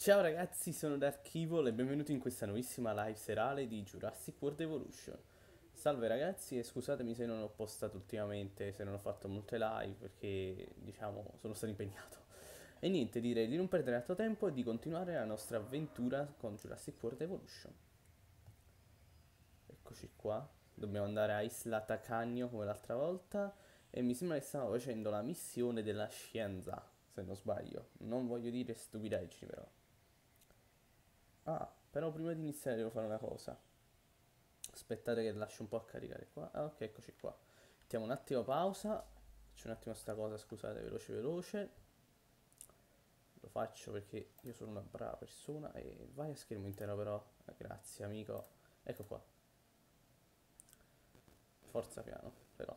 Ciao ragazzi, sono Darkevil e benvenuti in questa nuovissima live serale di Jurassic World Evolution. Salve ragazzi e scusatemi se non ho postato ultimamente, se non ho fatto molte live perché diciamo sono stato impegnato. E niente, direi di non perdere altro tempo e di continuare la nostra avventura con Jurassic World Evolution. Eccoci qua, dobbiamo andare a Isla Tacanio come l'altra volta e mi sembra che stiamo facendo la missione della scienza, se non sbaglio. Non voglio dire stupidaggini però. Ah, però prima di iniziare devo fare una cosa. Aspettate che lascio un po' a caricare qua. Ah, ok, eccoci qua. Mettiamo un attimo pausa. Faccio un attimo sta cosa, scusate, veloce veloce. Lo faccio perché io sono una brava persona e vai a schermo intero però. Grazie amico. Ecco qua. Forza piano, però.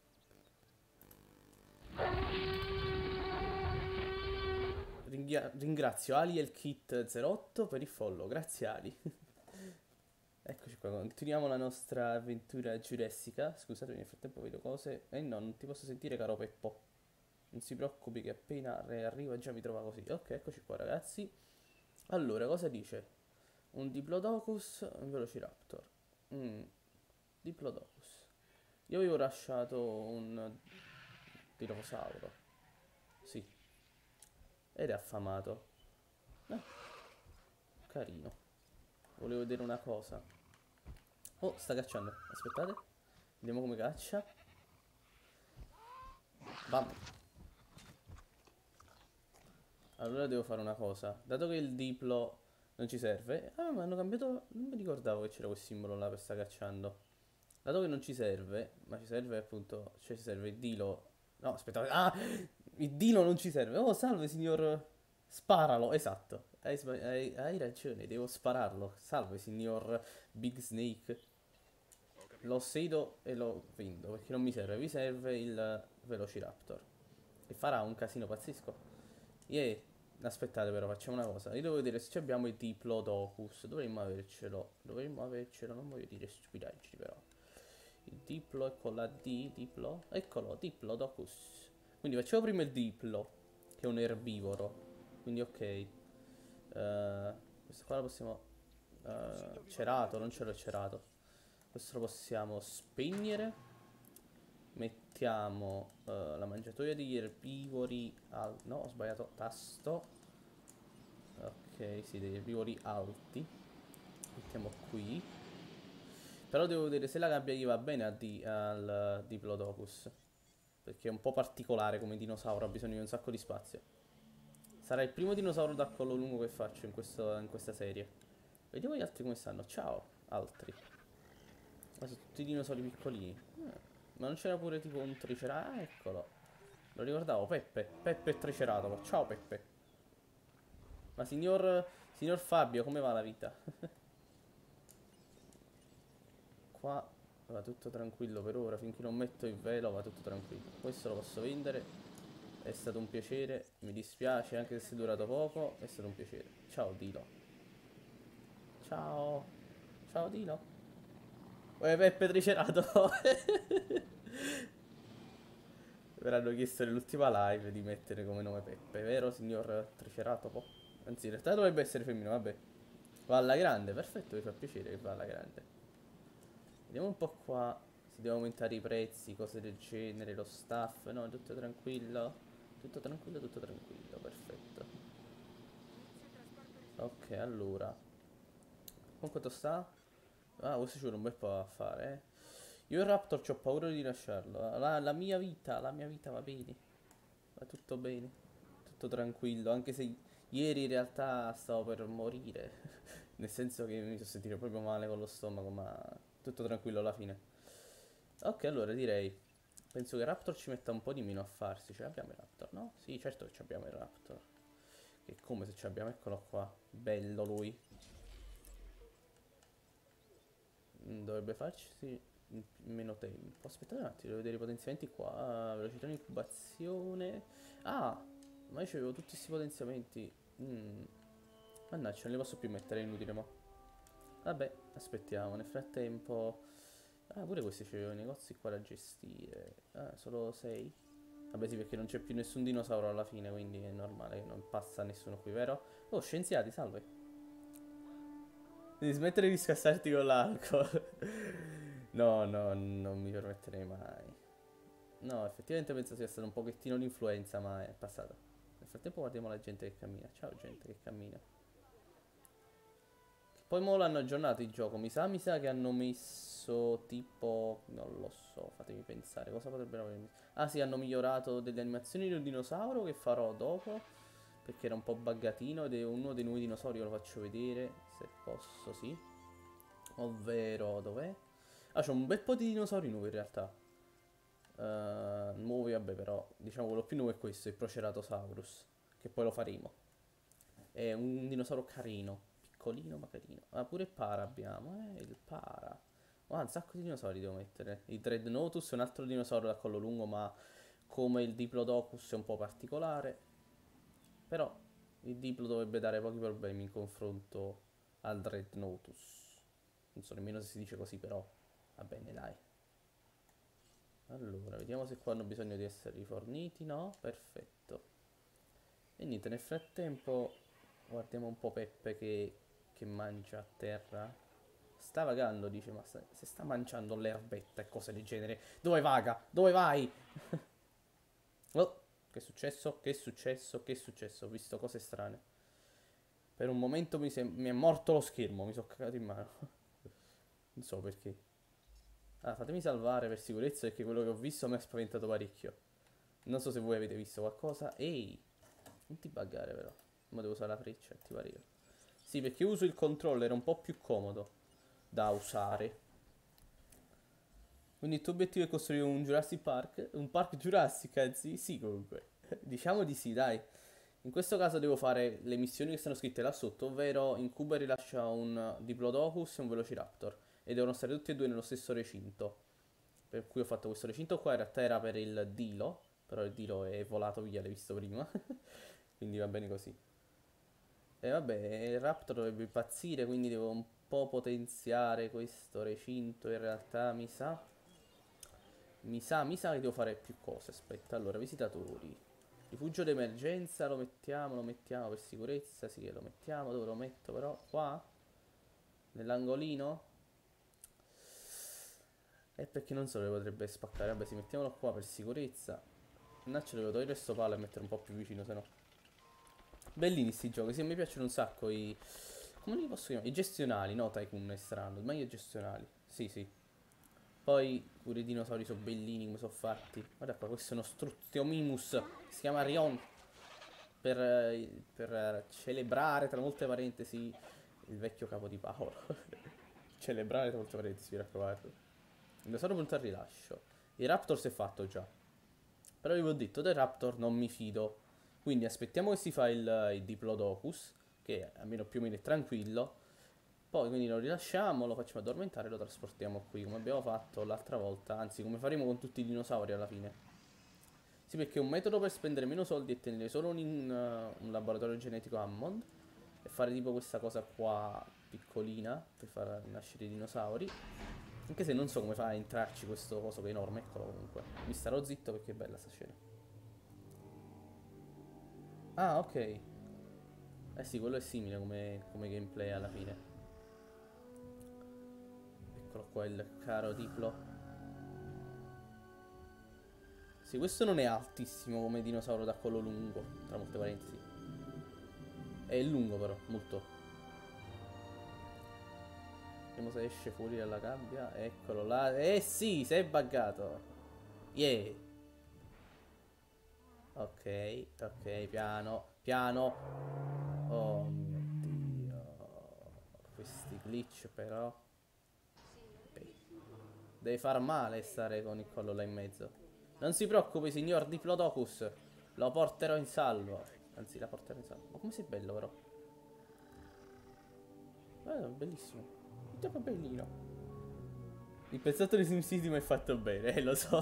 Ringrazio Ali El Kit 08 per il follow. Grazie Ali. Eccoci qua, continuiamo la nostra avventura giuressica. Scusate, nel frattempo vedo cose. Eh no, non ti posso sentire, caro Peppo. Non si preoccupi che appena arriva già mi trova così. Ok, eccoci qua, ragazzi. Allora, cosa dice? Un Diplodocus e un Velociraptor. Mm, Diplodocus. Io avevo lasciato un dinosauro. Sì. Ed è affamato. Eh, carino. Volevo vedere una cosa. Oh, sta cacciando. Aspettate. Vediamo come caccia. Bam. Allora devo fare una cosa. Dato che il Diplo non ci serve. Ah, ma hanno cambiato. Non mi ricordavo che c'era quel simbolo là per sta cacciando. Dato che non ci serve, ma ci serve appunto. Cioè ci serve il Dilo. No, aspetta. Ah! Il Dilo non ci serve. Oh, salve signor. Sparalo, esatto. Hai ragione, devo spararlo. Salve signor Big Snake. Lo sedo e lo vendo perché non mi serve. Vi serve il Velociraptor. E farà un casino pazzesco. Yeah. Aspettate però, facciamo una cosa. Io devo vedere se ci abbiamo il Diplodocus. Dovremmo avercelo. Dovremmo avercelo, non voglio dire stupidaggini però. Il Diplo è con la D, Diplo. Eccolo, Diplodocus. Quindi facciamo prima il Diplo, che è un erbivoro. Quindi ok. Questo qua lo possiamo... cerato, non ce l'ho cerato. Questo lo possiamo spegnere. Mettiamo la mangiatoia degli erbivori al... No, ho sbagliato tasto. Ok, sì, degli erbivori alti. Mettiamo qui. Però devo vedere se la gabbia gli va bene al Diplodocus. Perché è un po' particolare come dinosauro, ha bisogno di un sacco di spazio. Sarà il primo dinosauro da collo lungo che faccio in questa serie. Vediamo gli altri come stanno. Ciao, altri. Ma sono tutti dinosauri piccolini. Ma non c'era pure tipo un triceratopo? Ah, eccolo. Lo ricordavo, Peppe. Peppe e Triceratopo. Ciao Peppe. Ma signor Fabio, come va la vita? Qua va tutto tranquillo per ora. Finché non metto il velo va tutto tranquillo. Questo lo posso vendere. È stato un piacere. Mi dispiace anche se è durato poco. È stato un piacere. Ciao Dilo. Ciao. Ciao Dilo. Peppe Triceratopo. Verranno chiesto nell'ultima live di mettere come nome Peppe, vero signor Triceratopo? Anzi, in realtà dovrebbe essere femmina, vabbè. Va alla grande, perfetto, mi fa piacere che va alla grande. Vediamo un po' qua se devo aumentare i prezzi, cose del genere, lo staff. No, tutto tranquillo. Tutto tranquillo, perfetto. Ok, allora. Con quanto sta? Ah, questo ci vuole un bel po' a fare, eh. Io il Raptor c'ho paura di lasciarlo. La mia vita va bene. Va tutto bene, tutto tranquillo, anche se ieri in realtà stavo per morire, nel senso che mi sono sentito proprio male con lo stomaco, ma tutto tranquillo alla fine. Ok, allora direi, penso che il Raptor ci metta un po' di meno a farsi, ce l'abbiamo il Raptor, no? Sì, certo che ci abbiamo il Raptor, che come se ci abbiamo, eccolo qua, bello lui. Dovrebbe farci sì, in meno tempo. Aspettate un attimo, devo vedere i potenziamenti qua. Velocità di incubazione. Ah, ma io avevo tutti questi potenziamenti. Mannaggia, non li posso più mettere, è inutile, mo. Vabbè, aspettiamo. Nel frattempo... Ah, pure questi c'avevo i negozi qua da gestire. Ah, solo 6. Vabbè sì, perché non c'è più nessun dinosauro alla fine, quindi è normale che non passa nessuno qui, vero? Oh, scienziati, salve. Devi smettere di scassarti con l'alcol. No, no, non mi permetterei mai. No, effettivamente penso sia stata un pochettino l'influenza, ma è passata. Nel frattempo guardiamo la gente che cammina. Ciao gente che cammina. Poi mo l'hanno aggiornato il gioco. Mi sa che hanno messo tipo... Non lo so, fatemi pensare. Cosa potrebbero aver messo? Ah sì, hanno migliorato delle animazioni di un dinosauro che farò dopo. Perché era un po' buggatino ed è uno dei nuovi dinosauri, io lo faccio vedere. Se posso, sì. Ovvero, dov'è? Ah, c'è un bel po' di dinosauri nuovi in realtà. Nuovi, vabbè, però diciamo quello più nuovo è questo, il Proceratosaurus. Che poi lo faremo. È un dinosauro carino, piccolino ma carino. Ah, pure il para abbiamo, il para. Oh, un sacco di dinosauri devo mettere. Il Dreadnoughtus è un altro dinosauro da collo lungo, ma come il Diplodocus è un po' particolare. Però il Diplo dovrebbe dare pochi problemi in confronto al Dreadnoughtus. Non so nemmeno se si dice così, però va bene, dai. Allora, vediamo se qua hanno bisogno di essere riforniti. No, perfetto. E niente, nel frattempo guardiamo un po' Peppe che mangia a terra. Sta vagando, dice, ma se sta mangiando l'erbetta e cose del genere, dove vaga? Dove vai? Oh, che è successo? Che è successo? Che è successo? Ho visto cose strane. Per un momento mi è morto lo schermo, mi sono cagato in mano. Non so perché. Ah, fatemi salvare per sicurezza perché quello che ho visto mi ha spaventato parecchio. Non so se voi avete visto qualcosa. Ehi, non ti buggare però. Ma devo usare la freccia, attivare io. Sì, perché uso il controller, è un po' più comodo da usare. Quindi il tuo obiettivo è costruire un Jurassic Park? Un park Jurassic, anzi? Sì, comunque. Diciamo di sì, dai. In questo caso devo fare le missioni che sono scritte là sotto, ovvero incuba e rilascia un Diplodocus e un Velociraptor. E devono stare tutti e due nello stesso recinto. Per cui ho fatto questo recinto qua, in realtà era per il Dilo. Però il Dilo è volato via, l'hai visto prima. Quindi va bene così. E vabbè, il Raptor dovrebbe impazzire, quindi devo un po' potenziare questo recinto. In realtà mi sa che devo fare più cose. Aspetta, allora, visitatori. Rifugio d'emergenza, lo mettiamo per sicurezza. Sì, che lo mettiamo. Dove lo metto però? Qua? Nell'angolino? È perché non so dove potrebbe spaccare. Vabbè, sì, mettiamolo qua per sicurezza. Mannaggia, devo togliere sto palo e mettere un po' più vicino, se no. Bellini sti giochi, sì, a me piacciono un sacco i... Come li posso chiamare? I gestionali, no Tycoon è strano, ma i gestionali. Sì, sì. Poi pure i dinosauri sono bellini come sono fatti. Guarda qua, questo è uno Struthiomimus. Si chiama Rion. Per celebrare, tra molte parentesi, il vecchio capo di Paolo. Celebrare, tra molte parentesi, mi raccomando. Il dinosauro pronto al rilascio. Il Raptor si è fatto già. Però vi ho detto, del Raptor non mi fido. Quindi aspettiamo che si fa il Diplodocus, che almeno più o meno è tranquillo. Poi quindi lo rilasciamo, lo facciamo addormentare e lo trasportiamo qui, come abbiamo fatto l'altra volta. Anzi, come faremo con tutti i dinosauri alla fine. Sì, perché un metodo per spendere meno soldi è tenere solo un laboratorio genetico Hammond e fare tipo questa cosa qua piccolina per far nascere i dinosauri. Anche se non so come fa a entrarci questo coso che è enorme, eccolo comunque. Mi starò zitto perché è bella sta scena. Ah, ok. Eh sì, quello è simile come gameplay alla fine. Eccolo qua il caro Diplo. Sì, questo non è altissimo come dinosauro da collo lungo, tra molte parentesi. È lungo però, molto. Vediamo se esce fuori dalla gabbia. Eccolo là. Eh sì, sei buggato. Yeah. Ok, ok, piano, piano. Oh mio Dio. Questi glitch però. Beh, deve far male stare con il collo là in mezzo. Non si preoccupi, signor Diplodocus. Lo porterò in salvo. Anzi, la porterò in salvo. Ma come sei bello però. Bellissimo. Il gioco è bellino. Il pezzetto di SimCity mi è fatto bene, lo so.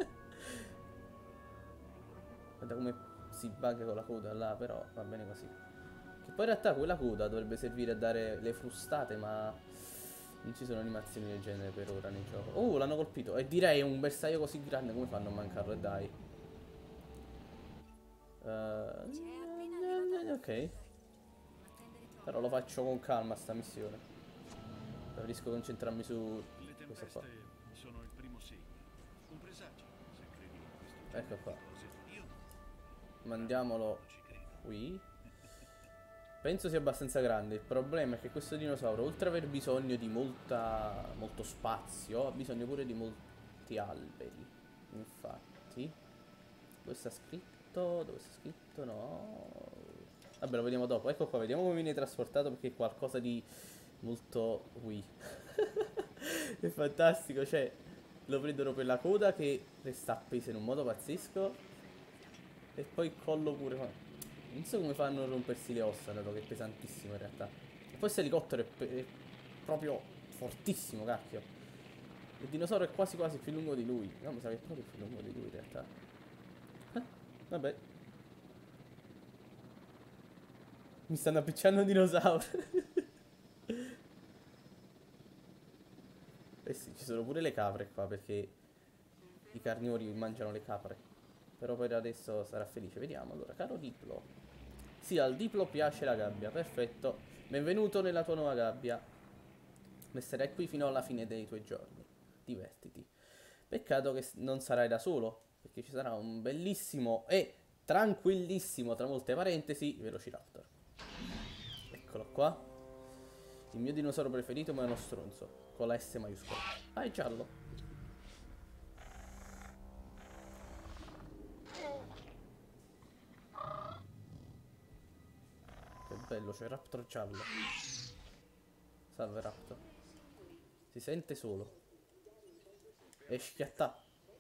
Guarda come si bugga con la coda là, però va bene così. Che poi in realtà quella coda dovrebbe servire a dare le frustate, ma non ci sono animazioni del genere per ora nel gioco. Oh, l'hanno colpito. E direi un bersaglio così grande, come fanno a mancarlo? E dai. Ok. Però lo faccio con calma sta missione. Preferisco concentrarmi su Le questo qua. tempeste sono il primo segno. Un presagio, se credi in questo Ecco genere qua. di cose. Io no. Mandiamolo Non ci credo. qui. Penso sia abbastanza grande. Il problema è che questo dinosauro, oltre ad aver bisogno di molto spazio, ha bisogno pure di molti alberi. Infatti, dove sta scritto? Dove sta scritto? No. Vabbè, lo vediamo dopo. Ecco qua, vediamo come viene trasportato perché è qualcosa di molto Wii. È fantastico, cioè, lo prendono per la coda che resta appesa in un modo pazzesco e poi il collo pure. Non so come fanno a rompersi le ossa, dato che è pesantissimo in realtà. E poi questo elicottero è proprio fortissimo, cacchio. Il dinosauro è quasi quasi più lungo di lui. No, mi sa che è proprio più lungo di lui in realtà. Vabbè, mi stanno appicciando un dinosauro. Eh sì, ci sono pure le capre qua perché i carnivori mangiano le capre. Però poi adesso sarà felice. Vediamo allora, caro Diplo. Sì, al Diplo piace la gabbia, perfetto. Benvenuto nella tua nuova gabbia. Resterai qui fino alla fine dei tuoi giorni. Divertiti. Peccato che non sarai da solo, perché ci sarà un bellissimo e tranquillissimo, tra molte parentesi, Velociraptor. Eccolo qua. Il mio dinosauro preferito, ma è uno stronzo. Con la S maiuscola. Ah, è giallo. Che bello, c'è Raptor giallo. Salve Raptor. Si sente solo. E schiattà.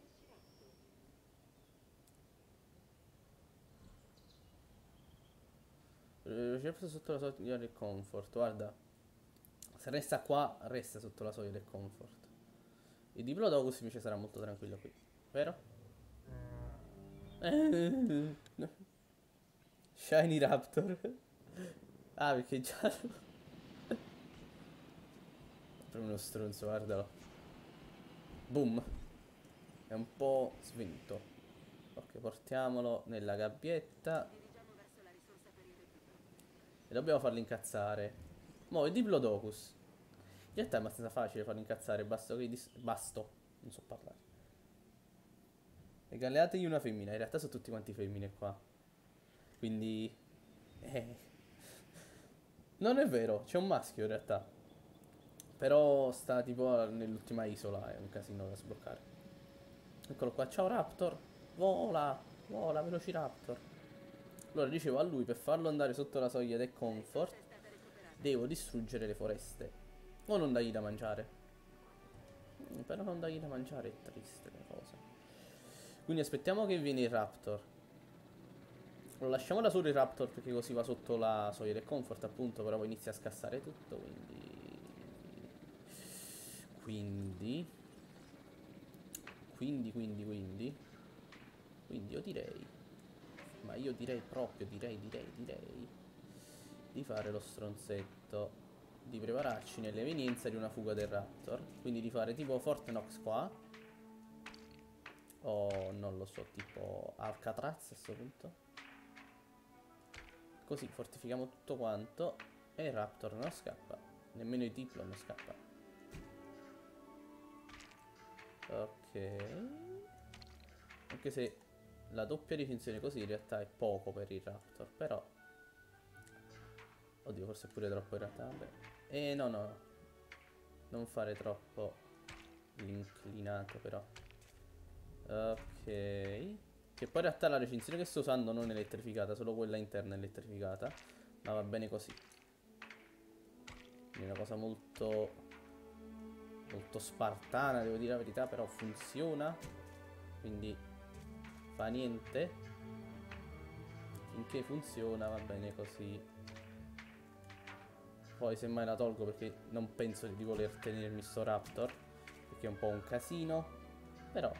Resta sotto la soglia del comfort. Guarda, se resta qua, resta sotto la soglia del comfort. Il Diplodocus invece sarà molto tranquillo qui. Vero? Shiny Raptor. Ah, perché è giallo. È proprio uno stronzo, guardalo. Boom. È un po' svinto. Ok, portiamolo nella gabbietta. E dobbiamo farlo incazzare. Mo' il Diplodocus. In realtà è abbastanza facile farlo incazzare. Basta che basto. Non so parlare. Regalategli una femmina. In realtà sono tutti quanti femmine qua. Quindi... Eh... Non è vero, c'è un maschio in realtà. Però sta tipo nell'ultima isola, è un casino da sbloccare. Eccolo qua, ciao Raptor. Vola, vola, Velociraptor. Allora dicevo a lui per farlo andare sotto la soglia del comfort devo distruggere le foreste. O non dargli da mangiare. Però non dargli da mangiare è triste la cosa. Quindi aspettiamo che viene il Raptor. Lo lasciamo da solo il Raptor perché così va sotto la soglia del comfort appunto. Però poi inizia a scassare tutto, quindi... Quindi io direi... Ma io direi proprio, direi di fare lo stronzetto. Di prepararci nell'evenienza di una fuga del Raptor. Quindi di fare tipo Fort Knox qua. O non lo so, tipo Alcatraz a questo punto. Così fortifichiamo tutto quanto. E il Raptor non scappa. Nemmeno il Diplo non scappa. Ok. Anche se la doppia difensione così in realtà è poco per il Raptor. Però... Oddio, forse è pure troppo in realtà. Vabbè. No, no, no. Non fare troppo l'inclinato però. Ok. Che poi in realtà la recinzione che sto usando non è elettrificata, solo quella interna è elettrificata. Ma va bene così. È una cosa molto spartana, devo dire la verità, però funziona. Quindi fa niente. Finché funziona va bene così. Poi semmai la tolgo perché non penso di voler tenermi sto Raptor, perché è un po' un casino. Però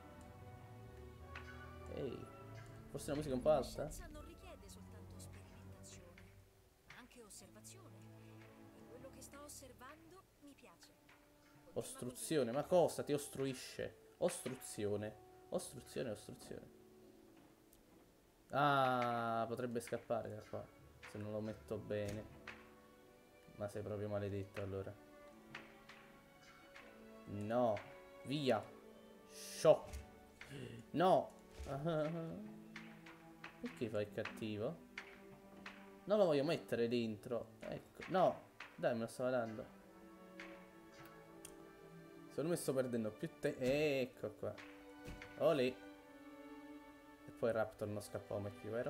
ehi, forse la musica è un po' La alta? scienza non richiede soltanto sperimentazione, ma anche osservazione. E quello che sto osservando mi piace. Continua così. Ostruzione, ma cosa ti ostruisce? Ostruzione. Ostruzione, ostruzione. Ah, potrebbe scappare da qua, se non lo metto bene. Ma sei proprio maledetto allora. No. Via. Sciò. No. Perché fai il cattivo? Non lo voglio mettere dentro. Ecco. No. Dai, me lo stava dando. Secondo me sto perdendo più tempo. Ecco qua. Olè. E poi il Raptor non scappa come più, vero?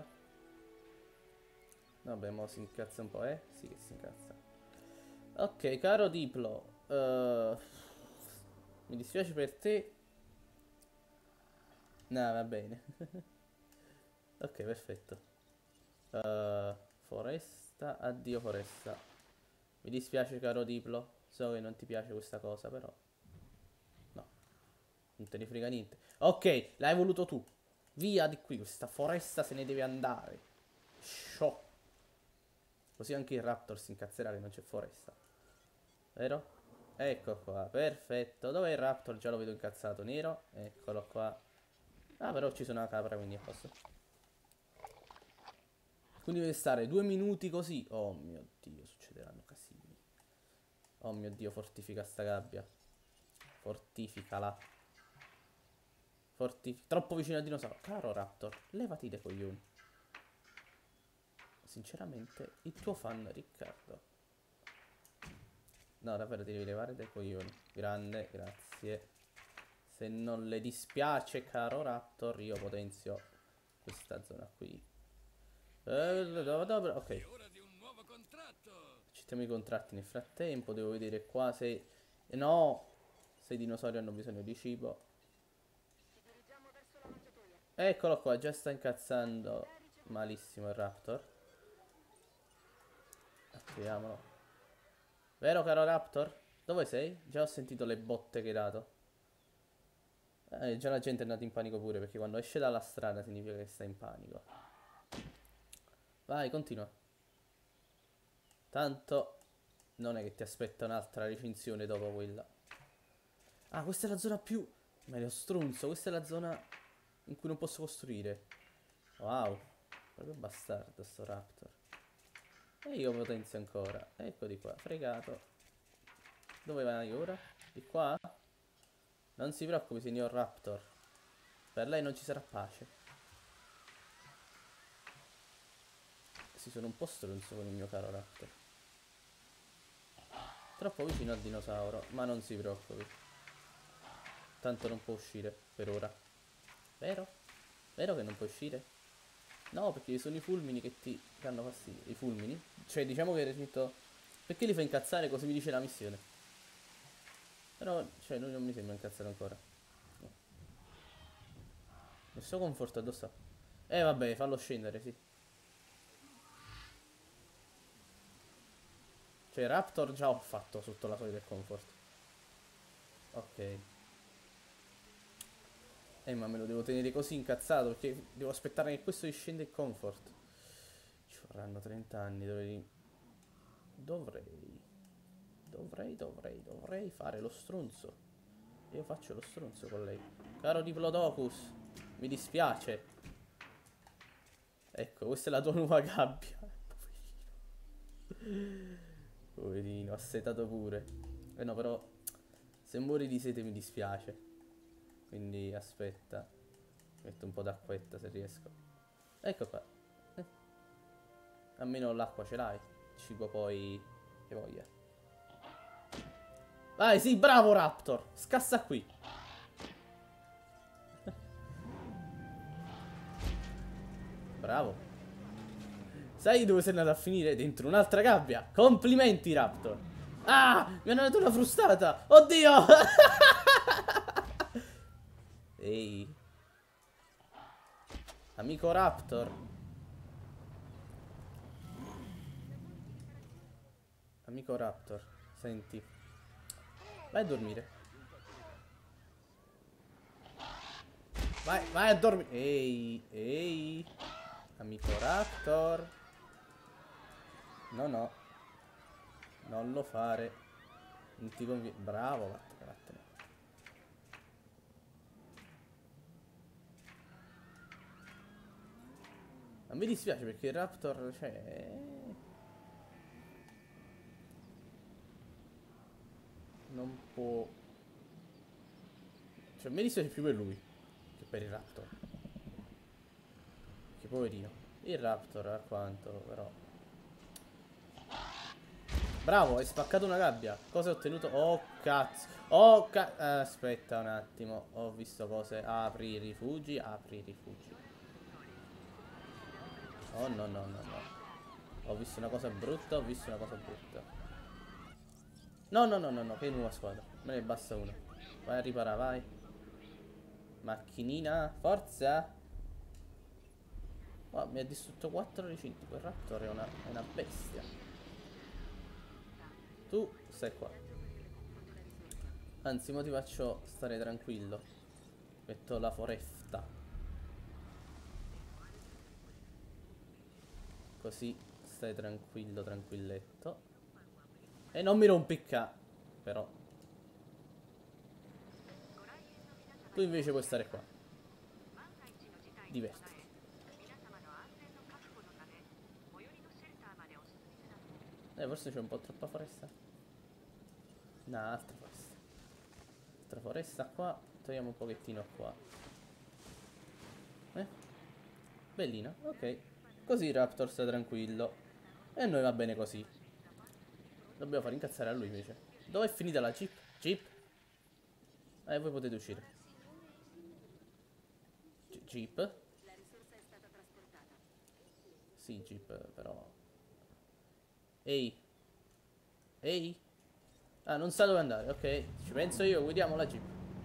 Vabbè, mo si incazza un po', eh? Sì che si incazza. Ok, caro Diplo. Mi dispiace per te. No, va bene. Ok, perfetto. Foresta. Addio foresta. Mi dispiace, caro Diplo. So che non ti piace questa cosa, però. No. Non te ne frega niente. Ok, l'hai voluto tu. Via di qui, questa foresta se ne deve andare. Sciò. Così anche il Raptor si incazzerà che non c'è foresta. Vero? Ecco qua, perfetto. Dov'è il Raptor? Già lo vedo incazzato. Nero. Eccolo qua. Ah, però ci sono una capra, quindi a posto. Quindi deve stare 2 minuti così. Oh mio Dio, succederanno casini. Oh mio Dio, fortifica sta gabbia. Fortificala. Troppo vicino al dinosauro. Caro Raptor, levati dai coglioni. Sinceramente, il tuo fan Riccardo. No, davvero ti devi levare dai coglioni. Grande, grazie. Se non le dispiace, caro Raptor, io potenzio questa zona qui. Ok. Accettiamo i contratti nel frattempo. Devo vedere qua se... No! Se i dinosauri hanno bisogno di cibo. Eccolo qua, già sta incazzando malissimo il Raptor. Attiviamolo. Vero, caro Raptor? Dove sei? Già ho sentito le botte che hai dato. Già la gente è andata in panico pure, perché quando esce dalla strada significa che sta in panico. Vai, continua. Tanto non è che ti aspetta un'altra recinzione dopo quella. Ah, questa è la zona più... Meglio stronzo, questa è la zona in cui non posso costruire. Wow, proprio bastardo sto Raptor. E io potenzio ancora. Ecco di qua, fregato. Dove vai ora? Di qua? Non si preoccupi, signor Raptor. Per lei non ci sarà pace. Sì, sono un po' stronzo con il mio caro Raptor. Troppo vicino al dinosauro, ma non si preoccupi. Tanto non può uscire, per ora. Vero? Vero che non può uscire? No, perché sono i fulmini che ti danno fastidio. I fulmini? Cioè, diciamo che era scritto... Perché li fa incazzare? Così mi dice la missione. Però, cioè, lui non mi sembra incazzare ancora. No. Messo conforto addosso. Vabbè, fallo scendere, sì. Cioè, Raptor già ho fatto sotto la soglia del comfort. Ok. Ma me lo devo tenere così incazzato perché devo aspettare che questo scenda il comfort. Ci vorranno 30 anni, dovrei fare lo stronzo. Io faccio lo stronzo con lei. Caro Diplodocus, mi dispiace. Ecco, questa è la tua nuova gabbia. Poverino. Poverino, assetato pure. No, però se muori di sete mi dispiace. Quindi aspetta. Metto un po' d'acquetta se riesco. Ecco qua. Almeno l'acqua ce l'hai. Cibo poi che voglia. Vai, sì, bravo Raptor. Scassa qui. Bravo. Sai dove sei andato a finire? Dentro un'altra gabbia. Complimenti, Raptor. Ah, mi hanno dato una frustata. Oddio. Ehi. Amico Raptor. Amico Raptor. Senti. Vai a dormire. Vai a dormire. Ehi. Amico Raptor. No. Non lo fare. Non ti conviene. Bravo, vattene. Ma mi dispiace perché il Raptor, cioè... non può... Cioè, mi dispiace più per lui che per il Raptor. Che poverino. Il Raptor, a quanto, però... Bravo, hai spaccato una gabbia. Cosa hai ottenuto? Oh, cazzo. Oh, aspetta un attimo. Ho visto cose. Apri i rifugi, apri i rifugi. Oh, no, no, no, no. Ho visto una cosa brutta, ho visto una cosa brutta. No, no, no, no, no, che nuova squadra. Me ne basta una. Vai a riparare, vai. Macchinina, forza. Oh, mi ha distrutto 4 recinti. Quel Raptor è una bestia. Tu stai qua. Anzi, mo ti faccio stare tranquillo. Metto la foresta. Così stai tranquillo, tranquilletto. E non mi rompicca. Però tu invece puoi stare qua. Divertiti. Forse c'è un po' troppa foresta. No, altra foresta. Altra foresta qua. Togliamo un pochettino qua. Bellina, ok. Così Raptor sta tranquillo. E a noi va bene così. Dobbiamo far incazzare a lui invece. Dove è finita la jeep? Jeep? Voi potete uscire. Jeep? Sì, jeep, però... Ehi. Ehi. Ah, non sa dove andare, ok. Ci penso io, guidiamo la jeep.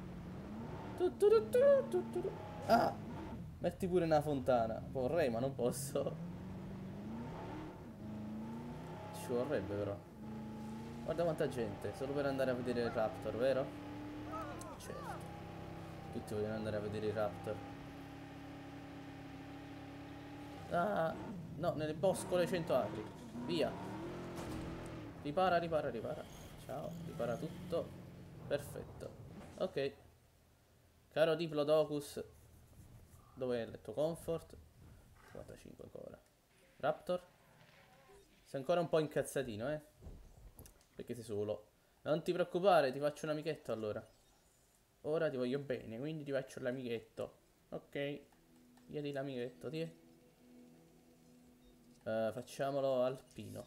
Ah, metti pure una fontana. Vorrei, ma non posso. Ci vorrebbe però. Guarda quanta gente, solo per andare a vedere il Raptor, vero? Certo. Tutti vogliono andare a vedere il Raptor. Ah, no, nelle boscole 100 acri. Via. Ripara, ripara, ripara. Ciao, ripara tutto. Perfetto. Ok. Caro Diplodocus, dov'è il tuo comfort? 55 ancora. Raptor? Sei ancora un po' incazzatino, eh? Perché sei solo. Non ti preoccupare, ti faccio un amichetto allora. Ora ti voglio bene, quindi ti faccio l'amichetto. Ok. Chiedi l'amichetto, ti. Facciamolo alpino.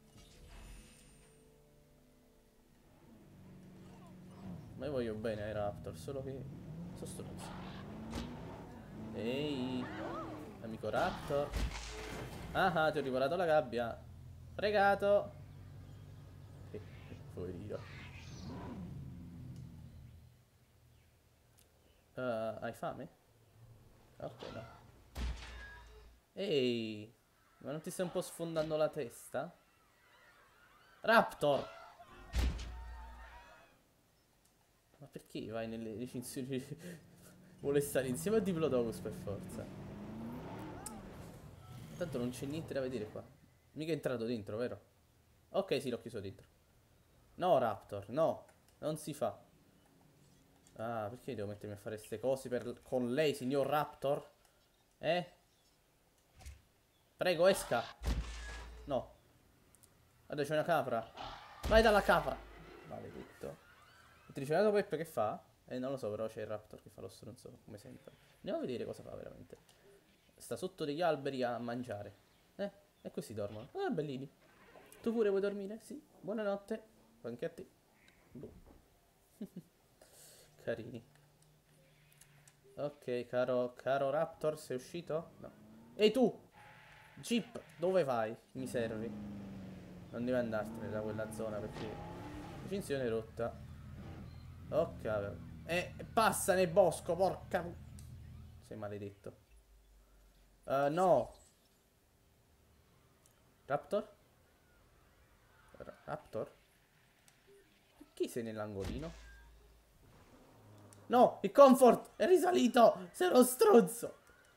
Ma io voglio bene ai Raptor, solo che sono stronzi. Ehi, amico Raptor. Ah, ti ho riparato la gabbia. Fregato. Poverino. Hai fame? Ok, no. Ehi, ma non ti stai un po' sfondando la testa? Raptor! Ma perché vai nelle recinzioni? Vuole stare insieme a Diplodocus per forza. Tanto non c'è niente da vedere qua. Mica è entrato dentro, vero? Ok, sì, l'ho chiuso dentro. No, Raptor, no. Non si fa. Ah, perché devo mettermi a fare queste cose con lei, signor Raptor? Prego, esca. No. Guarda, c'è una capra. Vai dalla capra. Maledetto. Il triceratopo Peppe che fa? Non lo so, però c'è il Raptor che fa lo stronzo, come sempre. Andiamo a vedere cosa fa veramente. Sta sotto degli alberi a mangiare. E questi dormono. Ah, bellini. Tu pure vuoi dormire? Sì. Buonanotte. Anche a te. Boh. Carini. Ok, caro Raptor, sei uscito? No. Ehi tu! Jeep, dove vai? Mi servi. Non devi andartene da quella zona perché la recinzione è rotta. Ok, passa nel bosco, porca. Sei maledetto. No. Raptor? Raptor? Perché sei nell'angolino? No, il comfort è risalito. Sei uno stronzo.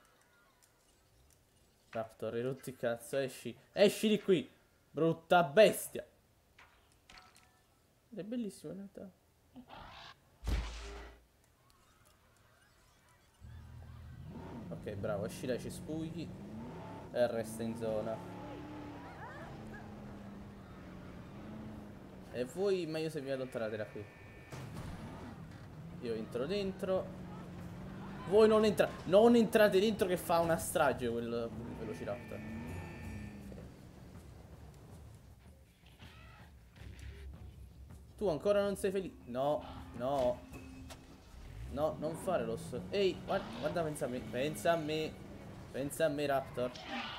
Raptor, hai rotto il cazzo, esci. Esci di qui, brutta bestia. È bellissimo in realtà. Ok, bravo, esci dai cespugli e resta in zona. E voi meglio se vi allontanate da qui. Io entro dentro. Voi non entrate. Non entrate dentro che fa una strage quel Velociraptor. Tu ancora non sei felice? No, no. No, non fare l'osso. Ehi, guarda, guarda, pensa a me. Pensa a me. Pensa a me, Raptor.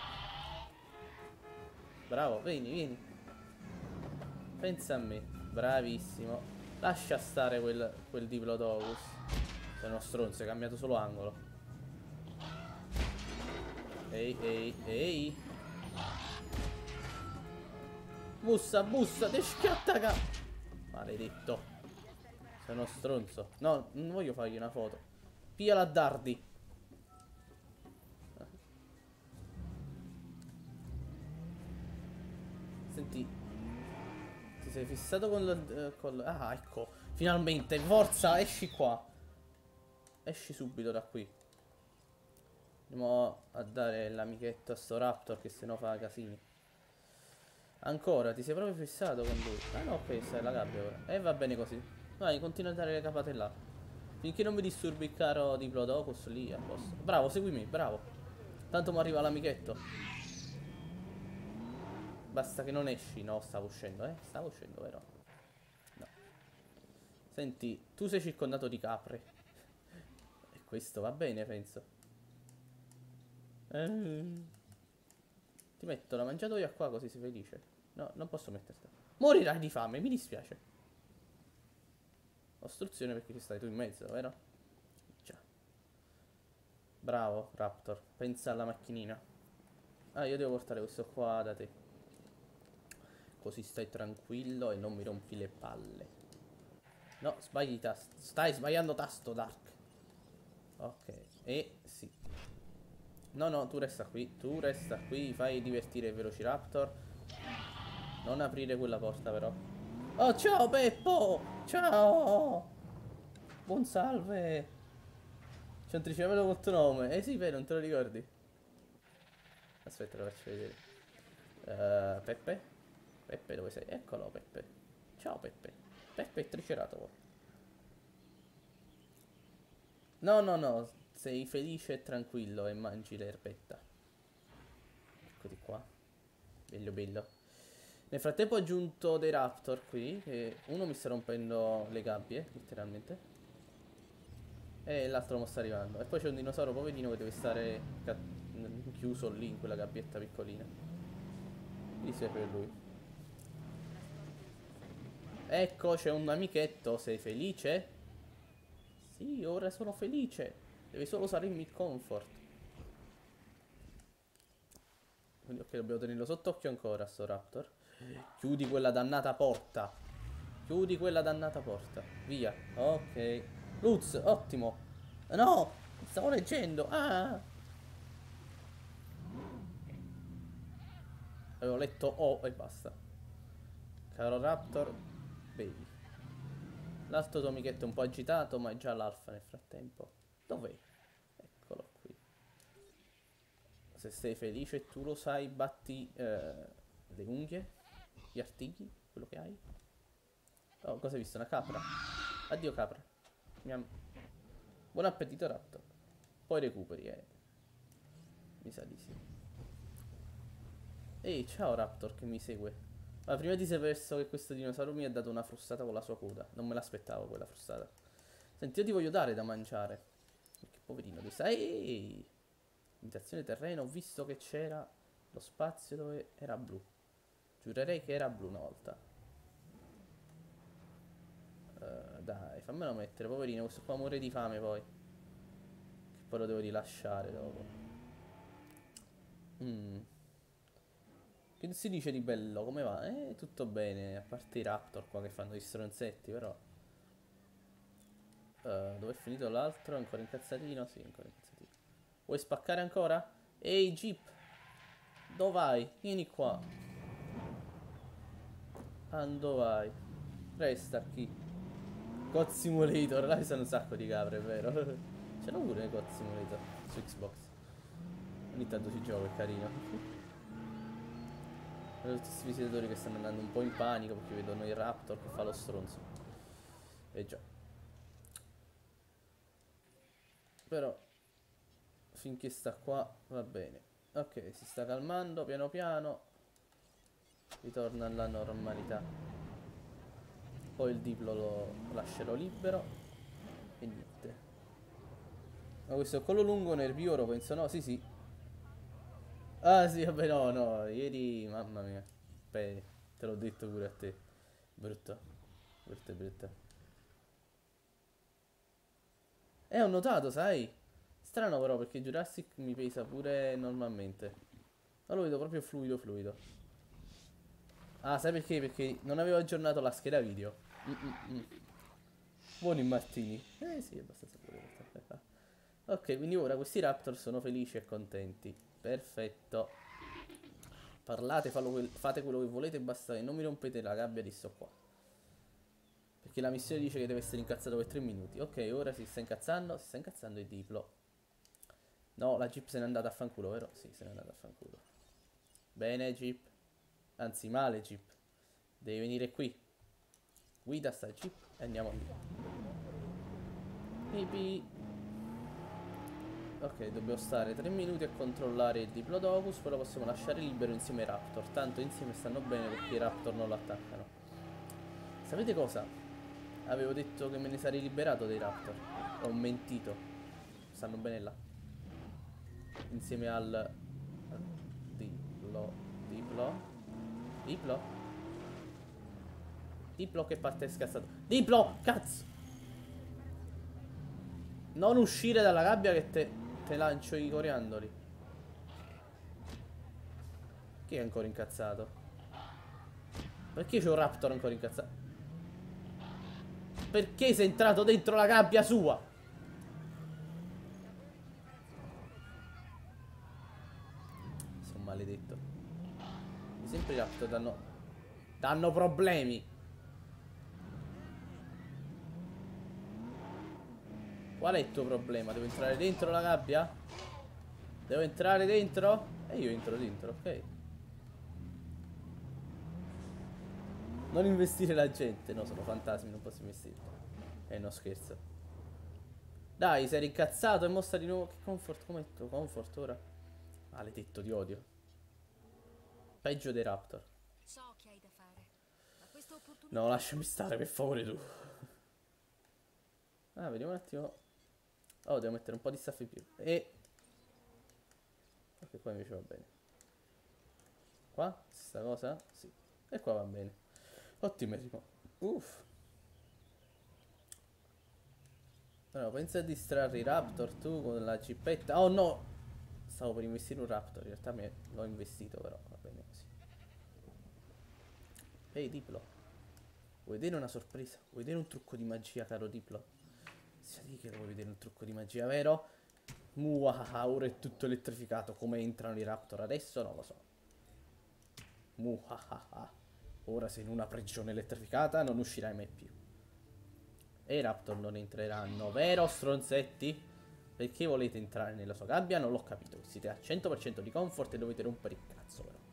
Bravo, vieni, vieni. Pensa a me. Bravissimo. Lascia stare quel Diplodocus. Sei uno stronzo, hai cambiato solo angolo. Ehi, ehi, ehi. Bussa, bussa, te schiattaca. Maledetto. Sei uno stronzo. No, non voglio fargli una foto. Pigliala a dardi. Senti. Ti sei fissato Ah, ecco. Finalmente, forza, esci qua. Esci subito da qui. Andiamo a dare l'amichetto a sto Raptor che se no fa casini. Ancora, ti sei proprio fissato con lui. Ah no, ok, stai alla gabbia ora. E va bene così. Vai, continua a dare le capate là. Finché non mi disturbi il caro Diplodocus lì a posto. Bravo, seguimi, bravo. Tanto mi arriva l'amichetto. Basta che non esci. No, stavo uscendo, stavo uscendo, vero? No. Senti, tu sei circondato di capre. E questo va bene, penso. Ti metto la mangiatoia qua così sei felice. No, non posso metterti. Morirai di fame, mi dispiace. Ostruzione perché ci stai tu in mezzo, vero? Già. Bravo, Raptor. Pensa alla macchinina. Ah, io devo portare questo qua da te. Così stai tranquillo e non mi rompi le palle. No, sbagli tasto. Stai sbagliando tasto, Dark. Ok, e sì. No, no, tu resta qui. Tu resta qui. Fai divertire il Velociraptor. Non aprire quella porta, però. Oh, ciao, Peppo! Ciao! Buon salve! C'è un triciamello col tuo nome. Eh sì, vero, non te lo ricordi? Aspetta, lo faccio vedere. Peppe? Peppe, dove sei? Eccolo, Peppe. Ciao, Peppe. Peppe è triceratopo. No, no, no. Sei felice e tranquillo e mangi l'erbetta. Eccoti qua. Bello, bello. Nel frattempo ho aggiunto dei raptor qui, che uno mi sta rompendo le gabbie, letteralmente. E l'altro mo sta arrivando. E poi c'è un dinosauro poverino che deve stare chiuso lì in quella gabbietta piccolina. Mi serve per lui. Ecco, c'è un amichetto, sei felice? Sì, ora sono felice. Devi solo usare il Mid Comfort. Quindi ok, dobbiamo tenerlo sott'occhio ancora sto Raptor. Chiudi quella dannata porta. Chiudi quella dannata porta. Via. Ok. Luz, ottimo. No, stavo leggendo. Ah. Avevo letto O e basta. Caro Raptor, bevi. L'altro tuo amichetto è un po' agitato, ma è già l'alfa nel frattempo. Dov'è? Eccolo qui. Se sei felice tu lo sai, batti le unghie, gli artigli, quello che hai. Oh, cosa hai visto? Una capra? Addio capra. Miam. Buon appetito Raptor. Poi recuperi, mi sa di sì. Ehi, ciao Raptor che mi segue. Ma prima ti sei perso che questo dinosauro mi ha dato una frustata con la sua coda. Non me l'aspettavo quella frustata. Senti, io ti voglio dare da mangiare. Perché poverino, tu sai. Ehi! Imitazione terreno, ho visto che c'era lo spazio dove era blu. Giurerei che era blu una volta. Dai, fammelo mettere, poverino, questo qua muore di fame poi. Che poi lo devo rilasciare dopo. Che si dice di bello? Come va? Tutto bene, a parte i raptor qua che fanno gli stronzetti, però. Dove è finito l'altro? Ancora incazzatino? Sì, ancora incazzatino. Vuoi spaccare ancora? Ehi, Jeep! Dove vai? Vieni qua. Dove vai? Resta qui. God Simulator, là ci sono un sacco di capre, è vero? C'era pure God Simulator su Xbox. Ogni tanto ci gioco, è carino. Vedo tutti questi visitatori che stanno andando un po' in panico perché vedono il Raptor che fa lo stronzo. E già. Però finché sta qua va bene. Ok, si sta calmando piano piano. Ritorna alla normalità. Poi il diplo lo lascerò libero. E niente. Ma questo è quello lungo nervioso, penso no? Sì, sì. Ah sì, vabbè, no, no. Ieri, mamma mia. Beh, te l'ho detto pure a te. Brutta. Brutta, brutta. Ho notato, sai? Strano però perché Jurassic mi pesa pure normalmente. Ma lo vedo proprio fluido fluido. Ah, sai perché? Perché non avevo aggiornato la scheda video. Mm. Buoni Martini. Eh sì, è abbastanza buono in realtà. Ok, quindi ora questi Raptor sono felici e contenti. Perfetto. Parlate, fate quello che volete, basta che non mi rompete la gabbia di sto qua. Perché la missione dice che deve essere incazzato per 3 minuti. Ok, ora si sta incazzando il Diplo. No, la Jeep se n'è andata a fanculo, vero? Sì, se n'è andata a fanculo. Bene, Jeep. Anzi, male, Jeep. Devi venire qui. Guida sta Jeep e andiamo lì. Pipi. Ok, dobbiamo stare 3 minuti a controllare il Diplodocus. Poi lo possiamo lasciare libero insieme ai Raptor. Tanto insieme stanno bene perché i Raptor non lo attaccano. Sapete cosa? Avevo detto che me ne sarei liberato dei Raptor. Ho mentito. Stanno bene là. Insieme al Diplo che parte scazzato. Diplo, cazzo! Non uscire dalla gabbia che te lancio i coriandoli. Chi è ancora incazzato? Perché c'è un Raptor ancora incazzato? Perché sei entrato dentro la gabbia sua? Sono maledetto. Sempre i Raptor danno problemi. Qual è il tuo problema? Devo entrare dentro la gabbia? Devo entrare dentro? E io entro dentro, ok. Non investire la gente. No, sono fantasmi, non posso investire. No, scherzo. Dai, sei incazzato e mostra di nuovo. Che comfort, come tu? Comfort ora? Maledetto, ti odio. Peggio dei Raptor. So che hai da fare, ma questa opportunità... No, lasciami stare, per favore tu. Ah, vediamo un attimo. Oh, devo mettere un po' di stuff in più. E... ok, qua invece va bene. Qua? Stessa cosa? Sì. E qua va bene. Ottimissimo. Uff. Allora, pensa a distrarre i Raptor tu con la cippetta. Oh no! Stavo per investire un Raptor. In realtà l'ho investito, però va bene così. Ehi, Diplo. Vuoi vedere una sorpresa? Vuoi vedere un trucco di magia, caro Diplo? Sì, che vuoi vedere un trucco di magia, vero? Muahaha, ora è tutto elettrificato. Come entrano i Raptor adesso? Non lo so. Muahaha. Ora sei in una prigione elettrificata, non uscirai mai più. E i Raptor non entreranno, vero stronzetti? Perché volete entrare nella sua gabbia? Non l'ho capito. Siete a 100% di comfort e dovete rompere il cazzo, però.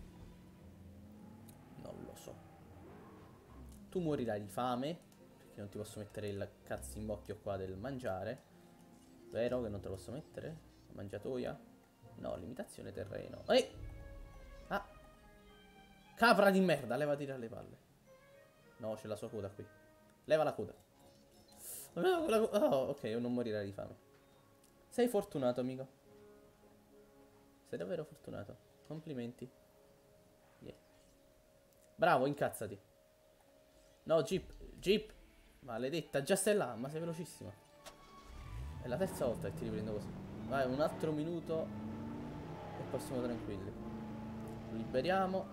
Non lo so. Tu morirai di fame, perché non ti posso mettere il cazzo in bocchio qua del mangiare. Vero che non te lo posso mettere? Mangiatoia? No, limitazione terreno. Ah! Capra di merda, levati dalle palle. No, c'è la sua coda qui. Leva la coda. Oh, ok, non morirai di fame. Sei fortunato, amico. Sei davvero fortunato. Complimenti. Yeah. Bravo, incazzati. No, Jeep. Maledetta, già stai là, ma sei velocissima. È la terza volta che ti riprendo così. Vai, un altro minuto e poi siamo tranquilli. Lo liberiamo.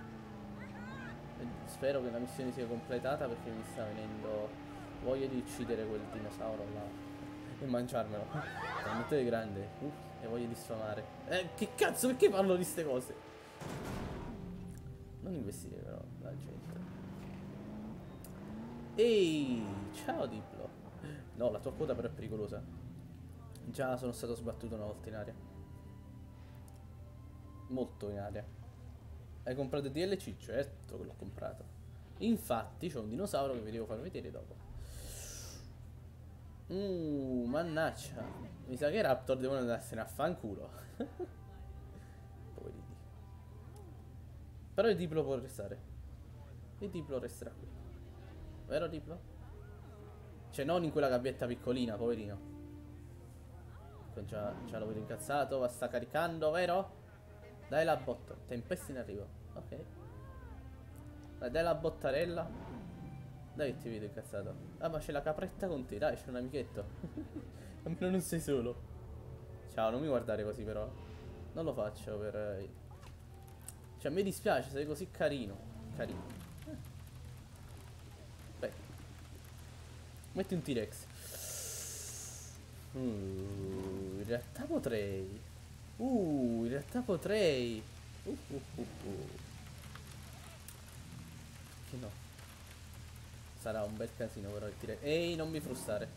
E spero che la missione sia completata perché mi sta venendo voglia di uccidere quel dinosauro là e mangiarmelo. Talmente grande. E voglia di sfamare. Che cazzo, perché parlo di ste cose? Non investire però la gente. Ehi, ciao Diplo. No, la tua coda però è pericolosa. Già sono stato sbattuto una volta in aria. Molto in aria. Hai comprato il DLC? Certo che l'ho comprato. Infatti c'è un dinosauro che vi devo far vedere dopo. Mannaggia. Mi sa che i Raptor devono andarsene a fanculo. Poverini. Però il Diplo può restare. Il Diplo resterà qui. Vero Diplo? Cioè non in quella gabbietta piccolina, poverino. Ecco, già lo vedo incazzato. Va, sta caricando, vero? Dai la botta. Tempesta in arrivo. Ok. Dai la bottarella. Dai che ti vedo incazzato. Ah, ma c'è la capretta con te. Dai, c'è un amichetto. Almeno non sei solo. Ciao, non mi guardare così però. Non lo faccio per... Cioè, a me dispiace, sei così carino. Carino. Beh. Metti un T-Rex. In realtà potrei. In realtà potrei. Che no. Sarà un bel casino però il T-Rex. Ehi, non mi frustare.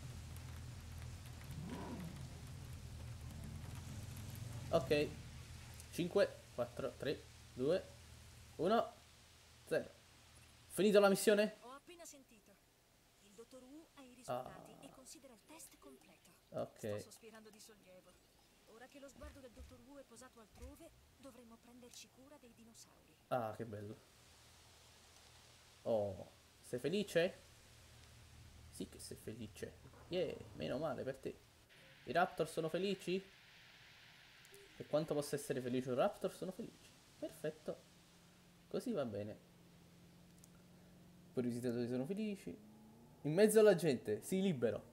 Ok. 5, 4, 3, 2, 1, 0. Finito la missione? Ho appena sentito. Il dottor Wu ha i Ah, risultati e considera il test completo. ok. Sto sospirando di sollievo. Ora che lo sguardo del dottor Wu è posato altrove, dovremmo prenderci cura dei dinosauri. Ah, che bello. Oh, sei felice? Sì che sei felice. Yeah, meno male per te. I Raptor sono felici? Per quanto possa essere felice un Raptor, sono felici. Perfetto. Così va bene. Poi i visitatori sono felici. In mezzo alla gente, sì, libero.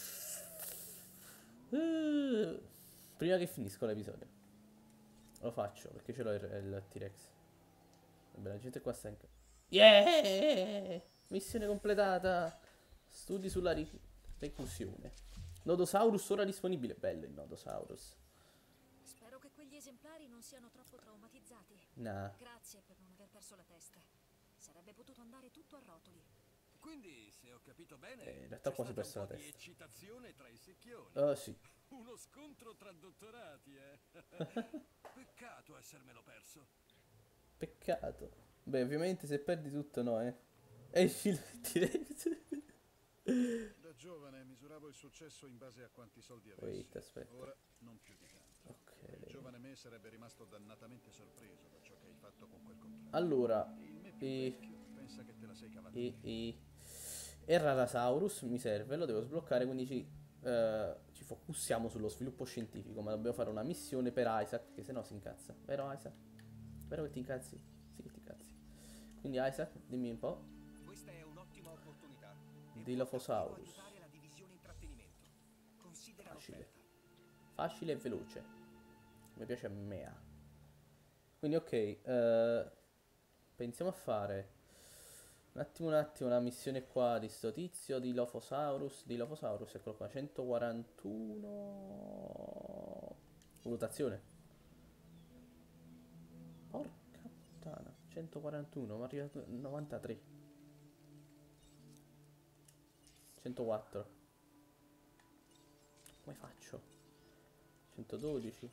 Prima che finisco l'episodio. Lo faccio perché ce l'ho il T-Rex. Vabbè, la gente qua sta in... Yeah! Missione completata. Studi sulla reclusione. Nodosaurus ora disponibile. Bello il Nodosaurus. Spero che quegli esemplari non siano troppo traumatizzati. Nah. Grazie per non aver perso la testa. Sarebbe potuto andare tutto a rotoli. Quindi, se ho capito bene, In realtà ho c'è quasi stata perso un la po' di testa. eccitazione tra i secchioni. Sì. Uno scontro tra dottorati, eh. Peccato essermelo perso. Peccato. Beh, ovviamente se perdi tutto no, eh. Esci il T-Rex. Da giovane misuravo il successo in base a quanti soldi avessi. Wait, aspetta. Ora non più di tanto. Il Ok. giovane me sarebbe rimasto dannatamente sorpreso da ciò che hai fatto con quel contratto. Allora, Il me più e, vecchio pensa che te la sei cavata e, bene. e, e Rarasaurus mi serve, lo devo sbloccare, quindi ci focussiamo sullo sviluppo scientifico, ma dobbiamo fare una missione per Isaac, che se no si incazza. Vero Isaac? Vero che ti incazzi? Sì che ti incazzi. Quindi Isaac, dimmi un po'. Questa è un'ottima opportunità. Dilophosaurus. Aiutare la divisione intrattenimento. Considera Facile. l'offerta. Facile e veloce. Mi piace a me. Quindi ok, pensiamo a fare un attimo la missione qua di sto tizio di Dilophosaurus, eccolo qua, 141 valutazione. Porca puttana, 141, ma arriva a 93. 104. Come faccio? 112.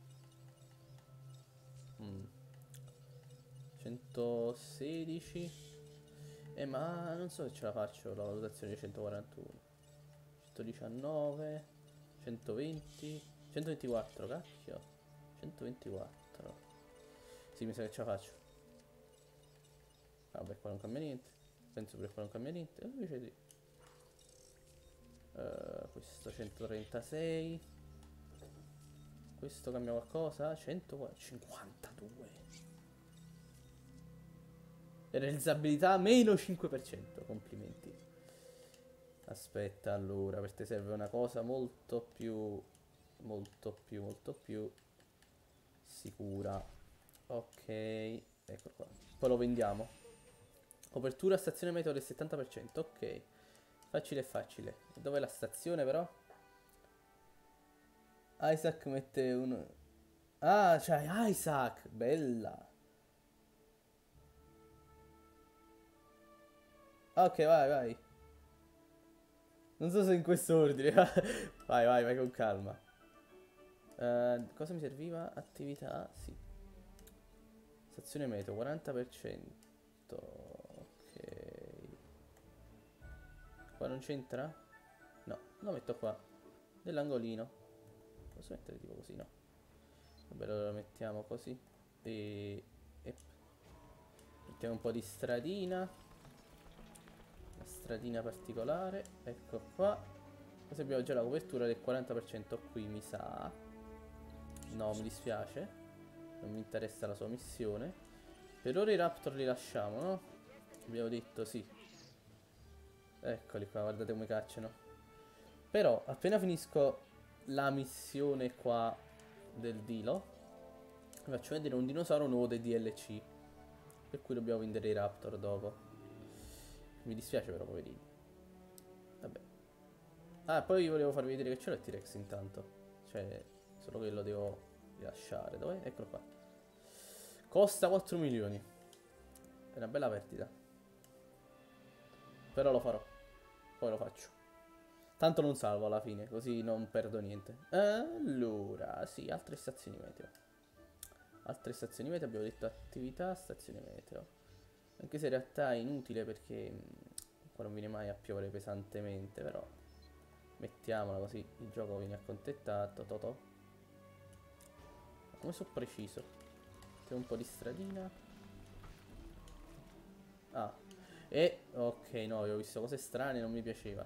116. Ma non so se ce la faccio la valutazione di 141. 119. 120. 124, cacchio. 124. Sì, mi sa che ce la faccio. Vabbè, qua non cambia niente. Penso pure qua non cambia niente. Invece sì. Questo 136. Questo cambia qualcosa? 152. Realizzabilità meno 5%. Complimenti. Aspetta, allora, per te serve una cosa molto più sicura. Ok, eccolo qua. Poi lo vendiamo. Copertura stazione meteo del 70%. Ok. Facile facile. Dov'è la stazione però? Isaac mette un... Ah, c'hai Isaac! Bella! Ok, vai. Non so se in questo ordine. Vai con calma. Cosa mi serviva? Attività, sì. Stazione meteo, 40%. Ok. Qua non c'entra? No. lo metto qua, nell'angolino. Posso mettere tipo così, no? Vabbè, allora lo mettiamo così. E mettiamo un po' di stradina. Una stradina particolare. Ecco qua. Così abbiamo già la copertura del 40% qui, mi sa. No, mi dispiace. Non mi interessa la sua missione. Per ora i raptor li lasciamo, no? Abbiamo detto sì. Eccoli qua, guardate come cacciano. Però, appena finisco la missione qua del Dilo, vi faccio vedere un dinosauro nuovo dei DLC. Per cui dobbiamo vendere i raptor dopo. Mi dispiace però, poverini. Vabbè. Ah, poi volevo farvi vedere che c'è il T-Rex intanto. Cioè, solo che lo devo rilasciare. Dov'è? Eccolo qua. Costa 4 milioni. È una bella perdita. Però lo farò. Poi lo faccio. Tanto non salvo alla fine, così non perdo niente. Allora, sì, altre stazioni meteo. Altre stazioni meteo, abbiamo detto attività, stazione meteo. Anche se in realtà è inutile perché qua non viene mai a piovere pesantemente, però mettiamola così il gioco viene accontentato. Totò. Come so preciso? C'è un po' di stradina. Ah. E ok, no, avevo visto cose strane, non mi piaceva.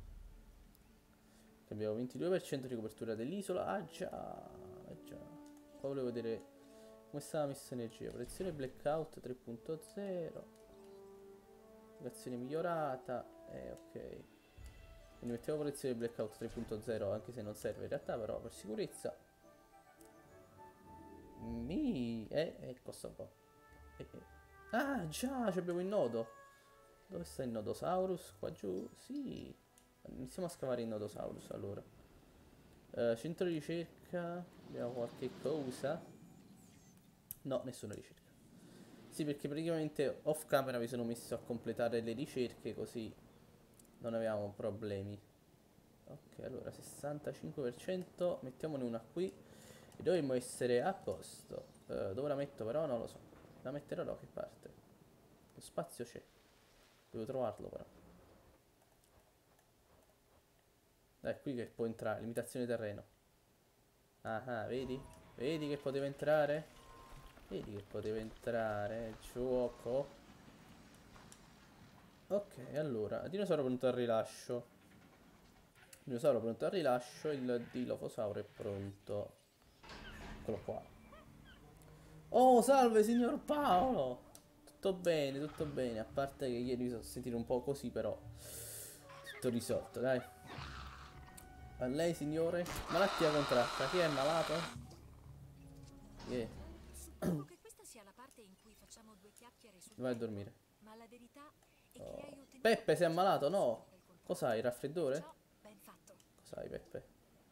Abbiamo 22% di copertura dell'isola. Ah già, ah già. Qua volevo vedere come stava messa energia. Protezione blackout 3.0. Navigazione migliorata. Ok. Quindi mettiamo protezione blackout 3.0, anche se non serve in realtà, però per sicurezza. Costa un po'. Ah già, abbiamo il nodo. Dove sta il Nodosaurus? Qua giù? Sì. Iniziamo a scavare il Nodosaurus allora. Centro di ricerca. Abbiamo qualche cosa? No, nessuna ricerca. Sì, perché praticamente off camera mi sono messo a completare le ricerche, così non avevamo problemi. Ok, allora 65%. Mettiamone una qui. E dovremmo essere a posto. Dove la metto però? Non lo so. La metterò da che parte? Lo spazio c'è. Devo trovarlo però. Dai, qui che può entrare. Limitazione terreno. Ah, vedi? Vedi che poteva entrare? Vedi che poteva entrare. Gioco. Ok, allora. Dinosauro pronto al rilascio. Dinosauro pronto al rilascio. Il Dilophosauro è pronto. Eccolo qua. Oh, salve signor Paolo. Tutto bene, tutto bene. A parte che ieri mi sono sentito un po' così, però tutto risolto, dai. A lei signore? Malattia contratta. Chi è malato? Suppongo che questa sia la parte in cui facciamo due chiacchiere sul Vai a tempo, dormire. ma la verità è che hai ottenuto Peppe, sei ammalato? qualcosa No. del controllo. Cos'hai? Raffreddore? Ciò ben fatto. Cos'hai, Peppe?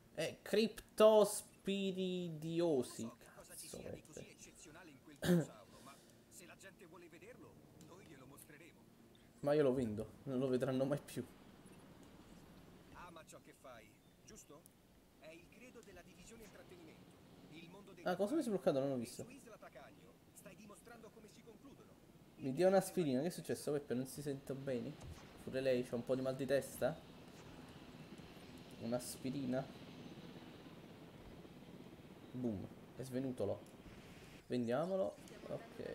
Criptospiridiosi. Cosa ci Cazzo, sia di così Peppe. eccezionale in quel dinosauro, ma se la gente vuole vederlo, noi glielo mostreremo. Ma io lo vendo. Non lo vedranno mai più. Ama ciò che fai, giusto? È il credo della divisione intrattenimento. Il mondo dei Ah, cosa mi si è bloccato? Non ho visto. Su Isla Tacanio stai dimostrando come si concludono. Mi dia un'aspirina. Che è successo, Peppe? Non si sente bene? Pure lei c'ha un po' di mal di testa? Un'aspirina? Boom. È svenutolo. Vendiamolo. Ok.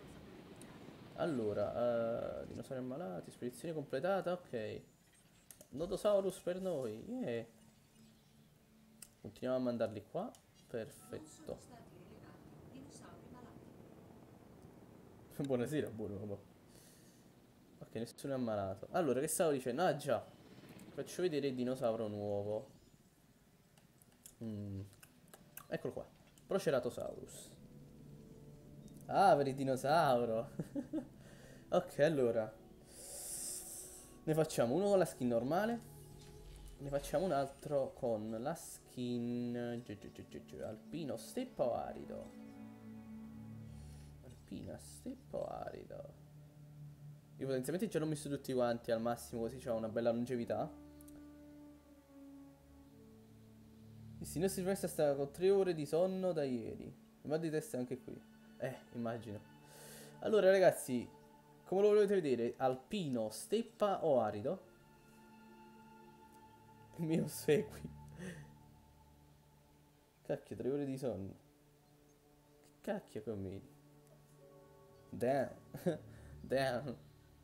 Allora, dinosauri ammalati, spedizione completata, ok. Nodosaurus per noi. Yeah. Continuiamo a mandarli qua. Perfetto. Buonasera, buono. Ok, nessuno è ammalato. Allora, che stavo dicendo? Ah già. Faccio vedere il dinosauro nuovo. Eccolo qua. Proceratosaurus. Ah, per il dinosauro. Ok, allora. Ne facciamo uno con la skin normale. Ne facciamo un altro con la skin alpino steppo arido. Alpina steppo arido. Io potenzialmente già l'ho messo tutti quanti al massimo, così c'ha una bella longevità. Il signor Silvestre sta con 3 ore di sonno da ieri. Il mal di testa anche qui. Immagino. Allora ragazzi, come lo volete vedere? Alpino, steppa o arido? Mi ossequi. Cacchio, 3 ore di sonno. Che cacchio combini? Damn. Damn.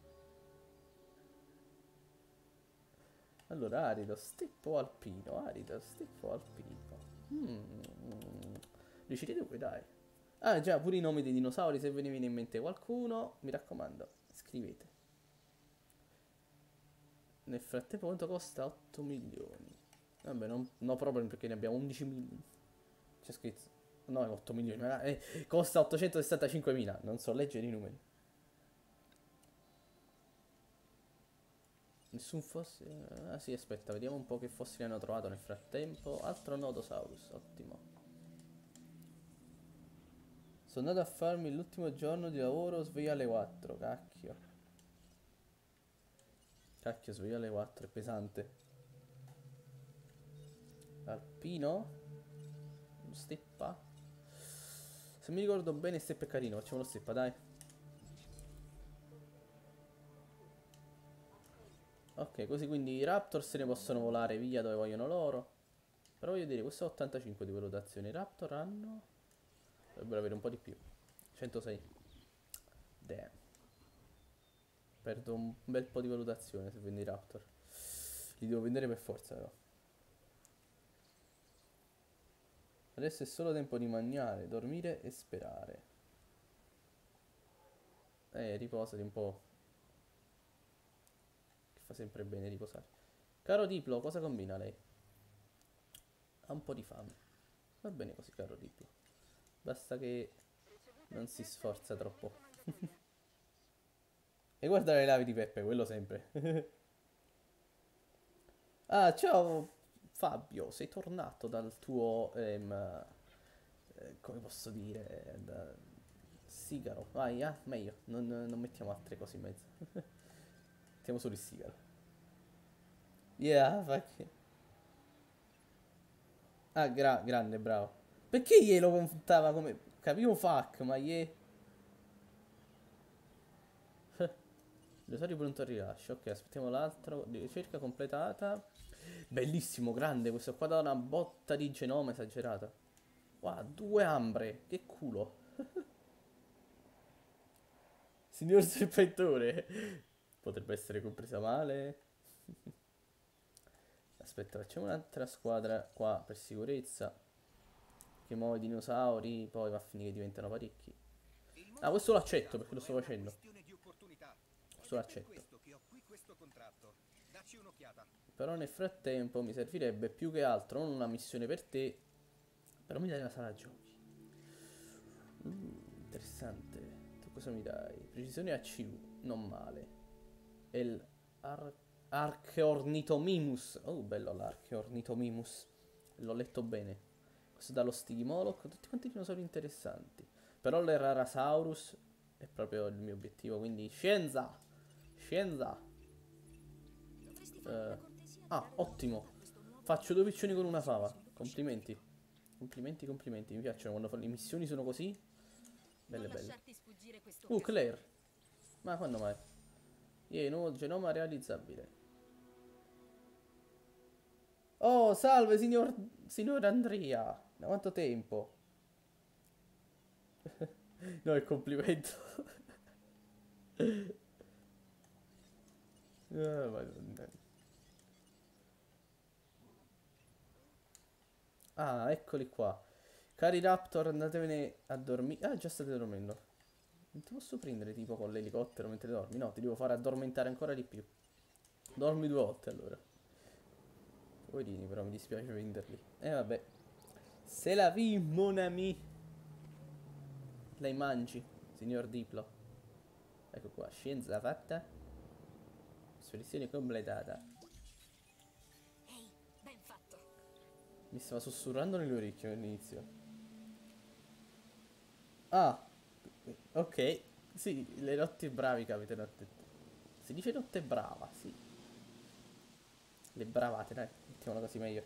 Allora, arido, steppo alpino. Arido, steppo alpino. Decidete voi, dai. Ah, già, pure i nomi dei dinosauri, se ve ne viene in mente qualcuno, mi raccomando, scrivete. Nel frattempo quanto costa? 8 milioni. Vabbè, no problem perché ne abbiamo 11 milioni. C'è scritto. No, è 8 milioni. Costa 865.000. Non so leggere i numeri. Nessun fossile. Ah sì, aspetta, vediamo un po' che fossili hanno trovato nel frattempo. Altro Nodosaurus, ottimo. Sono andato a farmi l'ultimo giorno di lavoro, sveglio alle 4, cacchio. Cacchio, sveglio alle 4, è pesante. Alpino? Steppa? Se mi ricordo bene steppa è carino, facciamo lo steppa, dai. Ok, così quindi i Raptor se ne possono volare via dove vogliono loro. Però voglio dire, questo è 85 di valutazione. I Raptor hanno... dovrebbero avere un po' di più. 106. Damn. Perdo un bel po' di valutazione se vendi i Raptor. Li devo vendere per forza però. Adesso è solo tempo di mangiare, dormire e sperare. Riposati un po'. Che fa sempre bene riposare. Caro Diplo, cosa combina lei? Ha un po' di fame. Va bene così, caro Diplo. Basta che non si sforza troppo. E guarda le lavi di Peppe, quello sempre. Ah, ciao Fabio, sei tornato dal tuo, come posso dire, da sigaro. Vai, meglio, non mettiamo altre cose in mezzo. Mettiamo solo il sigaro. Yeah, fuck. Ah, grande, bravo. Perché glielo confrontava come... Capivo fuck, ma gli... L'usario pronto al rilascio. Ok, aspettiamo l'altro. Ricerca completata. Bellissimo, grande. Questo qua dà una botta di genoma esagerata. Wow, 2 ambre. Che culo. Signor serpentore. Potrebbe essere compresa male. Aspetta, facciamo un'altra squadra qua per sicurezza. Che muove i dinosauri. Poi va a finire che diventano parecchi. Ah, questo l'accetto perché lo sto facendo. Questo l'accetto. Però nel frattempo mi servirebbe più che altro non una missione per te. Però mi dai la sala giochi. Interessante. Tu cosa mi dai? Precisione ACU, non male. E l'Archeornithomimus. Oh, bello l'Archeornithomimus. L'ho letto bene. Questo dallo Stygimoloch. Tutti quanti dinosauri interessanti. Però l'Erarasaurus è proprio il mio obiettivo. Quindi scienza. Scienza. Ottimo. Faccio 2 piccioni con una fava. Complimenti. Complimenti, complimenti. Mi piacciono quando le missioni sono così. Belle, belle. Claire. Ma quando mai? Nuovo genoma realizzabile. Oh, salve, signor Andrea. Da quanto tempo? No, è complimento. Madonna. Ah, eccoli qua. Cari Raptor, andatevene a dormire. Ah, già state dormendo. Non ti posso prendere tipo con l'elicottero mentre dormi? No, ti devo fare addormentare ancora di più. Dormi 2 volte allora. Poverini, però mi dispiace venderli. Vabbè. Se la vi, mon ami. Lei mangi, signor Diplo. Ecco qua, scienza fatta. Spedizione completata. Ehi, ben fatto. Mi stava sussurrando nelle orecchie all'inizio. Ah, ok. Sì, le notti bravi capitano a te. Si dice notte brava, sì. Le bravate, dai, mettiamola così meglio.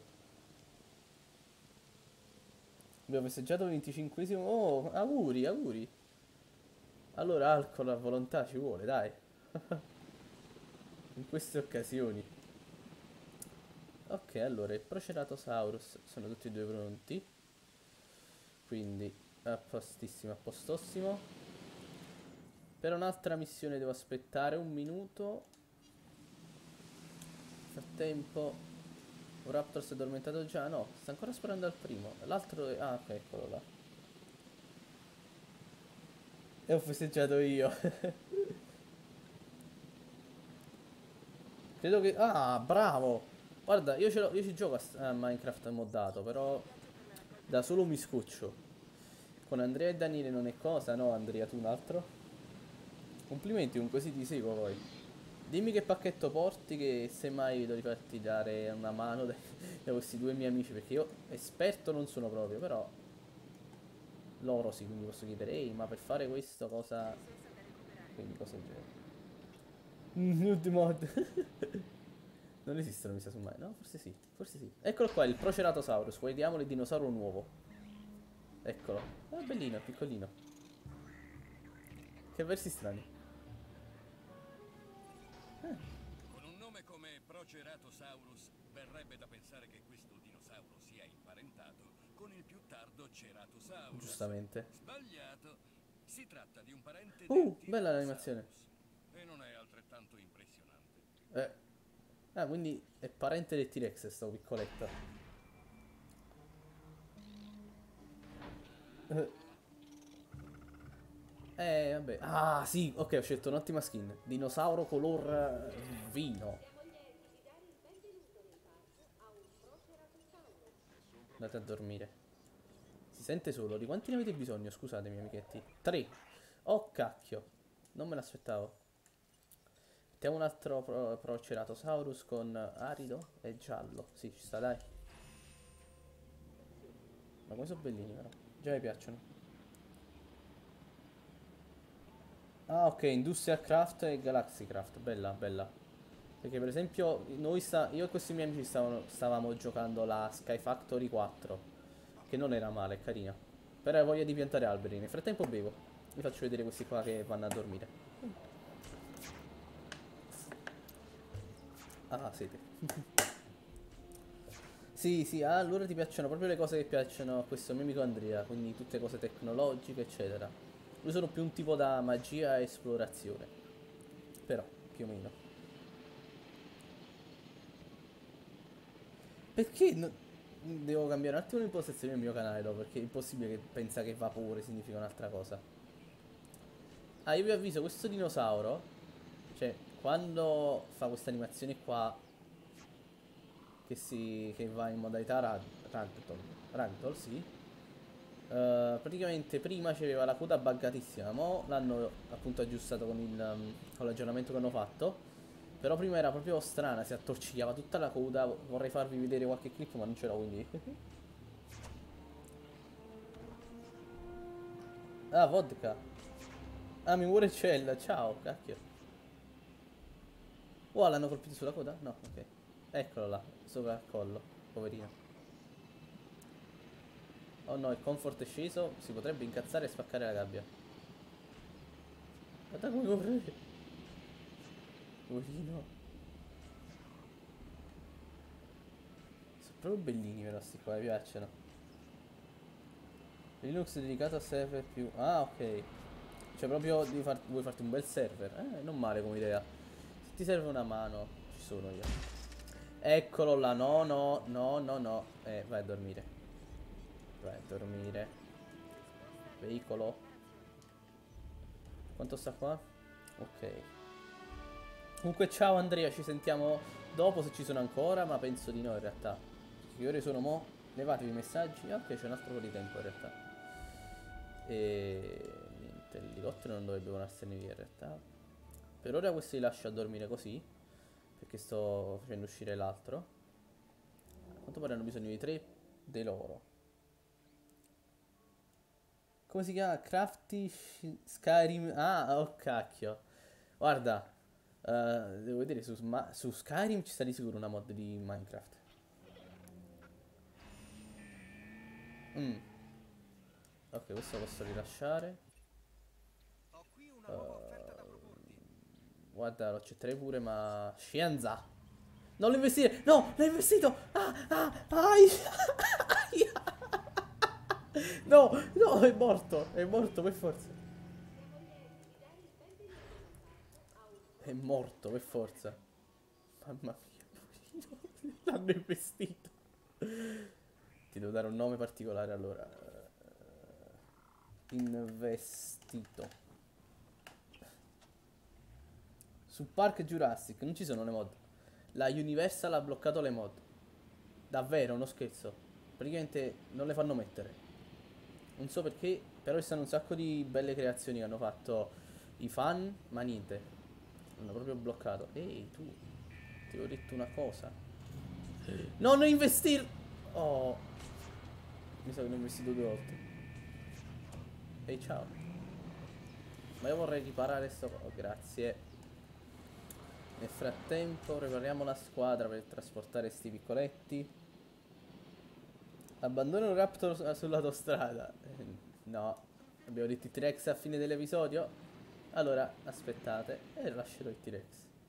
Abbiamo festeggiato il 25esimo. Oh, auguri, auguri. Allora alcol a volontà ci vuole, dai. In queste occasioni. Ok, allora il Proceratosaurus sono tutti e due pronti. Quindi a postissimo, a postissimo. Per un'altra missione devo aspettare un minuto. Nel frattempo un Raptor si è addormentato già. No, sta ancora sparando al primo. L'altro è... Ah, ok, eccolo là. E ho festeggiato io. Credo che... Ah, bravo! Guarda, io ci gioco a Minecraft moddato, però da solo mi scoccio. Con Andrea e Daniele non è cosa, no Andrea, tu un altro? Complimenti, comunque sì, ti seguo poi. Dimmi che pacchetto porti, che semmai vedo di farti dare una mano da questi due miei amici, perché io esperto non sono proprio, però loro sì, quindi posso chiedere, ehi, ma per fare questo cosa... Quindi cosa del genere. Nude mod. Non esistono, mi sa su mai. No, forse sì, forse sì. Eccolo qua, il Proceratosaurus. Guardiamolo, il dinosauro nuovo. Eccolo. Ah, bellino, piccolino. Che versi strani. Con un nome come Proceratosaurus, verrebbe da pensare che questo dinosauro sia imparentato con il più tardo Ceratosaurus. Giustamente. Sbagliato. Si tratta di un parente del Bella l'animazione. Tyrannosaurus. E non è altrettanto impressionante. Ah, quindi è parente del T-Rex sto piccoletto. Vabbè. Ah, sì, ok, ho scelto un'ottima skin. Dinosauro color vino. Andate a dormire. Si sente solo. Di quanti ne avete bisogno? Scusatemi, amichetti. 3. Oh, cacchio. Non me l'aspettavo. Mettiamo un altro Proceratosaurus con arido e giallo. Sì, ci sta, dai. Ma come sono bellini, però. Già mi piacciono. Ah, ok, Industrial Craft e Galaxy Craft. Bella, bella. Perché per esempio io e questi miei amici stavamo giocando la Sky Factory 4. Che non era male, è carina. Però ho voglia di piantare alberi. Nel frattempo bevo. Vi faccio vedere questi qua che vanno a dormire. Ah, siete. Sì, sì, allora ti piacciono proprio le cose che piacciono a questo mio amico Andrea. Quindi tutte cose tecnologiche, eccetera. Io sono più un tipo da magia e esplorazione. Però, più o meno. Perché devo cambiare un attimo l'impostazione del mio canale dopo? Perché è impossibile che pensa che vapore significa un'altra cosa. Ah, io vi avviso, questo dinosauro, cioè, quando fa questa animazione qua, che va in modalità ragdoll, sì. Praticamente prima c'aveva la coda buggatissima, mo l'hanno appunto aggiustato con l'aggiornamento che hanno fatto. Però prima era proprio strana, si attorcigliava tutta la coda. Vorrei farvi vedere qualche clip, ma non ce l'ho, quindi. Ah, vodka. Ah, mi muore il cell, ciao, cacchio. Oh, l'hanno colpito sulla coda? No, ok. Eccolo là, sopra il collo, poverino. Oh no, il comfort è sceso, si potrebbe incazzare e spaccare la gabbia. Guarda come corre. Poverino. Sono proprio bellini però sti qua, mi piacciono. Linux dedicato a server più... Ah, ok. Cioè proprio vuoi farti un bel server. Non male come idea. Se ti serve una mano, ci sono io. Eccolo là, no, no, no, no, no. Vai a dormire. Vai a dormire. Veicolo. Quanto sta qua? Ok. Comunque ciao Andrea, ci sentiamo dopo se ci sono ancora, ma penso di no in realtà. Che ore sono mo? Levatevi i messaggi. Ah, ok, c'è un altro po' di tempo in realtà. E niente, l'elicottero non dovrebbe volarsene via in realtà. Per ora questo li lascio a dormire così, perché sto facendo uscire l'altro. A quanto pare hanno bisogno di 3 dei loro. Come si chiama? Crafty Skyrim. Ah, oh cacchio. Guarda, devo vedere su Skyrim ci sta di sicuro una mod di Minecraft. Ok, questo lo posso rilasciare. Ho qui una nuova offerta da proporti. Guarda, lo accetterei pure, ma... Scienza! Non lo investire! No, l'ho investito! Ai. No, no, è morto per forza. È morto per forza. Mamma mia, poverino. L'hanno investito. Ti devo dare un nome particolare allora. Investito. Su Park Jurassic non ci sono le mod. La Universal ha bloccato le mod. Davvero, uno scherzo. Praticamente non le fanno mettere. Non so perché, però ci stanno un sacco di belle creazioni che hanno fatto i fan, ma niente. Hanno proprio bloccato. Ehi, tu, ti ho detto una cosa. No, non investire! Oh, mi sa che ne ho investito 2 volte. Ehi, ciao. Ma io vorrei riparare sto... Oh, grazie. Nel frattempo prepariamo la squadra per trasportare sti piccoletti. Abbandono un raptor sull'autostrada. No, abbiamo detto i T-Rex a fine dell'episodio. Allora, aspettate e lascerò il T-Rex.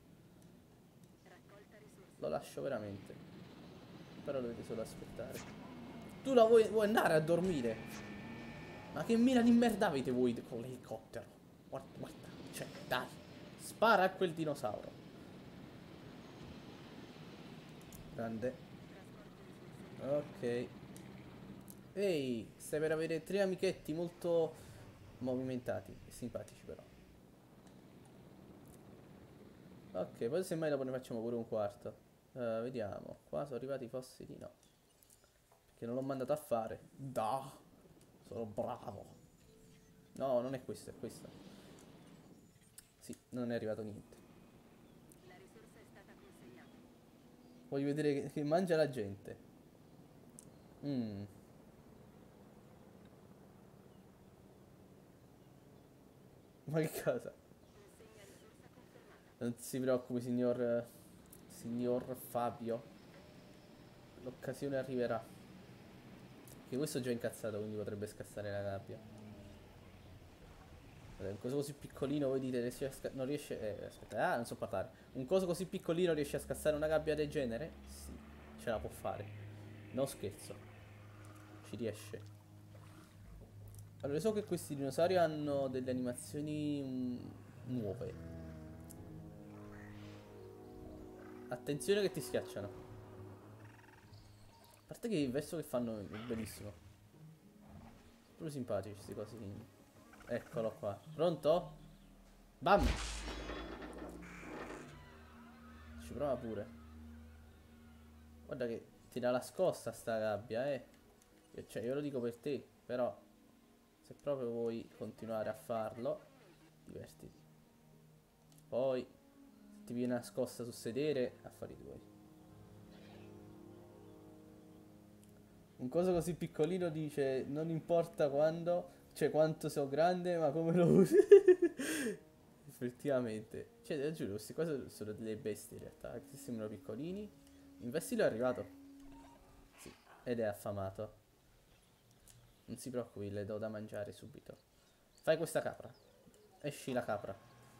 Lo lascio veramente. Però dovete solo aspettare. Tu la vuoi andare a dormire? Ma che mira di merda avete voi con l'elicottero? Guarda, guarda. Cioè, dai. Spara a quel dinosauro. Grande. Ok. Ehi, stai per avere 3 amichetti molto movimentati e simpatici però. Ok, poi semmai dopo ne facciamo pure un quarto. Vediamo. Qua sono arrivati i fossili, no. Perché non l'ho mandato a fare. Da. Sono bravo. No, non è questo, è questo. Sì, non è arrivato niente. Voglio vedere che mangia la gente. Ma che cosa? Non si preoccupi, signor Fabio. L'occasione arriverà. Che questo è già incazzato, quindi potrebbe scassare la gabbia. Vabbè, un coso così piccolino, voi dite, non riesce... aspetta, non so parlare. Un coso così piccolino riesce a scassare una gabbia del genere? Sì, ce la può fare. No scherzo. Ci riesce. Allora, so che questi dinosauri hanno delle animazioni nuove. Attenzione che ti schiacciano. A parte che il verso che fanno è bellissimo. Proprio simpatici questi cosi. Eccolo qua. Pronto? Bam! Ci prova pure. Guarda che ti dà la scossa sta gabbia, Cioè, io lo dico per te, però se proprio vuoi continuare a farlo, divertiti. Poi, se ti viene una scossa sul sedere, affari tuoi. Un coso così piccolino dice, non importa quando, cioè quanto sono grande, ma come lo usi. Effettivamente. Cioè, ti giuro, queste cose sono delle bestie in realtà, che sembrano piccolini. Investilo è arrivato. Sì, ed è affamato. Non si preoccupi, le do da mangiare subito. Fai questa capra. Esci la capra.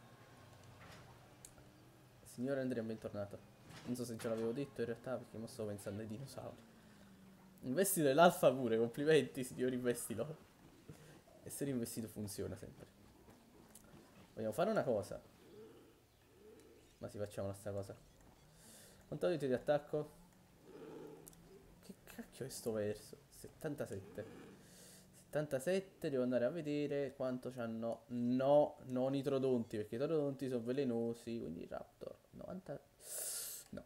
Signore Andrea, bentornato. Non so se ce l'avevo detto in realtà, perché non stavo pensando ai dinosauri. Investilo l'alfa pure, complimenti signor investilo. Essere investito funziona sempre. Vogliamo fare una cosa. Ma sì, facciamo sta cosa. Quanto avete di attacco? Che cacchio è sto verso? 77. 77, devo andare a vedere quanto c'hanno. No, non i trodonti, perché i trodonti sono velenosi, quindi i raptor. 90. No.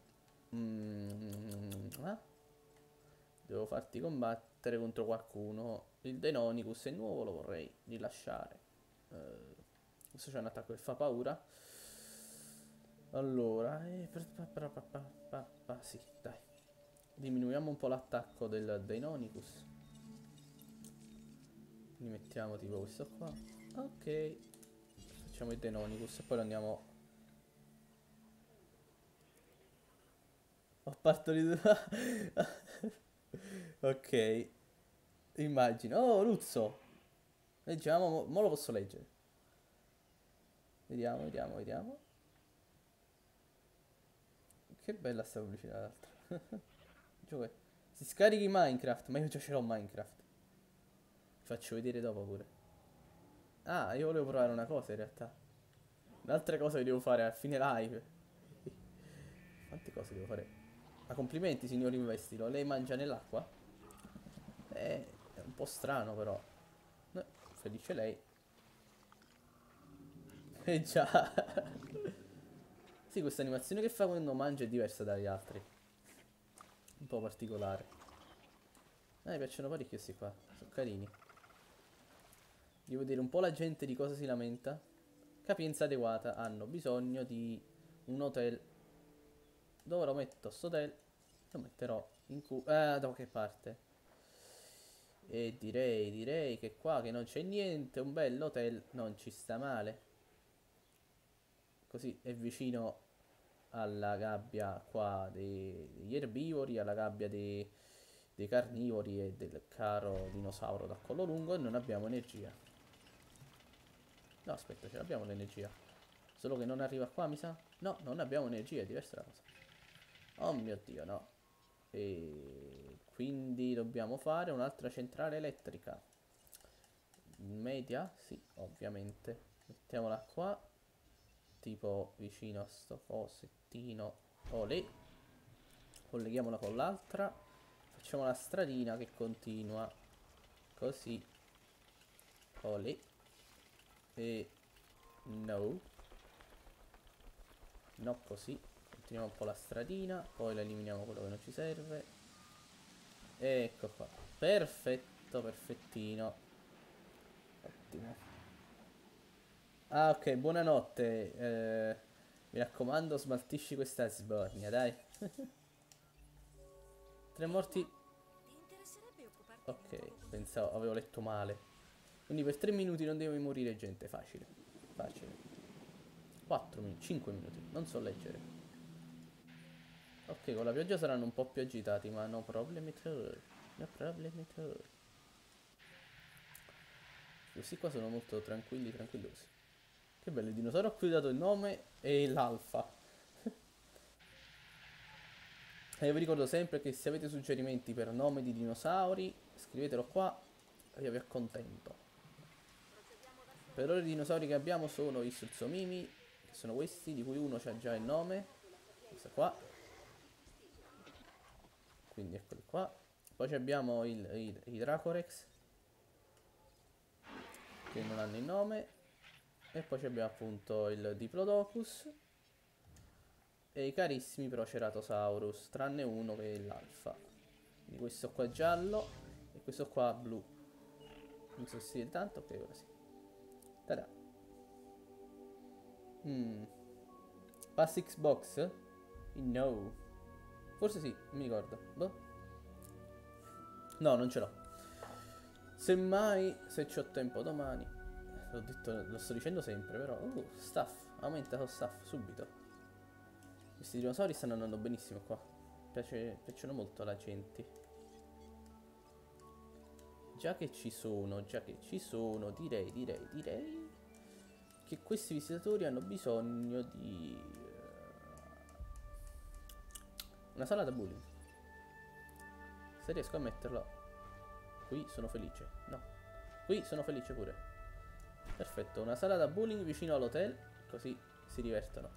Devo farti combattere contro qualcuno. Il Deinonychus è nuovo, lo vorrei rilasciare. Questo c'è un attacco che fa paura. Allora, sì, dai. Diminuiamo un po' l'attacco del Deinonychus. Quindi mettiamo tipo questo qua. Ok. Facciamo il Deinonychus e poi lo andiamo. Ho partorito. Ok. Immagino. Oh, Luzzo. Leggiamo. Mo lo posso leggere. Vediamo. Che bella sta pubblicità l'altra. Gioco. Si scarichi Minecraft, ma io già ce l'ho Minecraft. Vi faccio vedere dopo pure. Ah, io volevo provare una cosa in realtà. Un'altra cosa che devo fare a fine live. Quante cose devo fare? Ma complimenti, signor Investilo. Lei mangia nell'acqua? È un po' strano però. Felice lei. Già. Sì, questa animazione che fa quando mangia è diversa dagli altri. Un po' particolare. Mi piacciono parecchio questi qua. Sono carini. Devo vedere un po' la gente di cosa si lamenta. Capienza adeguata. Hanno bisogno di un hotel. Dove lo metto sto hotel? Lo metterò in da qualche parte. E direi che qua che non c'è niente, un bel hotel non ci sta male. Così è vicino alla gabbia qua degli erbivori, alla gabbia dei carnivori e del caro dinosauro da collo lungo, e non abbiamo energia. No, aspetta, ce l'abbiamo l'energia. Solo che non arriva qua, mi sa? No, non abbiamo energia, è diversa la cosa. Oh mio Dio, no. E quindi dobbiamo fare un'altra centrale elettrica. Media? Sì, ovviamente. Mettiamola qua. Tipo vicino a sto cosettino. Olè. Colleghiamola con l'altra. Facciamo la stradina che continua così. Olè. E no. No, così. Continuiamo un po' la stradina. Poi la eliminiamo quello che non ci serve. Ecco qua. Perfetto, perfettino. Ottimo. Ah, ok, buonanotte. Mi raccomando, smaltisci questa sbornia, dai. 3 morti. Ti interesserebbe occuparti di un Ok, poco con pensavo, avevo letto male. Quindi per 3 minuti non deve morire gente, facile. Facile. 4 minuti, 5 minuti, non so leggere. Ok, con la pioggia saranno un po' più agitati, ma no problem at all. No problem at all. Questi qua sono molto tranquilli, tranquillosi. Che bello, il dinosauro a cui ho dato il nome è l'alfa. E io vi ricordo sempre che se avete suggerimenti per nome di dinosauri, scrivetelo qua e io vi accontento. Per ora i dinosauri che abbiamo sono i Sutsomimi, che sono questi, di cui uno c'ha già il nome. Questo qua. Quindi eccoli qua. Poi abbiamo i Dracorex, che non hanno il nome. E poi abbiamo appunto il Diplodocus e i carissimi Proceratosaurus, tranne uno che è l'alfa. Quindi questo qua è giallo e questo qua blu. Non so se si vede tanto, ok, ora sì. Tada. Pass Xbox? No. Forse sì, non mi ricordo. Boh. No, non ce l'ho. Semmai, se c'ho tempo domani. L'ho detto, lo sto dicendo sempre, però. Staff, aumenta lo staff, subito. Questi dinosauri stanno andando benissimo qua. Piacciono molto alla gente. Già che ci sono, direi che questi visitatori hanno bisogno di una sala da bowling. Se riesco a metterla qui sono felice. No, qui sono felice pure. Perfetto, una sala da bowling vicino all'hotel, così si divertono.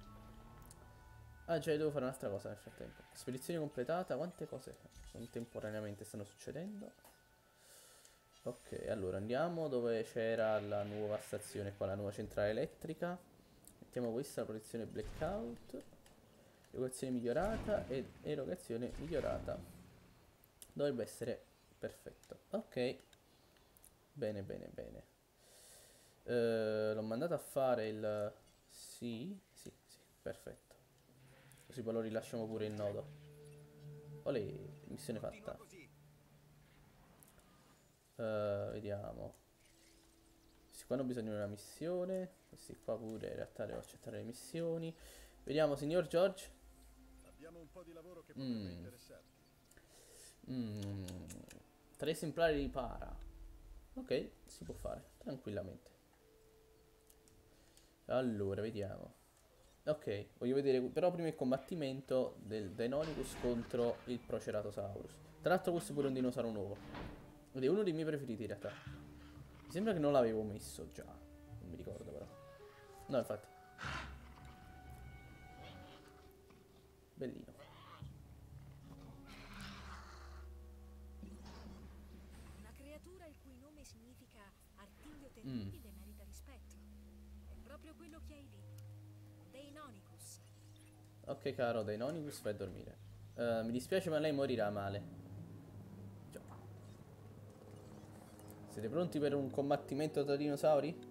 Ah già, devo fare un'altra cosa nel frattempo. Spedizione completata. Quante cose contemporaneamente stanno succedendo? Ok, allora andiamo dove c'era la nuova stazione qua, la nuova centrale elettrica. Mettiamo questa, la protezione blackout. Erogazione migliorata ed erogazione migliorata. Dovrebbe essere perfetto. Ok. Bene, bene, bene. L'ho mandato a fare il... Sì, perfetto. Così poi lo rilasciamo pure il nodo. Olè, missione fatta. Vediamo. Questi qua hanno bisogno di una missione. Questi qua pure in realtà devo accettare le missioni. Vediamo, signor George. Abbiamo un po' di lavoro che potrebbe interessarti. 3 esemplari di para. Ok, si può fare tranquillamente. Allora, vediamo. Ok, voglio vedere però prima il combattimento del Deinonychus contro il Proceratosaurus. Tra l'altro questo è pure un dinosauro nuovo. Ed è uno dei miei preferiti in realtà. Mi sembra che non l'avevo messo già. Non mi ricordo però. No, infatti. Bellino. Una creatura il cui nome significa artiglio terribile merita rispetto. È proprio quello che hai lì. Deinonychus. Ok, caro Deinonychus, vai a dormire. Mi dispiace, ma lei morirà male. Già. Siete pronti per un combattimento tra dinosauri?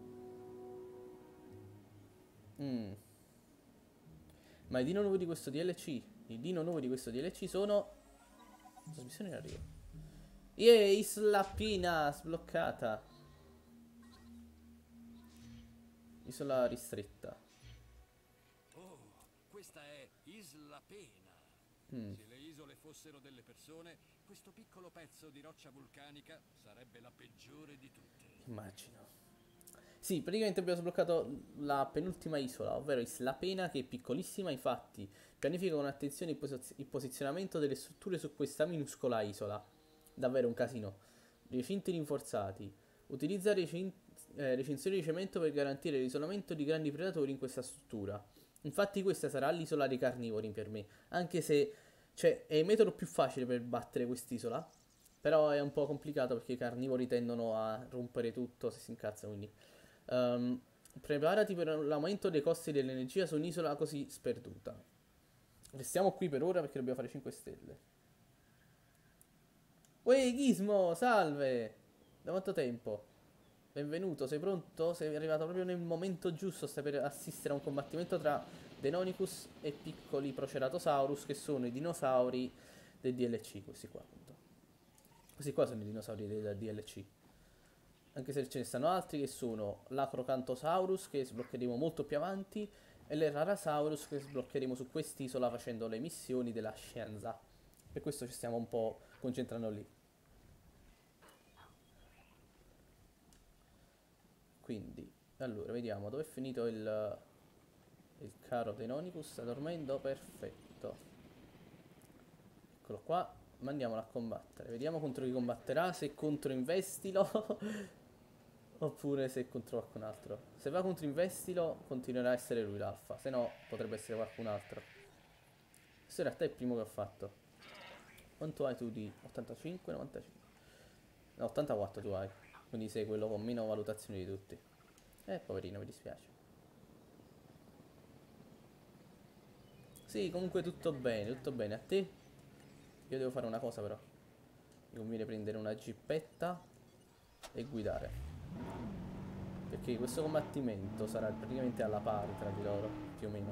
Ma il dino nuovo di questo DLC? Il dino nuovo di questo DLC sono... Trasmissione in arrivo. Isla Pina sbloccata. Isola ristretta. Oh, questa è Isla Pena. Se le isole fossero delle persone, questo piccolo pezzo di roccia vulcanica sarebbe la peggiore di tutte. Immagino. Sì, praticamente abbiamo sbloccato la penultima isola, ovvero Isla Pena, che è piccolissima, infatti pianifica con attenzione il posizionamento delle strutture su questa minuscola isola. Davvero un casino. Recinti rinforzati. Utilizza recinzioni di cemento per garantire l'isolamento di grandi predatori in questa struttura. Infatti questa sarà l'isola dei carnivori per me, anche se cioè, è il metodo più facile per battere quest'isola, però è un po' complicato perché i carnivori tendono a rompere tutto se si incazza, quindi... preparati per l'aumento dei costi dell'energia su un'isola così sperduta. Restiamo qui per ora perché dobbiamo fare 5 stelle. Uè, Gizmo, salve! Da quanto tempo? Benvenuto, sei pronto? Sei arrivato proprio nel momento giusto, stai per assistere a un combattimento tra Deinonychus e piccoli Proceratosaurus, che sono i dinosauri del DLC, questi qua appunto. Questi qua sono i dinosauri del DLC. Anche se ce ne stanno altri che sono l'Acrocanthosaurus, che sbloccheremo molto più avanti, e l'Errarasaurus, che sbloccheremo su quest'isola facendo le missioni della scienza. Per questo ci stiamo un po' concentrando lì. Quindi, allora, vediamo dove è finito il caro Deinonychus. Sta dormendo? Perfetto. Eccolo qua. Mandiamolo a combattere. Vediamo contro chi combatterà. Se contro Investilo oppure se contro qualcun altro. Se va contro Investilo continuerà a essere lui l'alfa. Se no potrebbe essere qualcun altro. Questo in realtà è il primo che ho fatto. Quanto hai tu di 85, 95? No, 84 tu hai. Quindi sei quello con meno valutazioni di tutti. Poverino, mi dispiace. Sì, comunque tutto bene, tutto bene. A te? Io devo fare una cosa però. Mi conviene prendere una gippetta e guidare. Perché questo combattimento sarà praticamente alla pari tra di loro, più o meno.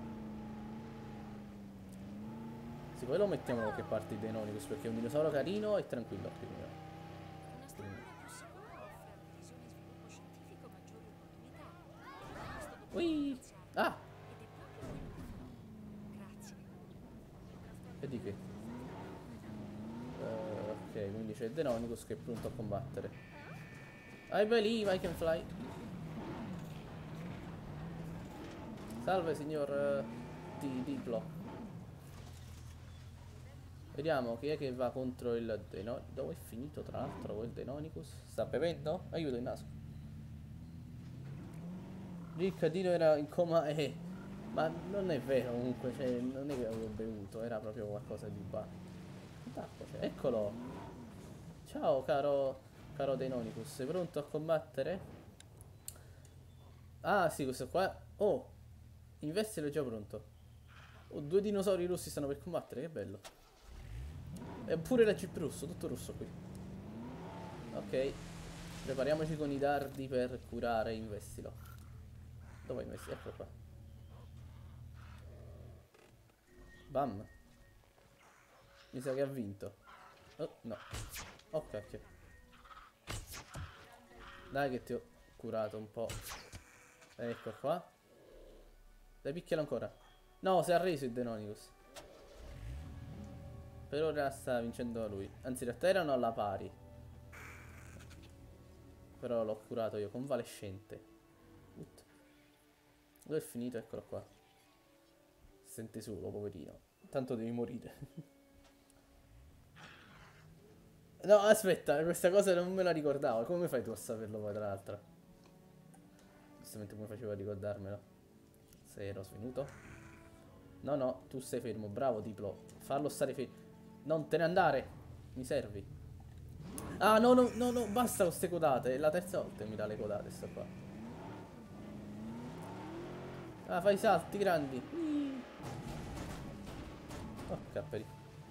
Sì, poi lo mettiamo da qualche parte il Deinonychus perché è un dinosauro carino e tranquillo più o meno. Una struttura più sicura offre alla divisione sviluppo scientifico maggiori opportunità. Questo potrebbe Ui! finanziarlo. Ah! Ed è proprio quello che fa. Grazie. E di che? Ok, quindi c'è il Deinonychus che è pronto a combattere. I believe I can fly. Salve signor Diplo. Vediamo chi è che va contro il Deinonychus. Dove è finito tra l'altro quel Deinonychus? Sta bevendo? Aiuto il naso. Il cadino era in coma ma non è vero comunque, cioè, non è che avevo bevuto, era proprio qualcosa di d'acqua, cioè. Eccolo. Ciao caro Deinonychus, sei pronto a combattere? Ah sì, questo qua. Oh, Investilo è già pronto. Oh, due dinosauri rossi stanno per combattere, che bello. E pure la chip rosso, tutto rosso qui. Ok, prepariamoci con i dardi per curare Investilo. Dove è Investilo? Eccolo qua. Bam. Mi sa che ha vinto. Oh, no. Oh, cacchio. Dai che ti ho curato un po'. Ecco qua. Dai, picchialo ancora. No, si è arreso il Deinonychus. Per ora sta vincendo lui. Anzi, in realtà erano alla pari. Però l'ho curato io, convalescente. Dove è finito? Eccolo qua. sente solo, poverino. Tanto devi morire. No, aspetta, questa cosa non me la ricordavo. Come fai tu a saperlo poi, tra l'altro? Giustamente come facevo a ricordarmelo. Sei ero svenuto? No, no, tu sei fermo. Bravo, Diplo. Farlo stare fermo. Non te ne andare. Mi servi. Ah, no, no, no, no, basta con ste codate. È la terza volta che mi dà le codate, sta qua. Ah, fai salti grandi. Oh, capperi.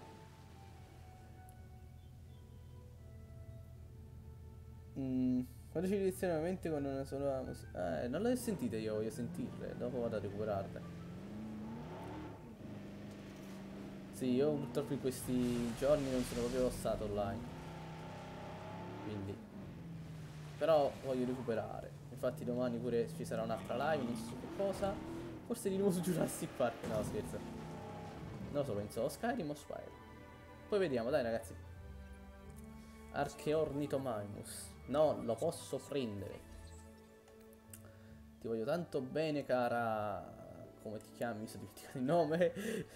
Quando ci iniziano ovviamente con una sola musica. Non le sentite io, voglio sentirle. Dopo vado a recuperarle. Sì, io purtroppo in questi giorni non sono proprio stato online. Quindi. Però voglio recuperare. Infatti domani pure ci sarà un'altra live, non so su che cosa. Forse di nuovo su Jurassic Park. No, scherzo. Non lo so, penso o Skyrim o Spyro. Poi vediamo, dai ragazzi. Archeornithomimus. No, lo posso prendere. Ti voglio tanto bene, cara. Come ti chiami? Mi sono dimenticato il nome.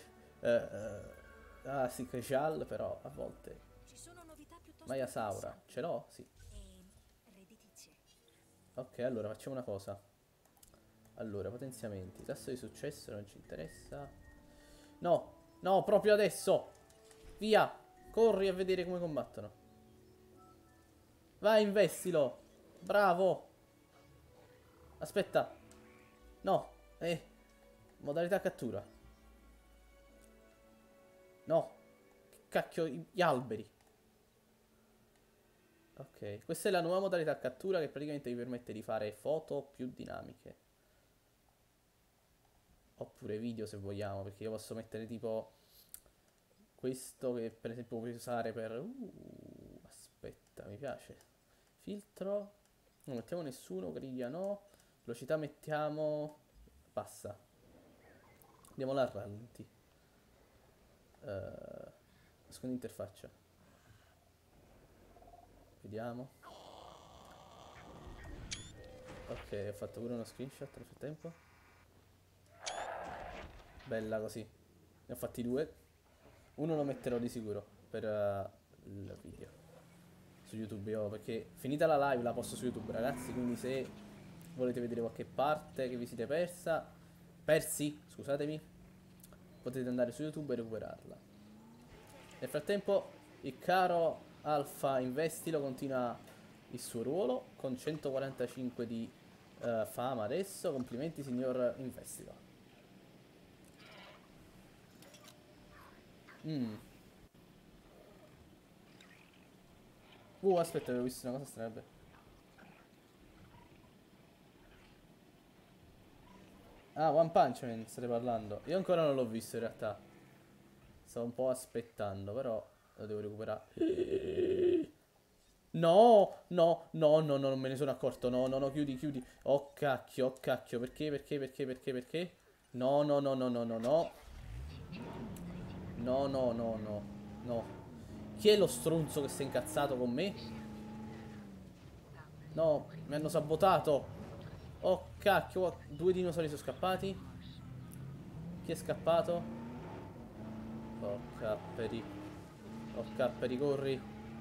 Ah, sì, Crecial, però a volte. Ci sono novità piuttosto Maiasaura. Ce l'ho? Sì. e redditizie. Ok, allora facciamo una cosa. Allora, potenziamenti. Tasso di successo non ci interessa. No, no, proprio adesso. Via. Corri a vedere come combattono. Vai, investilo. Bravo. Aspetta. No. Modalità cattura. No. Che cacchio, gli alberi. Ok, questa è la nuova modalità cattura che praticamente vi permette di fare foto più dinamiche. Oppure video se vogliamo, perché io posso mettere tipo questo che per esempio puoi usare per... aspetta, mi piace. Filtro. Non mettiamo nessuno, griglia no. Velocità mettiamo... bassa. Andiamo là a rallenti. Seconda interfaccia. Vediamo. Ok, ho fatto pure uno screenshot nel frattempo. Bella così. Ne ho fatti due. Uno lo metterò di sicuro per il video su YouTube io, perché finita la live la posto su YouTube, ragazzi. Quindi se volete vedere qualche parte che vi siete persi, scusatemi, potete andare su YouTube e recuperarla. Nel frattempo il caro Alfa Investilo continua il suo ruolo con 145 di fama adesso. Complimenti signor Investilo. Aspetta, avevo visto una cosa strana. Ah, One Punch Man state parlando. Io ancora non l'ho visto in realtà. Stavo un po' aspettando, però lo devo recuperare. No, no, no, no, no, non me ne sono accorto. No, no, no, chiudi, chiudi. Oh cacchio, oh cacchio. Perché, perché, perché, perché, perché? No, no, no, no, no, no, no. No, no, no, no, no. Chi è lo stronzo che si è incazzato con me? No, mi hanno sabotato. Oh cacchio, due dinosauri sono scappati. Chi è scappato? Oh capperi. Oh capperi, corri.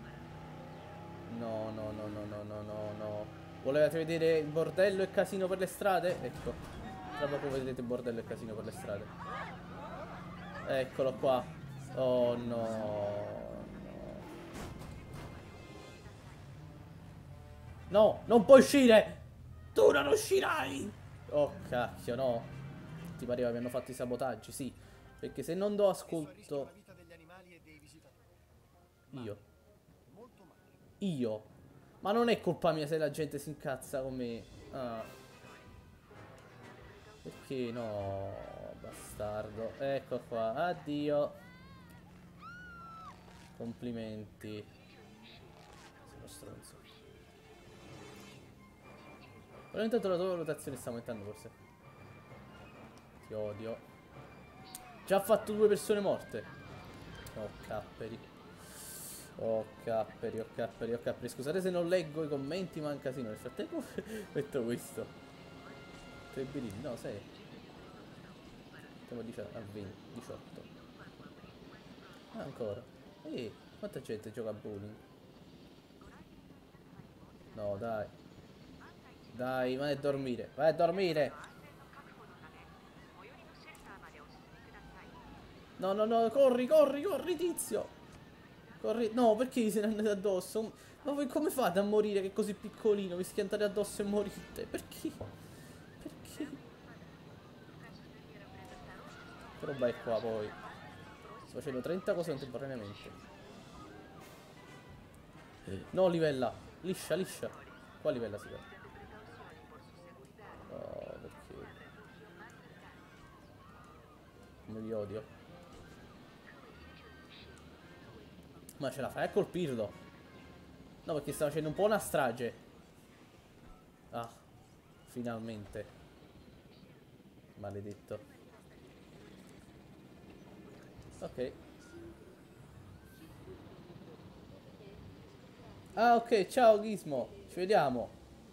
No, no, no, no, no, no, no, no. Volevate vedere il bordello e casino per le strade? Ecco. Tra poco vedrete il bordello e casino per le strade. Eccolo qua. Oh no. No, non puoi uscire! Tu non uscirai! Oh cacchio, no. Ti pareva che mi hanno fatto i sabotaggi? Sì. Perché se non do ascolto... Io? Ma non è colpa mia se la gente si incazza con me. Ah. Perché no? Bastardo. Ecco qua. Addio. Complimenti. Sono stronzo. Però intanto la tua valutazione sta aumentando forse. Ti odio. Già fatto 2 persone morte. Oh capperi. Oh capperi, oh capperi, oh capperi. Scusate se non leggo i commenti, ma è un casino. Nel frattempo metto questo. 3 birilli, no 6. Siamo a 20, 18. Ah, ancora. Quanta gente gioca a bowling? No, dai. Dai, vai a dormire. Vai a dormire. No, no, no, corri, corri, corri, tizio. Corri. No, perché se ne andate addosso? Ma voi come fate a morire che è così piccolino? Vi schiantate addosso e morite? Perché? Perché? Che roba è qua poi? Sto facendo 30 cose contemporaneamente. No, livella. Liscia, liscia. Qua livella si fa. Oh, perché? Come vi odio. Ma ce la fai a colpirlo? No, perché sta facendo un po' una strage. Ah, finalmente. Maledetto. Ok. Ah, ok, ciao Gizmo. Ci vediamo.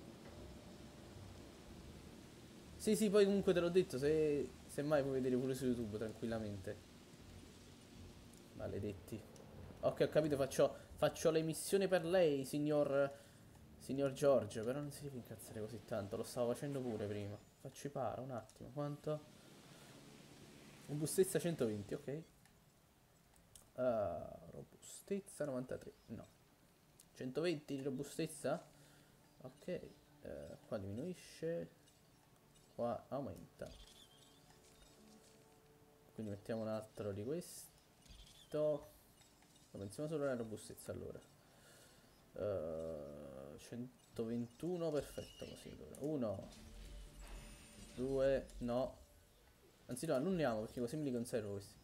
Sì, sì, poi comunque te l'ho detto, se mai puoi vedere pure su YouTube tranquillamente. Maledetti. Ok, ho capito, faccio le missioni per lei, signor George, però non si deve incazzare così tanto, lo stavo facendo pure prima. Faccio i para, un attimo, quanto? Robustezza 120, ok. Robustezza 93, no. 120 di robustezza? Ok, qua diminuisce, qua aumenta. Quindi mettiamo un altro di questo. Pensiamo solo alla robustezza allora. 121, perfetto così allora. 1, 2, no. Anzi no, annulliamo perché così me li conservo questi.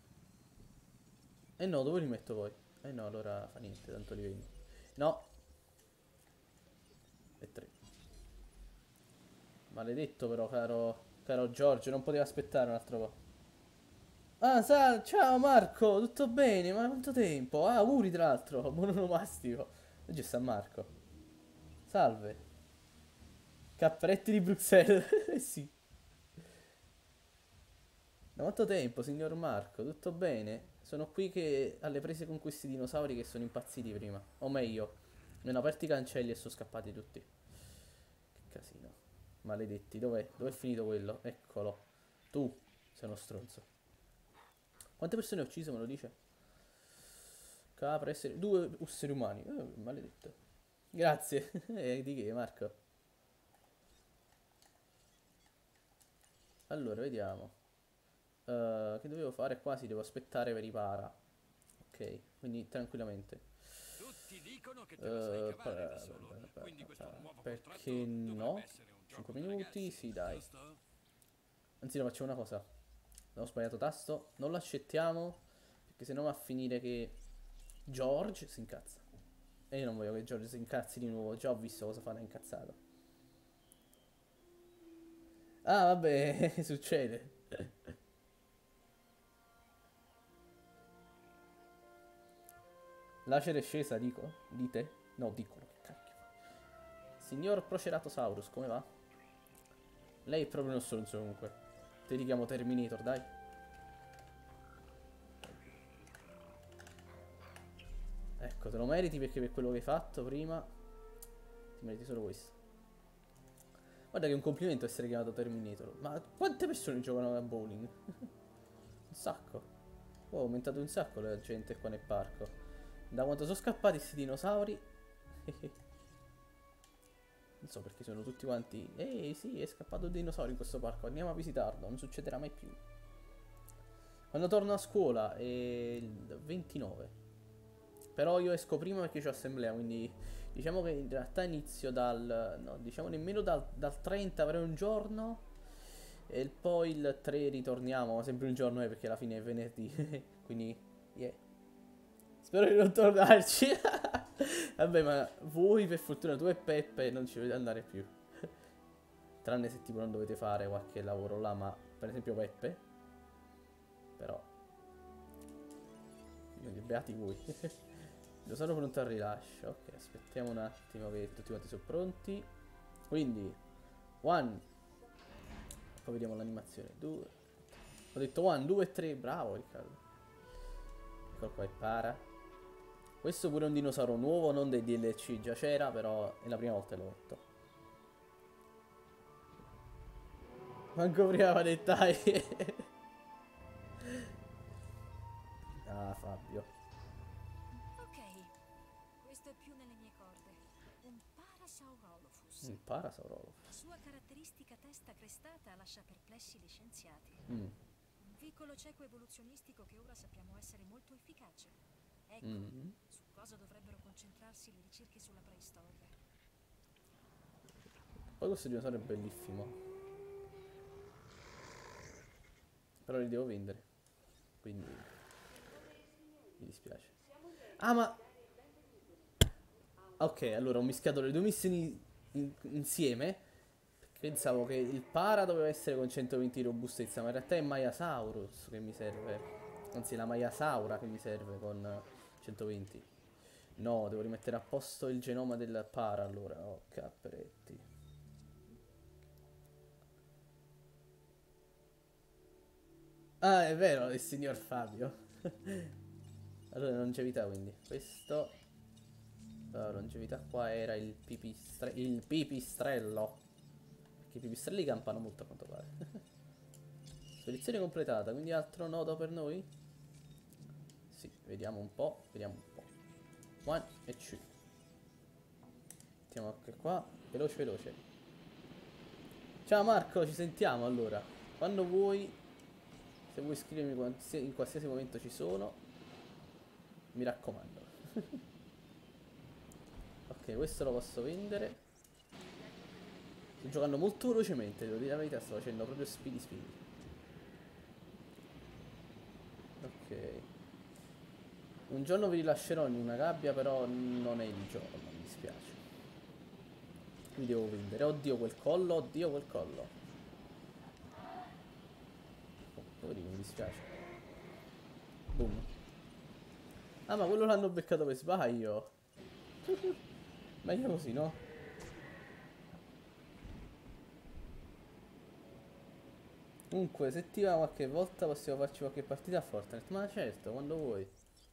Eh no, dove li metto poi? Eh no, allora fa niente, tanto li vedi. No. E 3. Maledetto però, caro Giorgio, non poteva aspettare un altro po'. Ah, ciao Marco, tutto bene? Ma quanto tempo? Ah, auguri tra l'altro, buon onomastico. Oggi sta Marco. Salve. Capperetti di Bruxelles. Eh sì. Da quanto tempo, signor Marco? Tutto bene? Sono qui che alle prese con questi dinosauri che sono impazziti prima. O meglio, mi hanno aperto i cancelli e sono scappati tutti. Che casino. Maledetti, dov'è? Dov'è finito quello? Eccolo. Tu sei uno stronzo. Quante persone ho ucciso, me lo dice? Capra, essere... 2 esseri umani. Maledetto. Grazie. Di che, Marco? Allora, vediamo. Che dovevo fare qua? Si devo aspettare per i para. Ok, quindi tranquillamente. Tutti dicono che te la sai cavare da solo, quindi questo nuovo perché contratto dovrebbe no? essere un gioco 5 da minuti, ragazzi, sì dai. giusto? Anzi no, facciamo una cosa. Ho sbagliato tasto. Non lo accettiamo, perché sennò va a finire che George si incazza. E io non voglio che George si incazzi di nuovo. Già ho visto cosa fa una incazzata. Ah, vabbè, succede. Lacera è scesa, dico? Dite? No, dicono, che cacchio. Signor Proceratosaurus, come va? Lei è proprio uno stronzo comunque. Ti richiamo Terminator, dai. Ecco, te lo meriti perché per quello che hai fatto prima ti meriti solo questo. Guarda che è un complimento essere chiamato Terminator. Ma quante persone giocano a bowling? Un sacco. Oh, è aumentato un sacco la gente qua nel parco. Da quando sono scappati questi dinosauri. Non so perché sono tutti quanti. Ehi sì, è scappato un dinosauro in questo parco. Andiamo a visitarlo, non succederà mai più. Quando torno a scuola è il 29. Però io esco prima perché ho assemblea, quindi diciamo che in realtà inizio dal... no, diciamo nemmeno dal 30 avrei un giorno. E poi il 3 ritorniamo, ma sempre un giorno perché alla fine è venerdì. Quindi, yeah. Spero di non tornarci. Vabbè, ma voi per fortuna, tu e Peppe non ci dovete andare più. Tranne se tipo non dovete fare qualche lavoro là, ma per esempio Peppe. Però beati voi. Devo sono pronto al rilascio. Ok, aspettiamo un attimo che tutti quanti sono pronti. Quindi 1. Poi vediamo l'animazione. 2. Ho detto 1, 2, 3. Bravo Riccardo. Ecco qua il para. Questo pure è un dinosauro nuovo, non dei DLC, già c'era, però è la prima volta che l'ho letto. Manco prima dettagli. Ah, Fabio. Ok, questo è più nelle mie corde. Un Parasaurolophus. Un Parasaurolophus. La sua caratteristica testa crestata lascia perplessi gli scienziati. Mm. Un piccolo cieco evoluzionistico che ora sappiamo essere molto efficace. Ecco, su cosa dovrebbero concentrarsi le ricerche sulla preistoria. Poi questo dinosauro è bellissimo. Però li devo vendere. Quindi mi dispiace. Ah, ma ok, allora ho mischiato le due missioni insieme. Perché pensavo che il para doveva essere con 120 di robustezza, ma in realtà è Maiasaurus che mi serve. Anzi, la Maiasaura che mi serve con 120. No, devo rimettere a posto il genoma del para allora. Oh, capperetti. Ah, è vero, il signor Fabio. Allora, longevità quindi. Questo. Longevità qua era il pipistrello. Perché i pipistrelli campano molto a quanto pare. Spedizione completata, quindi altro nodo per noi? Sì, vediamo un po', vediamo un po'. 1 e 2. Mettiamo anche qua, veloce veloce. Ciao Marco, ci sentiamo allora. Quando vuoi, se vuoi scrivermi in qualsiasi momento ci sono. Mi raccomando. Ok, questo lo posso vendere. Sto giocando molto velocemente, devo dire la verità, sto facendo proprio speedy speedy. Ok. Un giorno vi rilascerò in una gabbia, però non è il giorno, mi dispiace. Mi devo vendere. Oddio quel collo, oddio quel collo. Oh, poverino, mi dispiace. Boom. Ah, ma quello l'hanno beccato per sbaglio. Meglio così, no? Comunque, se ti va qualche volta possiamo farci qualche partita a Fortnite. Ma certo, quando vuoi.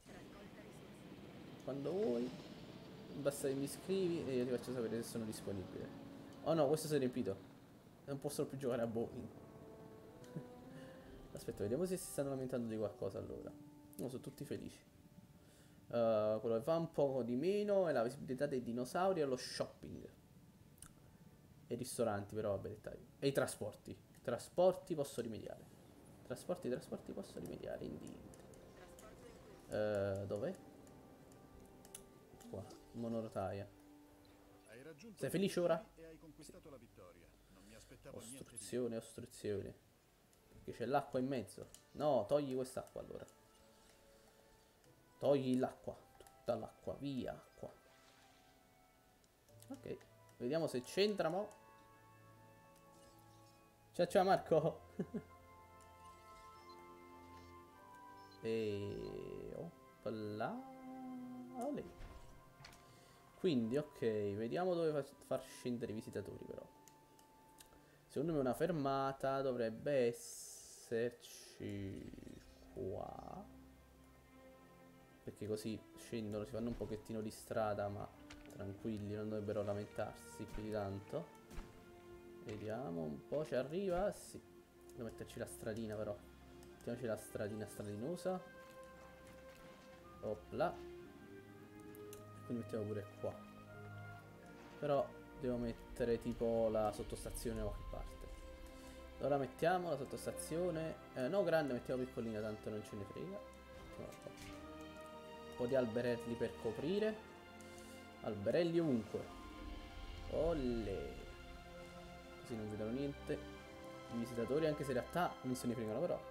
Quando vuoi. Basta che mi scrivi e io ti faccio sapere se sono disponibile. Oh no, questo si è riempito. Non posso più giocare a bowling. Aspetta, vediamo se si stanno lamentando di qualcosa allora. No, sono tutti felici. Quello che fa un po' di meno è la visibilità dei dinosauri e lo shopping. E i ristoranti, però vabbè, dettagli. E i trasporti. Trasporti posso rimediare. Trasporti posso rimediare, indeed. Dov'è? Qua, monorotaia. Hai raggiunto Sei felice ora? e hai conquistato la vittoria. Non mi aspettavo niente di Ostruzione, ostruzione. Perché c'è l'acqua in mezzo. No, togli quest'acqua allora. Togli l'acqua. Tutta l'acqua, via acqua. Ok, vediamo se c'entra mo'. Ciao ciao Marco. E opla. Olè. Quindi ok, vediamo dove far scendere i visitatori però. Secondo me una fermata dovrebbe esserci qua. Perché così scendono, si fanno un pochettino di strada, ma tranquilli, non dovrebbero lamentarsi più di tanto. Vediamo un po', ci arriva? Sì. Devo metterci la stradina però. Mettiamoci la stradina stradinosa. Opla. Quindi mettiamo pure qua. Però devo mettere tipo la sottostazione da qualche parte. Allora mettiamo la sottostazione. No grande, mettiamo piccolina, tanto non ce ne frega. Mettiamola qua. Un po' di alberelli per coprire. Alberelli ovunque. Olle. Così non vedono niente i visitatori, anche se in realtà non se ne fregano però.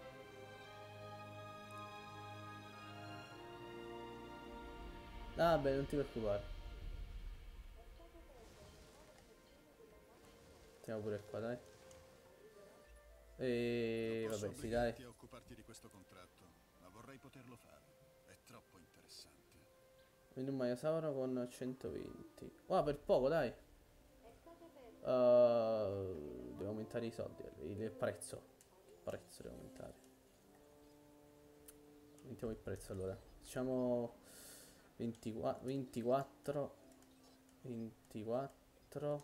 Ah beh, non ti preoccupare. Mettiamo pure qua, dai. E posso vabbè, sì, dai. obbligarti a occuparti di questo contratto, ma vorrei poterlo fare. È troppo interessante. Quindi un Maiasauro con 120. Wow, per poco, dai. Devo aumentare i soldi, il prezzo. prezzo deve aumentare. Aumentiamo il prezzo allora. Facciamo 24, 24, 24.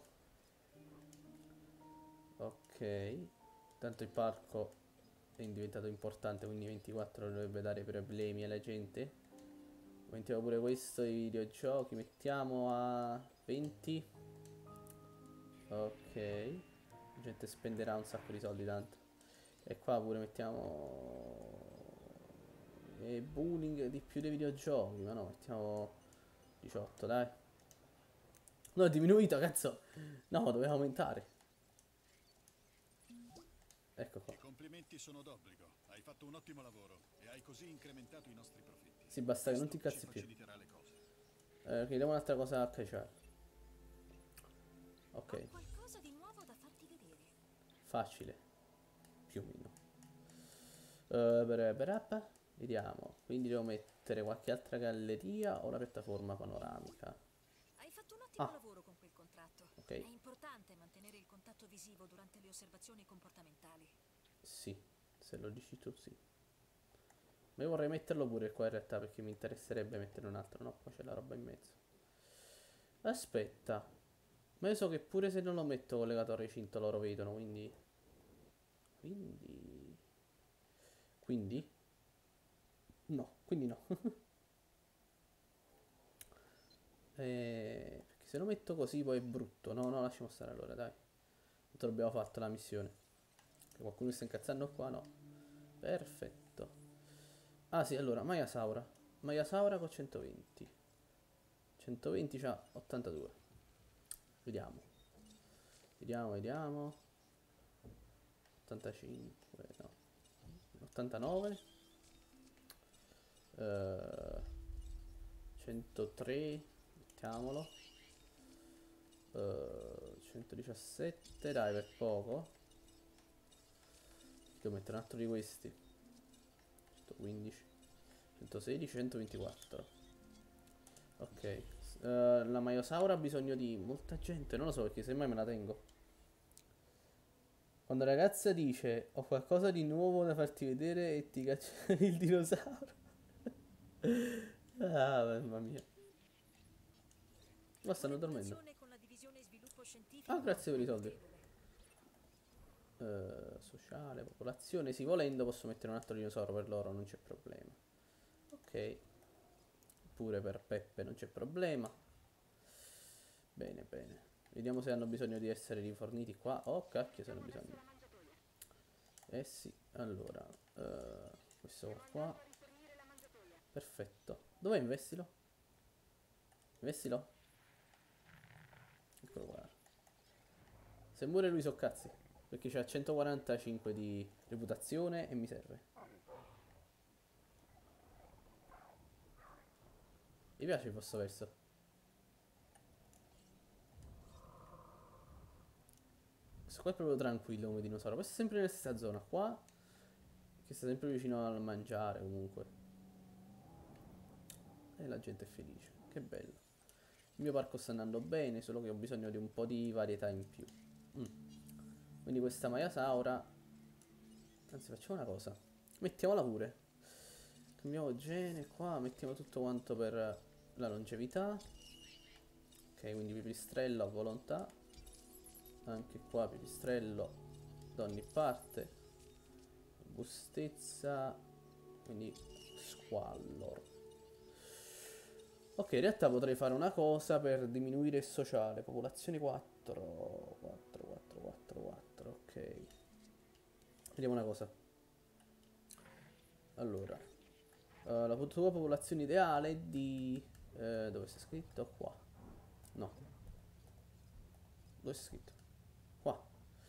Ok. Tanto il parco è diventato importante, quindi 24 dovrebbe dare problemi alla gente. Aumentiamo pure questo, i videogiochi, mettiamo a 20. Ok. La gente spenderà un sacco di soldi tanto. E qua pure mettiamo bullying di più dei videogiochi. Ma no, mettiamo 18, dai. No, è diminuito, cazzo. No, doveva aumentare. Ecco qua. I complimenti sono d'obbligo. Hai fatto un ottimo lavoro e hai così incrementato i nostri profitti. Sì, basta che non ti Questo incazzi più. ci faciliterà le cose. Chiediamo un'altra cosa a Cacciare. Ok, Ho qualcosa di nuovo da farti vedere. facile. Più o meno. Vediamo. Quindi devo mettere qualche altra galleria o la piattaforma panoramica. Hai fatto un ottimo Ah. lavoro con quel contratto. Ok. È importante mantenere il contatto visivo durante le osservazioni comportamentali. Sì, se lo dici tu sì. Ma io vorrei metterlo pure qua in realtà perché mi interesserebbe mettere un altro. No, qua c'è la roba in mezzo. Aspetta. Ma io so che pure se non lo metto collegato al recinto loro vedono, quindi... Quindi? No, quindi no. Perché se lo metto così poi è brutto. No, no, lasciamo stare allora, dai. Tanto abbiamo fatto la missione. Che qualcuno mi sta incazzando qua? No. Perfetto. Ah sì, allora, Maya Saura. Maya Saura con 120. 120 c'ha 82. Vediamo. Vediamo. 85, no. 89. 103. Mettiamolo. 117, dai, per poco. Devo mettere un altro di questi. 115, 116, 124. Ok. La Maiosaura ha bisogno di molta gente. Non lo so perché semmai me la tengo. Quando la ragazza dice ho qualcosa di nuovo da farti vedere e ti caccia il dinosauro. Ah, mamma mia. Ma stanno dormendo. Collaborazione con la divisione sviluppo scientifico Ah, grazie per i soldi. notevole. Sociale, popolazione. Sì, volendo posso mettere un altro dinosauro per loro, non c'è problema. Ok. Pure per Peppe non c'è problema. Bene, bene. Vediamo se hanno bisogno di essere riforniti qua. Oh, cacchio, se hanno bisogno. Eh sì, allora. Questo qua. Perfetto. Dov'è investilo? Investilo? Eccolo qua. Se muore lui so cazzi. Perché c'ha 145 di reputazione e mi serve. Mi piace il vostro verso. Questo qua è proprio tranquillo come dinosauro. Questo è sempre nella stessa zona qua. Che sta sempre vicino al mangiare comunque. E la gente è felice. Che bello. Il mio parco sta andando bene, solo che ho bisogno di un po' di varietà in più. Quindi questa Maiasaura. Anzi, facciamo una cosa. Mettiamola pure. Cambiamo gene qua. Mettiamo tutto quanto per la longevità. Ok, quindi pipistrello a volontà. Anche qua pipistrello da ogni parte. Robustezza. Quindi squallor. Ok, in realtà potrei fare una cosa per diminuire il sociale. Popolazione 4. 4. Ok. Vediamo una cosa. Allora. La tua popolazione ideale è di... dove sta scritto? Qua. No. Dove sta scritto? Qua.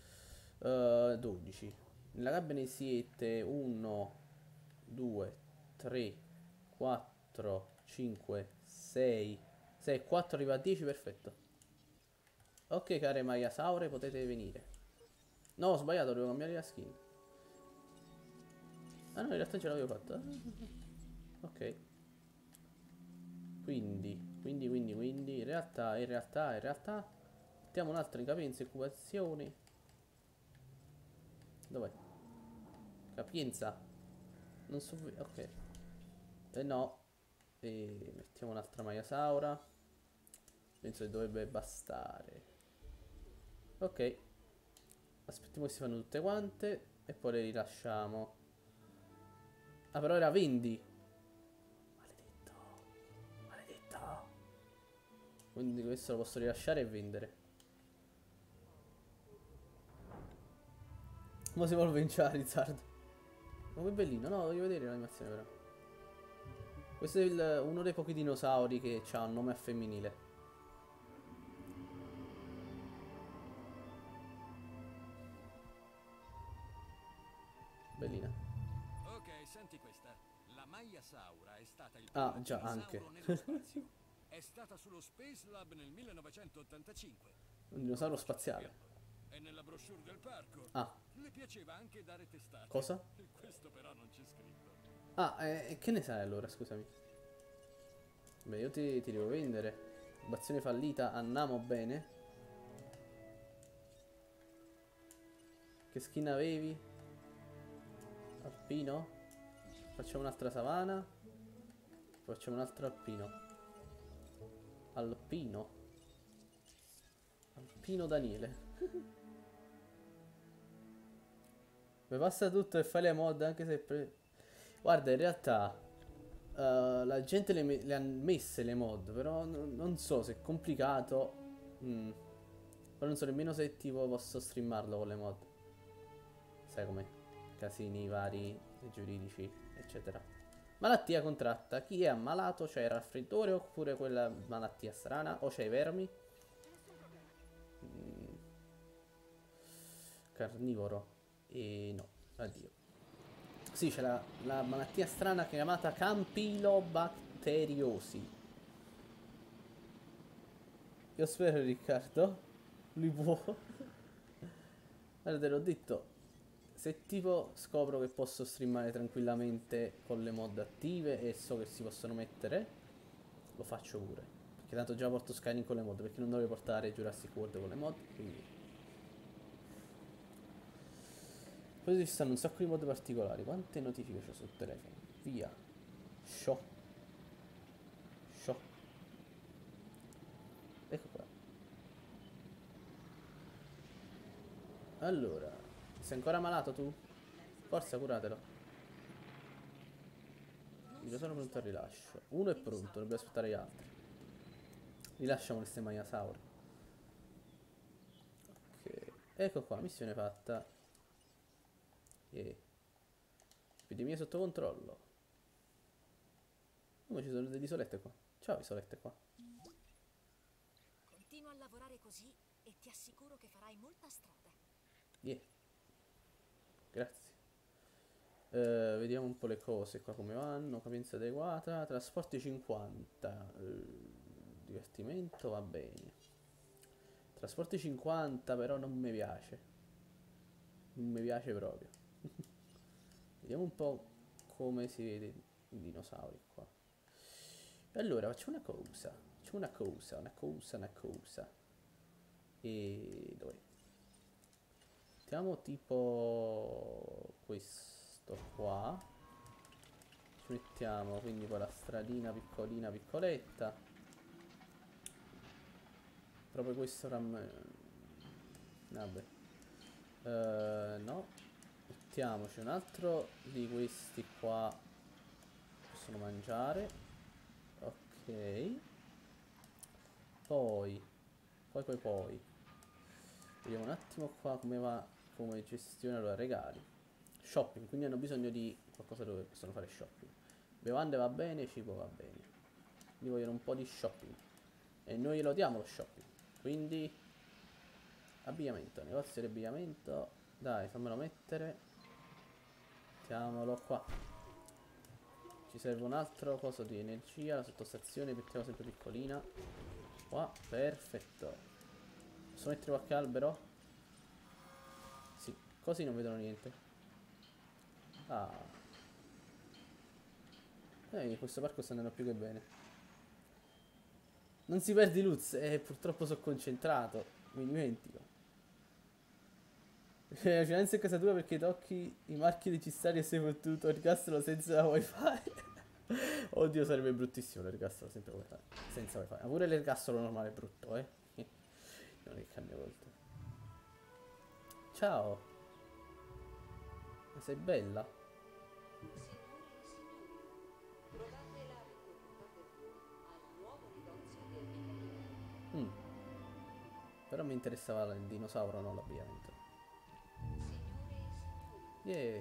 12. Nella gabbia ne siete 1, 2, 3, 4, 5, 6. 6, 4 arriva a 10, perfetto. Ok, care Maiasaure, potete venire. No, ho sbagliato, devo cambiare la skin. Ah no, in realtà ce l'avevo fatta. Ok. Quindi, in realtà, mettiamo un'altra incapienza, occupazioni. Dov'è? Capienza. Non so... Ok. E no. E mettiamo un'altra Maiasaura. Penso che dovrebbe bastare. Ok. Aspettiamo che si fanno tutte quante. E poi le rilasciamo. Ah, però era vendi. Maledetto. Maledetto. Quindi questo lo posso rilasciare e vendere. Come si vuole vincere Charizard? Ma che bellino. No, voglio vedere l'animazione però. Questo è uno dei pochi dinosauri che ha un nome a femminile. Bellina. Ok, senti questa. La Maiasaura è stata il Ah, primo già, dinosauro anche. nello spazio. È stata sullo Space Lab nel 1985. Un dinosauro spaziale. E nella brochure del parco. Ah. Le piaceva anche dare testate. Cosa? Questo però non c'è scritto. Ah, che ne sai allora, scusami. Beh, io ti devo vendere. Rubazione fallita, andiamo bene. Che skin avevi? Alpino? Facciamo un'altra savana. Facciamo un altro alpino. Alpino. Alpino Daniele. Mi passa tutto e fai le mod anche se... Guarda, in realtà la gente le ha messe le mod, però non so se è complicato. Poi non so nemmeno se tipo posso streamarlo con le mod. Sai com'è? Casini vari, giuridici, eccetera. Malattia contratta. Chi è ammalato? C'è il raffreddore oppure quella malattia strana? O c'è i vermi? Carnivoro. E no, addio. Sì, c'è la malattia strana chiamata campylobacteriosi. Io spero, Riccardo. Lui può. Guarda, te l'ho detto. Se tipo scopro che posso streamare tranquillamente con le mod attive e so che si possono mettere, lo faccio pure. Perché tanto già porto Skyrim con le mod, perché non dovrei portare Jurassic World con le mod, quindi... Poi ci stanno un sacco di mod particolari. Quante notifiche c'ho sul telefono? Via. Show. Show. Ecco qua. Allora, sei ancora malato tu? Forza, curatelo. Io sono pronto al rilascio. Uno è pronto, dobbiamo aspettare gli altri. Rilasciamo queste Maiasaure. Ok. Ecco qua, missione fatta. Epidemia sotto controllo. Come ci sono delle isolette qua? Ciao isolette qua. Continua a lavorare così e ti assicuro che farai molta strada. Grazie. Vediamo un po' le cose qua come vanno. Capienza adeguata. Trasporti 50. Divertimento va bene. Trasporti 50 però non mi piace. Non mi piace proprio. Vediamo un po' come si vede i dinosauri qua. Allora, facciamo una cosa. Una cosa. E dov'è? Mettiamo tipo questo qua. Ci mettiamo quindi con la stradina piccolina piccoletta. Proprio questo vabbè. No. Mettiamoci un altro di questi qua. Possono mangiare. Ok. Poi. Vediamo un attimo qua come va, come gestione. Allora, regali. Shopping, quindi hanno bisogno di qualcosa dove possono fare shopping. Bevande va bene, cibo va bene. Quindi vogliono un po' di shopping. E noi glielo diamo lo shopping. Quindi abbigliamento, negozio di abbigliamento. Dai, fammelo mettere. Mettiamolo qua. Ci serve un altro coso di energia. La sottostazione mettiamo sempre piccolina. Qua, perfetto. Posso mettere qualche albero? Sì, così non vedono niente. Ah. Questo parco sta andando più che bene. Non si perde Luz, purtroppo sono concentrato. Mi dimentico. Vicinanza in casa tua perché tocchi i marchi necessari e sei fottuto. Ergastolo senza wifi. Oddio, sarebbe bruttissimo l'ergastolo sempre wifi. Senza wifi. Ma pure l'ergastolo normale è brutto, eh. Non è che cambia volta. Ciao. Ma sei bella? Mm. Però mi interessava il dinosauro, non l'abbigliamento. Yeah.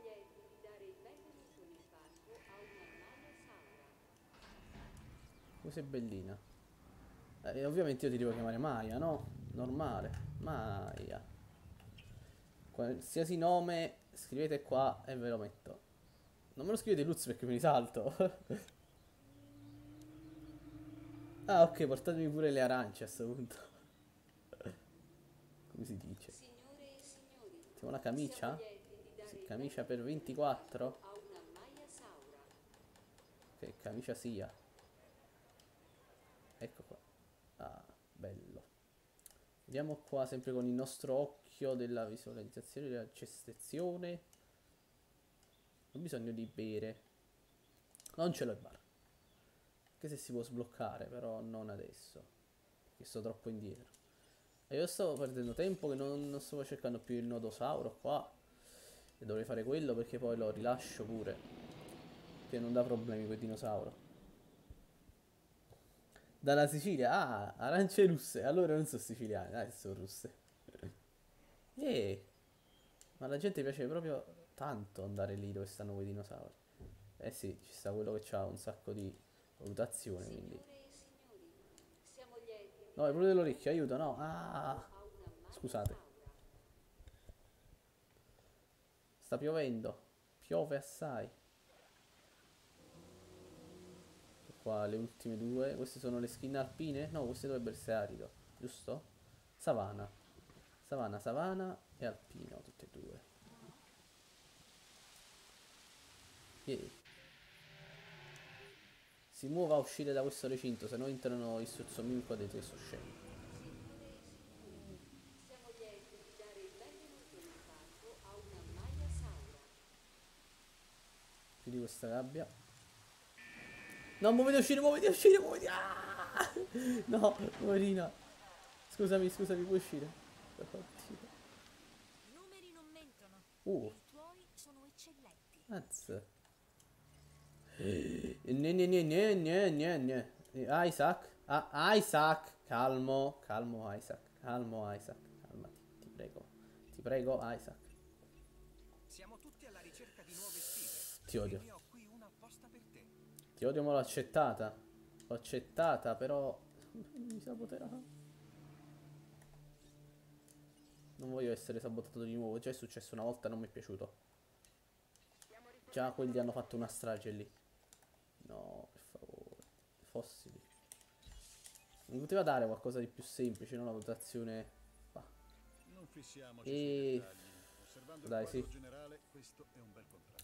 Cos'è bellina? Ovviamente io ti devo chiamare Maya, no? Normale. Maya. Qualsiasi nome scrivete qua e ve lo metto. Non me lo scrivete Luz perché mi risalto. Ah, ok, portatemi pure le arance a questo punto. Come si dice? Siamo una camicia? Sì, camicia per 24? Che camicia sia. Ecco qua. Ah, bello. Vediamo qua sempre con il nostro occhio della visualizzazione, della gestazione. Ho bisogno di bere. Non ce l'ho il bar. Anche se si può sbloccare, però non adesso. Perché sto troppo indietro. E io stavo perdendo tempo che non stavo cercando più il nodosauro qua. E dovrei fare quello perché poi lo rilascio pure. Che non dà problemi quel dinosauro. Dalla Sicilia? Ah, arance russe. Allora non sono siciliane, dai, sono russe. Ma la gente piace proprio tanto andare lì dove stanno quei dinosauri. Eh sì, ci sta quello che ha un sacco di valutazione, quindi. No, è quello dell'orecchio, aiuto, no. Ah, scusate. Sta piovendo. Piove assai. Qua le ultime due. Queste sono le skin alpine? No, queste dovrebbero essere arido, giusto? Savana. Savana, savana e alpino, tutte e due. Yeah. Si muova a uscire da questo recinto, se no entrano il sozzomimico dei tre scemi. Chiudi questa gabbia. No, muoviti a uscire, muoviti a uscire, muoviti. Ah! No, poverina. Scusami, puoi uscire. Oddio. I numeri non mentono. I tuoi sono eccellenti. Azz. Isaac. Ah, Isaac. Calmo, calmo Isaac. Calmo Isaac. Calmati, ti prego. Ti prego, Isaac. Siamo tutti alla ricerca di nuove sfide. Ti odio. E ne ho qui una apposta per te. Ti odio, ma l'ho accettata. L'ho accettata, però mi saboterà. Non voglio essere sabotato di nuovo. Già è successo una volta, non mi è piaciuto. Già quelli hanno fatto una strage lì. No, per favore. Fossili. Mi poteva dare qualcosa di più semplice, non la votazione. Bah. Non fissiamoci sui dettagli. Osservando Dai, il quadro sì. generale, questo è un bel contratto.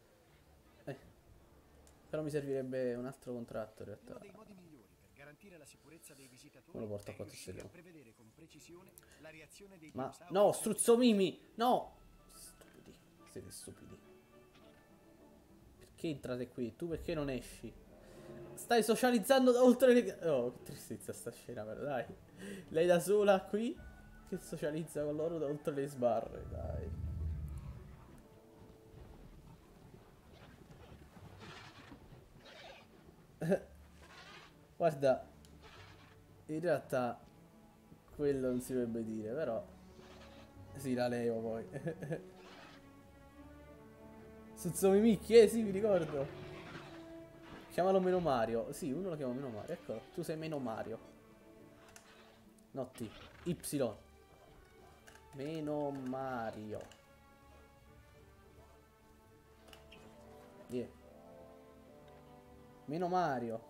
Però mi servirebbe un altro contratto in realtà. Uno dei modi migliori per garantire la sicurezza dei visitatori Me lo porto a è 4 riuscire stelle. a prevedere con precisione la reazione dei Ma dinosauri. no, struzzomimi! No! Stupidi. Siete stupidi. Perché entrate qui? Tu perché non esci? Stai socializzando da oltre le... Oh, che tristezza sta scena, però, dai. Lei da sola qui che socializza con loro da oltre le sbarre, dai. Guarda, in realtà quello non si dovrebbe dire, però sì, la levo poi. Suzzomi Micchi, sì, mi ricordo. Chiamalo Meno Mario. Sì, uno lo chiama Meno Mario. Eccolo, tu sei Meno Mario. No, T. Y. Meno Mario. Yeah. Meno Mario.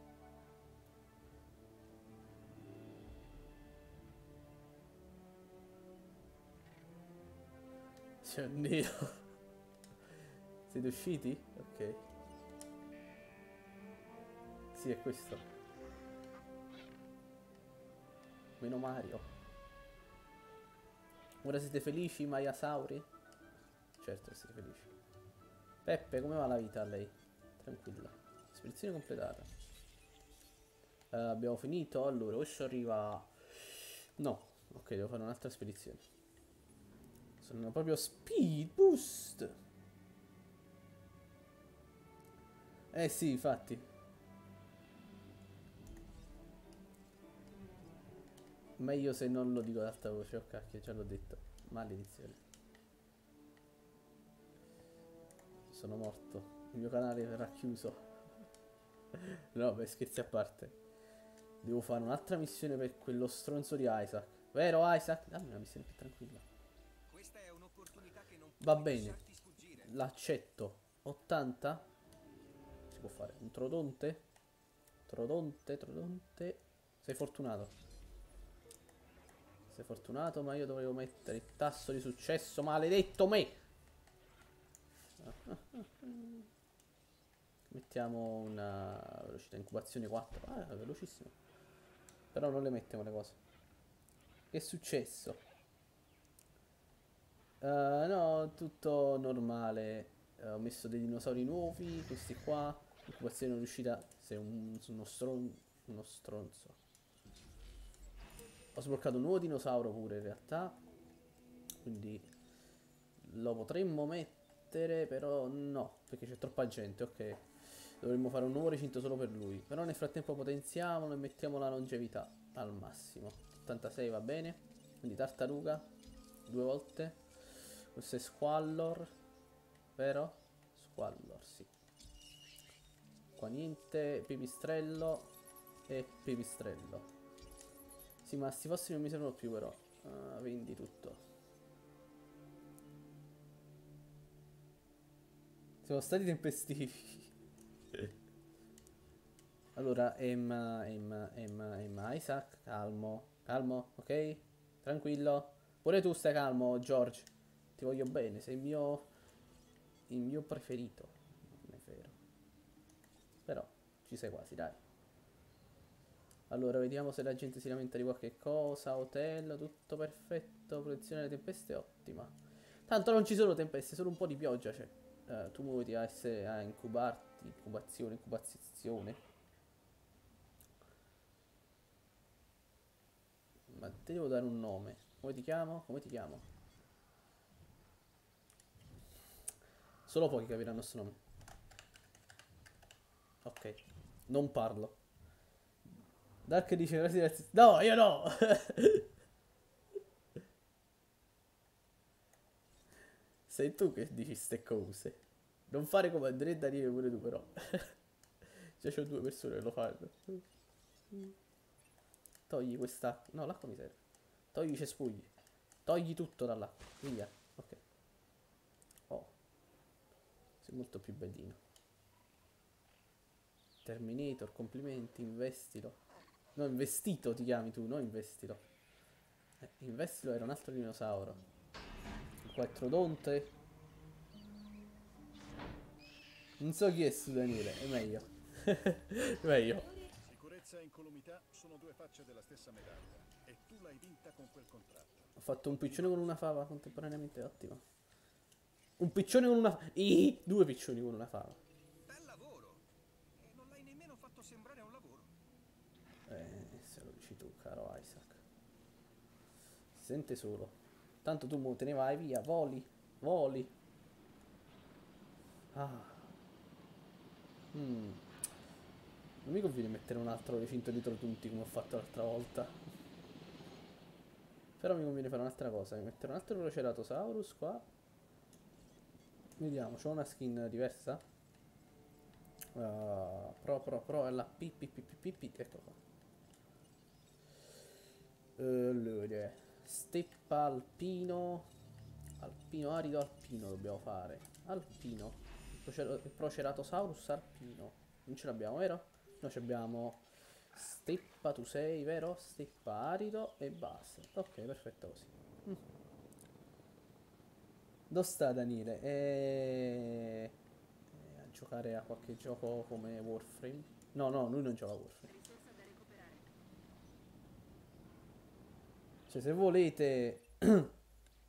C'è un nero. Siete usciti? Ok. Sì, è questo. Meno Mario. Ora siete felici, Maiasauri? Certo, siete felici. Peppe, come va la vita a lei? Tranquilla. Spedizione completata. Abbiamo finito. Allora, questo arriva... No, ok, devo fare un'altra spedizione. Sono proprio speed boost. Sì, infatti. Meglio se non lo dico ad alta voce. Oh cacchio, già l'ho detto. Maledizione. Sono morto. Il mio canale verrà chiuso. No, beh, scherzi a parte. Devo fare un'altra missione per quello stronzo di Isaac. Vero Isaac? Dammi una missione più tranquilla. Questa è un'opportunità che non Va puoi bene. lasciarti sfuggire. L'accetto. 80? Si può fare. Un trodonte? Trodonte, trodonte. Sei fortunato. Sei fortunato, ma io dovevo mettere il tasso di successo. Maledetto me! Mettiamo una velocità incubazione 4. Ah, è velocissimo. Però non le mettiamo le cose. Che è successo? No, tutto normale. Ho messo dei dinosauri nuovi. Questi qua. Incubazione non riuscita. Sei uno stronzo. Ho sbloccato un nuovo dinosauro pure in realtà. Quindi lo potremmo mettere. Però no. Perché c'è troppa gente. Ok. Dovremmo fare un nuovo recinto solo per lui. Però nel frattempo potenziamolo e mettiamo la longevità al massimo. 86 va bene. Quindi tartaruga 2 volte. Questo è Squallor. Vero? Squallor, sì. Qua niente. Pipistrello. E pipistrello. Sì, ma sti fossili non mi servono più però. Vendi tutto. Siamo stati tempestivi. Allora, Emma, Isaac, calmo, calmo, ok? Tranquillo. Pure tu stai calmo, George. Ti voglio bene, sei il mio preferito. Non è vero. Però, ci sei quasi, dai. Allora, vediamo se la gente si lamenta di qualche cosa. Hotel, tutto perfetto. Protezione delle tempeste, ottima. Tanto non ci sono tempeste, solo un po' di pioggia c'è. Tu muoviti a incubarti, incubazione. Ma ti devo dare un nome. Come ti chiamo? Come ti chiamo? Solo pochi capiranno il suo nome. Ok. Non parlo. Dark dice grazie. No, io no! Sei tu che dici ste cose. Non fare come Andrea e Daniele pure tu però. Già c'ho 2 persone che lo fanno. Togli questa... No, l'acqua mi serve. Togli i cespugli. Togli tutto dall'acqua. Via. Ok. Oh. Sei molto più bellino. Terminator, complimenti, investilo. No, investito ti chiami tu, no investilo. Investilo era un altro dinosauro. Il quattrodonte. Non so chi è su Daniele, è meglio. Meglio. Sicurezza e incolumità sono 2 facce della stessa medaglia e tu l'hai vinta con quel contratto. Ho fatto un piccione con una fava contemporaneamente, ottimo. Un piccione con una fava. 2 piccioni con una fava. Bel lavoro! E non l'hai nemmeno fatto sembrare un lavoro. Se lo dici tu, caro Isaac. Si sente solo. Tanto tu mo te ne vai via, voli, voli. Ah. Non mi conviene mettere un altro recinto di Trotunti come ho fatto l'altra volta. Però mi conviene fare un'altra cosa. Mettere un altro Proceratosaurus qua. Vediamo, c'ho una skin diversa. Pro è la P. Ecco qua. Allora, steppa alpino. Alpino arido, alpino dobbiamo fare. Alpino. Il Proceratosaurus alpino. Non ce l'abbiamo, vero? Noi abbiamo steppa, tu sei, vero? Steppa arido e basta. Ok, perfetto così. Dove sta Daniele? A giocare a qualche gioco come Warframe? No, lui non gioca a Warframe. Cioè, se volete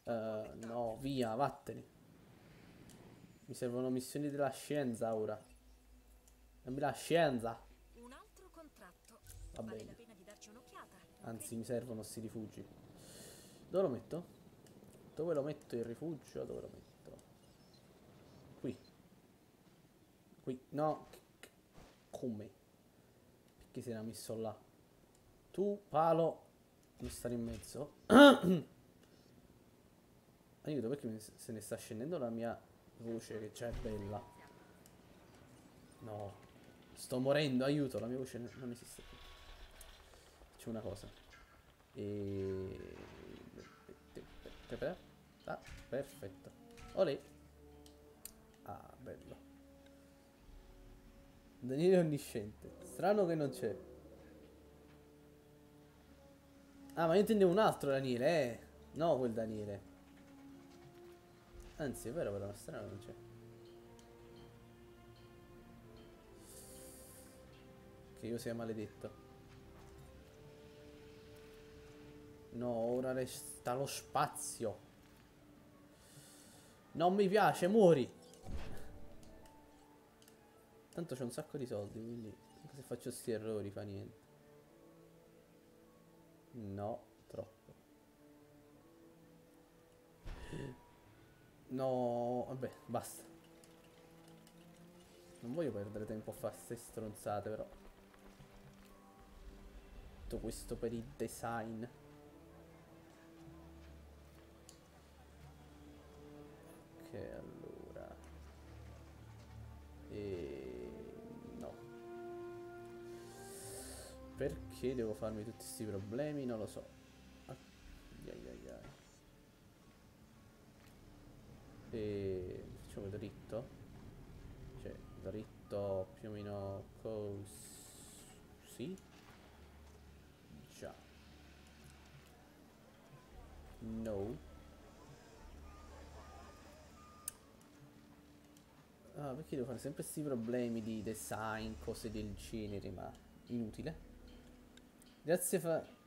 No, via, vattene. Mi servono missioni della scienza ora. Dammi la scienza. Un altro contratto. Va Vale bene. la pena di darci un'occhiata. Anzi, mi servono sti rifugi. Dove lo metto? Dove lo metto il rifugio? Dove lo metto? Qui. Qui. No. Come? Perché si era messo là? Tu, palo, non stare in mezzo. Aiuto, perché se ne sta scendendo la mia voce che già è bella. No. Sto morendo, aiuto, la mia voce non esiste più. Faccio una cosa. Ah, perfetto. Olè. Ah, bello. Daniele onnisciente. Strano che non c'è. Ah, ma io intendevo un altro Daniele, eh. No, quel Daniele. Anzi, è vero, però, strano non c'è. Che io sia maledetto. No, ora resta lo spazio. Non mi piace, muori. Tanto c'ho un sacco di soldi, quindi anche se faccio sti errori fa niente. No, troppo. No, vabbè, basta. Non voglio perdere tempo a fare ste stronzate, però. Tutto questo per il design. Ok, allora. No. Perché devo farmi tutti questi problemi? Non lo so. E facciamo dritto. Cioè, dritto più o meno così. Già. No. Ah, perché devo fare sempre questi problemi di design, cose del genere, ma inutile. Grazie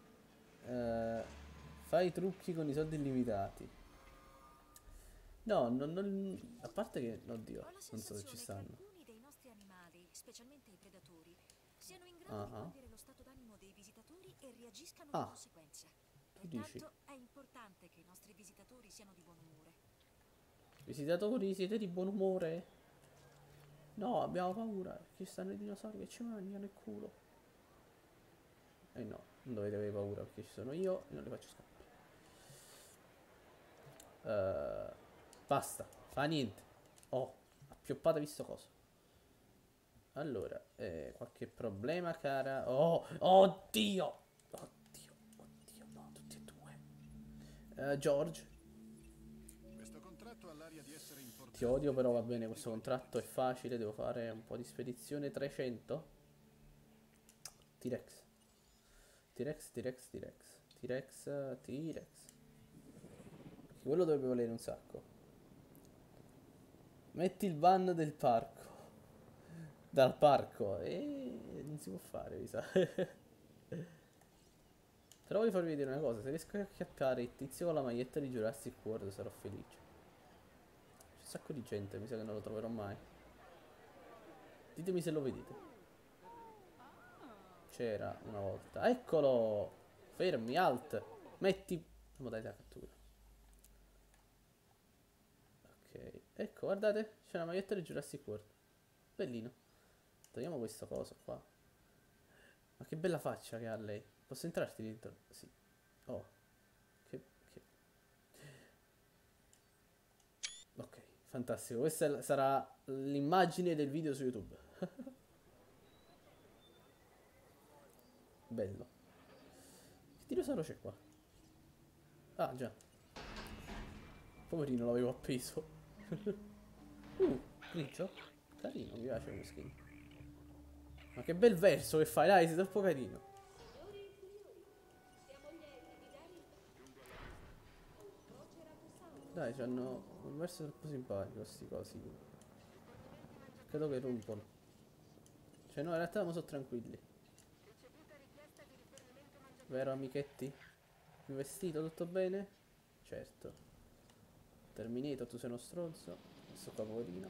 fai i trucchi con i soldi illimitati. No, a parte che, oddio, Ho la non so se sensazione ci che stanno. alcuni dei nostri animali, specialmente i predatori, siano in grado di Ah, cogliere lo stato d'animo dei visitatori e reagiscano Ah, di conseguenza. tu dici? Pertanto è importante che i nostri visitatori siano di buon umore. Visitatori, siete di buon umore? No, abbiamo paura, perché ci stanno i dinosauri che ci mangiano il culo. Eh no, non dovete avere paura, perché ci sono io e non li faccio scappare. Basta, fa niente. Oh, appioppate visto cosa. Allora, qualche problema, cara? Oh, oddio! Oddio, oddio, no, tutti e due. George, Questo contratto ha l'aria di essere importante. ti odio, però va bene, questo contratto è facile, devo fare un po' di spedizione 300. T-Rex. T-Rex, T-Rex, T-Rex. T-Rex, T-Rex. Quello dovrebbe valere un sacco. Metti il ban del parco. Dal parco. E non si può fare, mi sa. Però voglio farvi vedere una cosa. Se riesco a acchiappare il tizio con la maglietta di Jurassic World sarò felice. C'è un sacco di gente, mi sa che non lo troverò mai. Ditemi se lo vedete. C'era una volta. Eccolo! Fermi, alt. Metti modalità cattura. Ok. Ecco, guardate. C'è una maglietta di Jurassic World. Bellino. Togliamo questo coso qua. Ma che bella faccia che ha lei. Posso entrarti dentro? Sì. Oh. Che... Ok, fantastico. Questa sarà l'immagine del video su YouTube. Bello. Che dinosauro c'è qua? Ah, già. Poverino, l'avevo appeso. Grigio? Carino, mi piace lo skin. Ma che bel verso che fai, dai, sei troppo carino. Dai, c'hanno un verso troppo simpatico, sti cosi. Credo che rompono. Cioè, no, in realtà non sono tranquilli. Vero, amichetti? Il vestito, tutto bene? Certo. Terminator, tu sei uno stronzo. Questo qua poverino.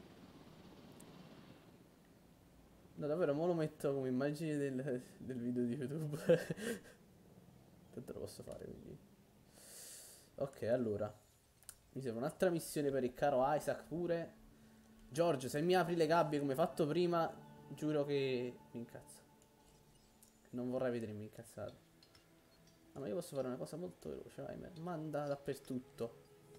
No, davvero, mo lo metto come immagine del video di YouTube. Tanto lo posso fare, quindi. Ok, allora. Mi serve un'altra missione per il caro Isaac pure. George, se mi apri le gabbie come fatto prima, giuro che mi incazzo. Non vorrei vedermi incazzato. Ah, ma io posso fare una cosa molto veloce, vai, manda dappertutto.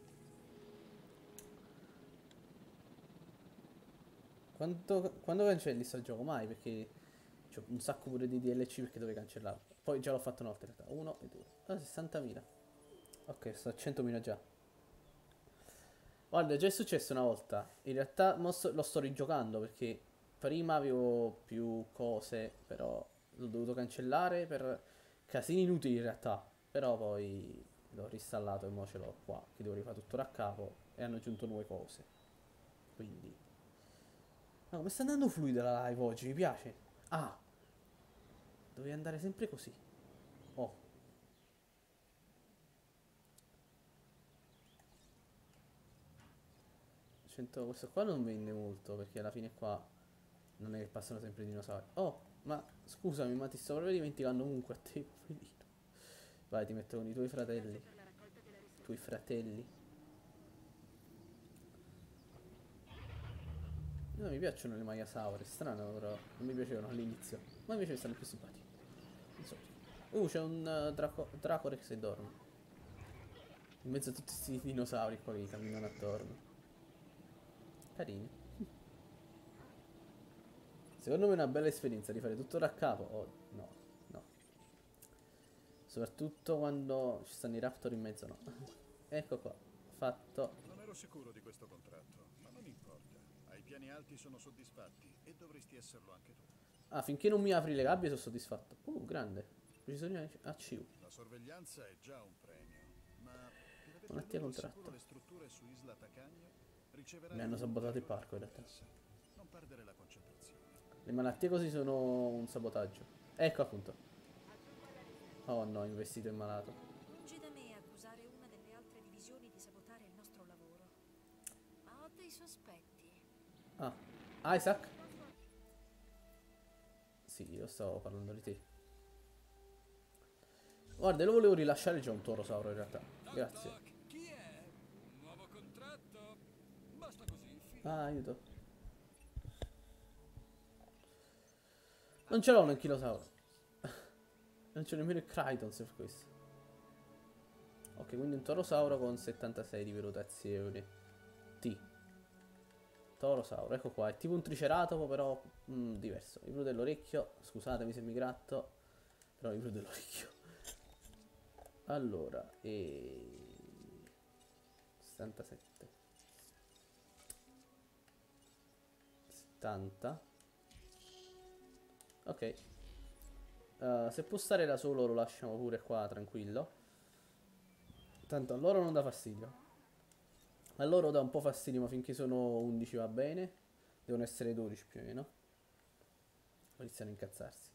Quando cancelli sto gioco? Mai, perché c'ho un sacco pure di DLC perché dovevo cancellarlo. Poi già l'ho fatto una volta in realtà. 1 e 2. Ah, 60.000. Ok, sto a 100.000 già. Guarda, già è successo una volta. In realtà lo sto rigiocando perché prima avevo più cose, però l'ho dovuto cancellare per casini inutili in realtà. Però poi l'ho reinstallato e mo ce l'ho qua, che devo rifare tutto da capo e hanno aggiunto nuove cose. Quindi... No, come sta andando fluida la live oggi, mi piace. Ah, dovevi andare sempre così. Oh. Questo qua non vende molto perché alla fine qua non è che passano sempre i dinosauri. Oh, ma scusami, ma ti sto proprio dimenticando comunque a te, poverino. Vai, ti metto con i tuoi fratelli. Tuoi fratelli. No, mi piacciono le Maiasaure, strano però, non mi piacevano all'inizio. Ma invece mi stanno più simpatici. Non so. C'è un Dracorex e dorme. In mezzo a tutti questi dinosauri qua che camminano attorno. Carini. Secondo me è una bella esperienza di fare tutto da capo. Oh, no, no. Soprattutto quando ci stanno i raptor in mezzo, no. Ecco qua, fatto. Non ero sicuro di questo contratto, ma non importa. Hai piani alti, sono soddisfatti e dovresti esserlo anche tu. Ah, finché non mi apri le gabbie sono soddisfatto. Grande. Precisione ACU. La sorveglianza è già un premio, ma per aver Un attimo tenuto al contratto. sicuro le strutture su Isla Tacagno riceverai Mi hanno un sabotato il ulteriore parco in realtà. ricompensa. Non perdere la concentrazione. Le malattie così sono un sabotaggio. Ecco appunto. Oh no, investito in malato. Lungi da me accusare una delle altre divisioni di sabotare il nostro lavoro. Ma ho dei sospetti. Ah, Isaac? Sì, io stavo parlando di te. Guarda, lo volevo rilasciare già un torosauro in realtà. Grazie. Chi è? Un nuovo contratto? Basta così, Ah, aiuto. Non ce l'ho un anchilosauro. Non c'è nemmeno il Krytons per questo. Ok, quindi un torosauro con 76 di valutazione. T. Torosauro, ecco qua. È tipo un triceratopo, però diverso. Il blu dell'orecchio. Scusatemi se mi gratto. Però il blu dell'orecchio. Allora, 77. 70. Ok. Se può stare da solo lo lasciamo pure qua tranquillo. Tanto a loro non dà fastidio. A loro dà un po' fastidio, ma finché sono 11 va bene. Devono essere 12 più o meno. Poi iniziano a incazzarsi.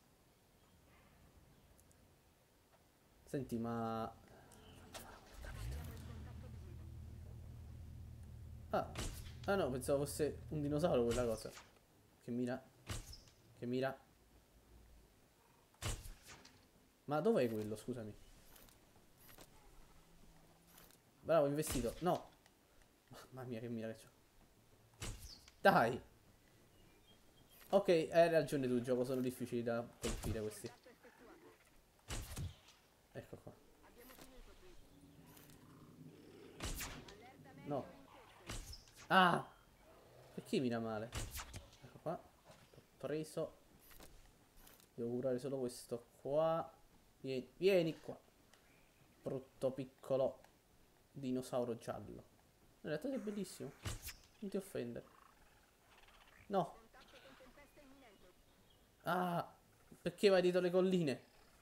Senti, ma... Ah, ah no, pensavo fosse un dinosauro quella cosa. Che mira. Che mira. Ma dov'è quello, scusami? Bravo, investito. No. Mamma mia, che mira che c'ho. Dai. Ok, hai ragione tu, gioco, sono difficili da colpire questi. Ecco qua. No. Ah! Perché mira male? Ecco qua. L'ho preso. Devo curare solo questo qua. Vieni qua. Brutto piccolo dinosauro giallo. In realtà è bellissimo. Non ti offendere. No. Ah! Perché vai dietro le colline?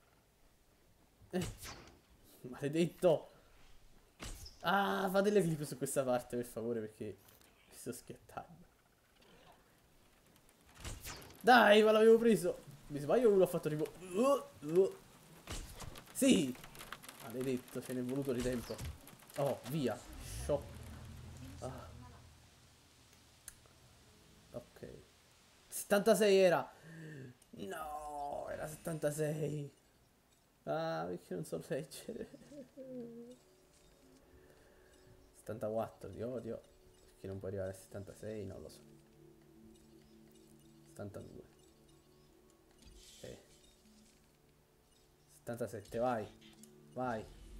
Maledetto. Ah, fate le clip su questa parte per favore, perché mi sto schiattando. Dai, ma l'avevo preso. Mi sbaglio o l'ho fatto tipo Sì. Maledetto, ce n'è voluto di tempo. Oh, via. Shock. 76 era. No, era 76. Ah, perché non so leggere. 74, ti odio. Perché non può arrivare a 76, non lo so. 72. Ok. 77, vai. Vai.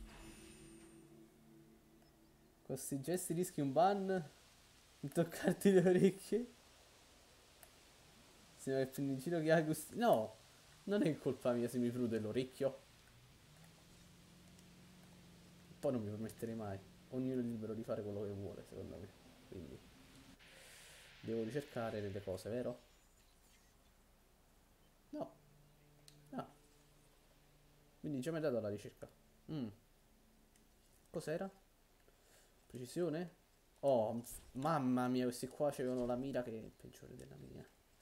Con questi gesti rischi un ban. Non toccarti le orecchie. Sembra che prendi in giro che ha gusti. No, non è colpa mia se mi prude l'orecchio. Poi non mi permetterei mai. Ognuno è libero di fare quello che vuole, secondo me. Quindi devo ricercare delle cose, vero? No. No. Quindi già mi ha dato la ricerca. Cos'era? Precisione? Oh, mamma mia, questi qua avevano la mira che è peggiore della mia.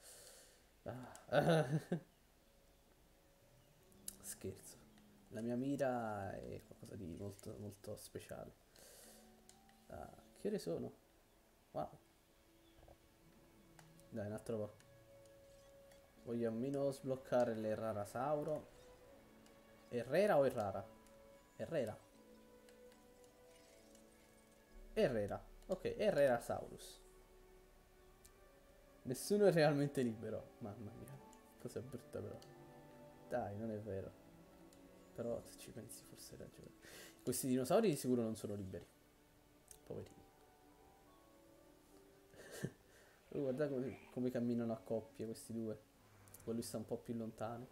Scherzo. La mia mira è qualcosa di molto, molto speciale. Che ore sono? Wow. Dai, un altro po'. Voglio almeno sbloccare l'Errarasauro. Herrera o Errara? Herrera. Herrera. Ok, Herrerasaurus. Nessuno è realmente libero. Mamma mia, cosa brutta però. Dai, non è vero. Però se ci pensi forse hai ragione. Questi dinosauri di sicuro non sono liberi. Poverini. Guarda come camminano a coppie questi due. Quello sta un po' più lontano.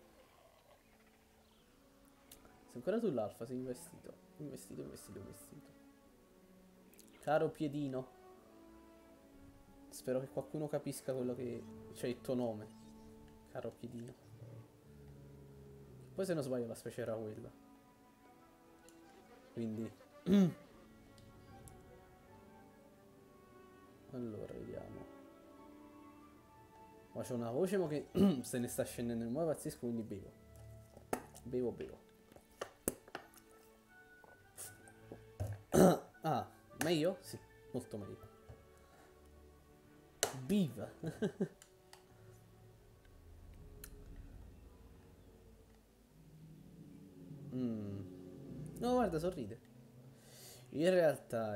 Sei ancora sull'alfa, sei investito. Investito. Caro piedino. Spero che qualcuno capisca quello che... Cioè il tuo nome. Caro piedino. Poi se non sbaglio la specie era quella. Quindi... Allora, vediamo. Ma c'è una voce ma che se ne sta scendendo in modo pazzesco, quindi bevo. Bevo. Ah, meglio? Sì, molto meglio. Viva! No, guarda, sorride. In realtà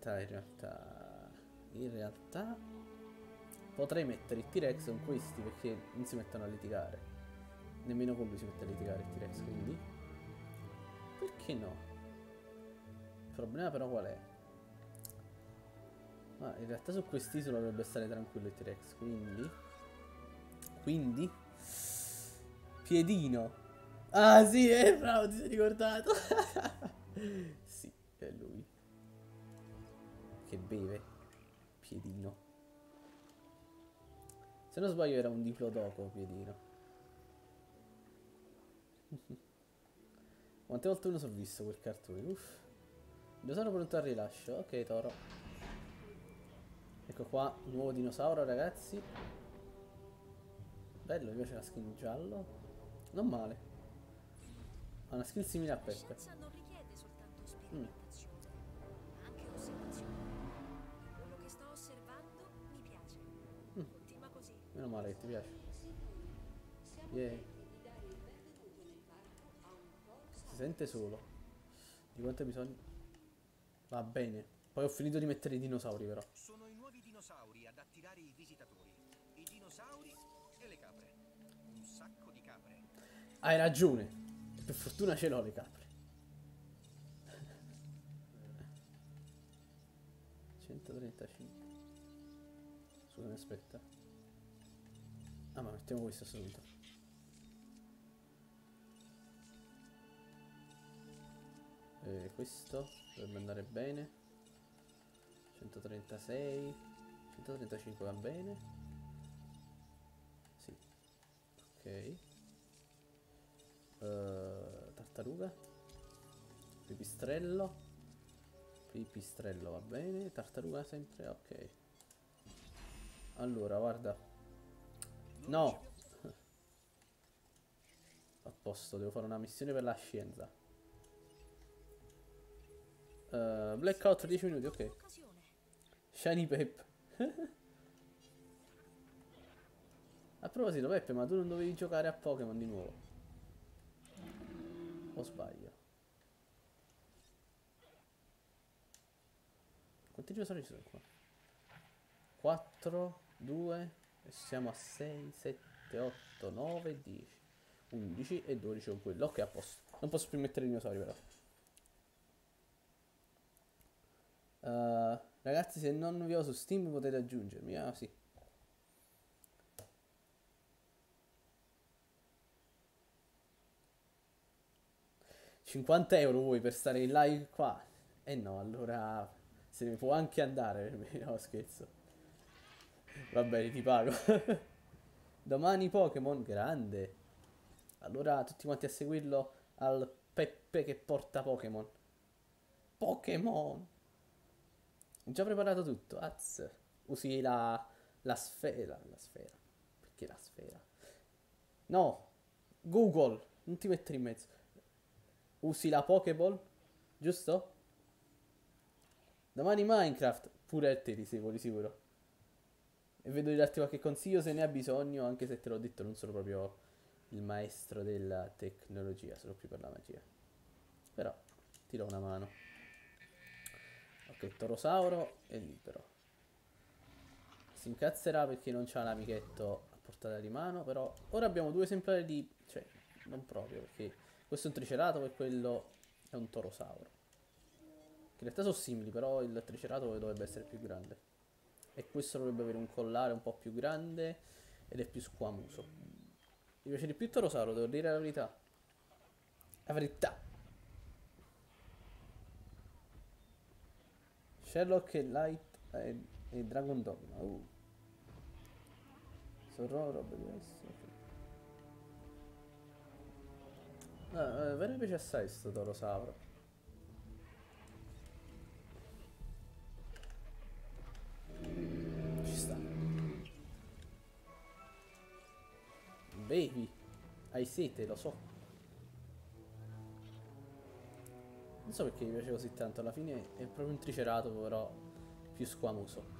potrei mettere il T-Rex con questi perché non si mettono a litigare. Nemmeno con lui si mette a litigare il T-Rex, quindi perché no? Il problema però qual è? Ma in realtà su quest'isola dovrebbe stare tranquillo il T-Rex, quindi piedino. Ah sì, bravo, ti sei ricordato. Sì, è lui che beve. Piedino. Se non sbaglio era un diplodoco, piedino. Quante volte uno so visto quel cartone? Uff. Io sono pronto al rilascio. Ok, Toro. Ecco qua, nuovo dinosauro, ragazzi. Bello, mi piace la skin giallo. Non male. Ha una skill simile a La Peppe. scienza non richiede soltanto sperimentazione, ma anche osservazione. Quello che sto osservando mi piace. Continua così. Meno male che ti piace. Yeah. Si sente solo. Di quanto hai bisogno? Va bene. Poi ho finito di mettere i dinosauri però. Sono i nuovi dinosauri ad attirare i visitatori. I dinosauri e le capre. Un sacco di capre. Hai ragione. Per fortuna ce l'ho le capre. 135. Scusami, aspetta. Ah, ma mettiamo questo subito. Questo dovrebbe andare bene. 136. 135 va bene. Sì. Ok. Tartaruga. Pipistrello. Pipistrello va bene. Tartaruga sempre. Ok. Allora, guarda. No. A posto, devo fare una missione per la scienza. Blackout 10 minuti, ok. Occasione. Shiny Pep. A proposito, Peppe, ma tu non dovevi giocare a Pokémon di nuovo? O sbaglio? Quanti dinosauri ci sono qua? 4, 2, e siamo a 6, 7, 8, 9, 10, 11 e 12 con quello. Ok, a posto. Non posso più mettere i dinosauri però. Ragazzi, se non vi ho su Steam potete aggiungermi. Ah, sì. €50 vuoi per stare in live qua? Eh no, allora se ne può anche andare per me. No, scherzo. Va bene, ti pago. Domani Pokémon, grande. Allora tutti quanti a seguirlo al Peppe che porta Pokémon. Pokémon! Ho già preparato tutto. Az. Usi la sfera. La sfera. Perché la sfera? No! Google! Non ti mettere in mezzo. Usi la Pokéball? Giusto? Domani Minecraft. Pure a te ti seguo di sicuro. E vedo di darti qualche consiglio se ne ha bisogno, anche se te l'ho detto, non sono proprio il maestro della tecnologia, sono più per la magia. Però ti do una mano. Ok, Torosauro è libero. Si incazzerà perché non c'ha l'amichetto a portata di mano, però ora abbiamo due esemplari di... cioè, non proprio, perché questo è un Triceratopo e quello è un Torosauro. Che in realtà sono simili, però il Triceratopo dovrebbe essere più grande. E questo dovrebbe avere un collare un po' più grande ed è più squamoso. Mi piace di più il Torosauro, devo dire la verità. La verità. Sherlock e Light e Dragon Dogma. Sono robe diverse. Okay. Mi piace assai sto Torosauro. Ci sta. Baby, hai sete, lo so. Non so perché mi piace così tanto, alla fine è proprio un triceratopo, però più squamoso.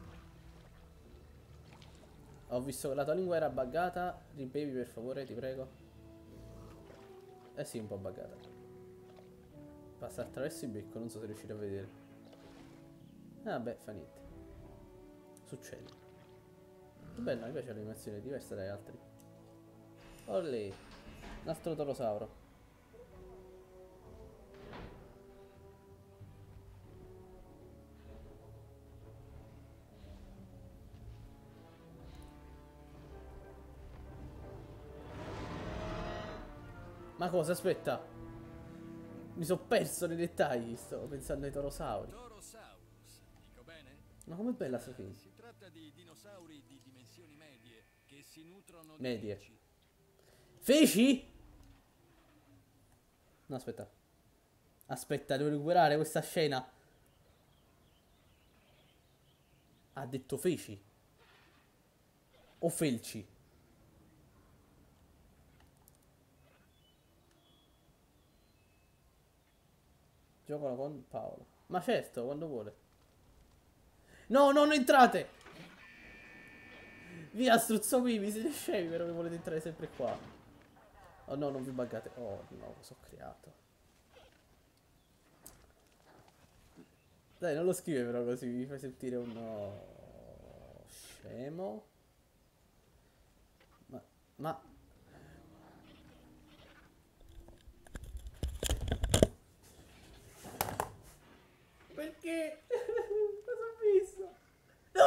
Ho visto che la tua lingua era buggata, ribevi per favore, ti prego. Eh sì, un po' buggata. Passa attraverso il becco, non so se riuscite a vedere. Ah beh, fa niente. Succede. Che bella, mi piace l'animazione, diversa dagli altri. Olè, un altro torosauro. Ma cosa? Aspetta. Mi sono perso nei dettagli, sto pensando ai torosauri. Torosaurus, dico bene? Ma com'è bella sta film? Si tratta di dinosauri di dimensioni medie che si nutrono di Medie. feci. Feci? No, aspetta. Aspetta, devo recuperare questa scena. Ha detto feci? O felci? Giocalo con Paolo. Ma certo, quando vuole. No, non entrate! Via, struzzo qui, vi siete scemi, però che volete entrare sempre qua. Oh no, non vi buggate. Oh no, cosa ho creato. Dai, non lo scrive però così, mi fai sentire uno... scemo. Ma... Perché? Cosa ho visto? No,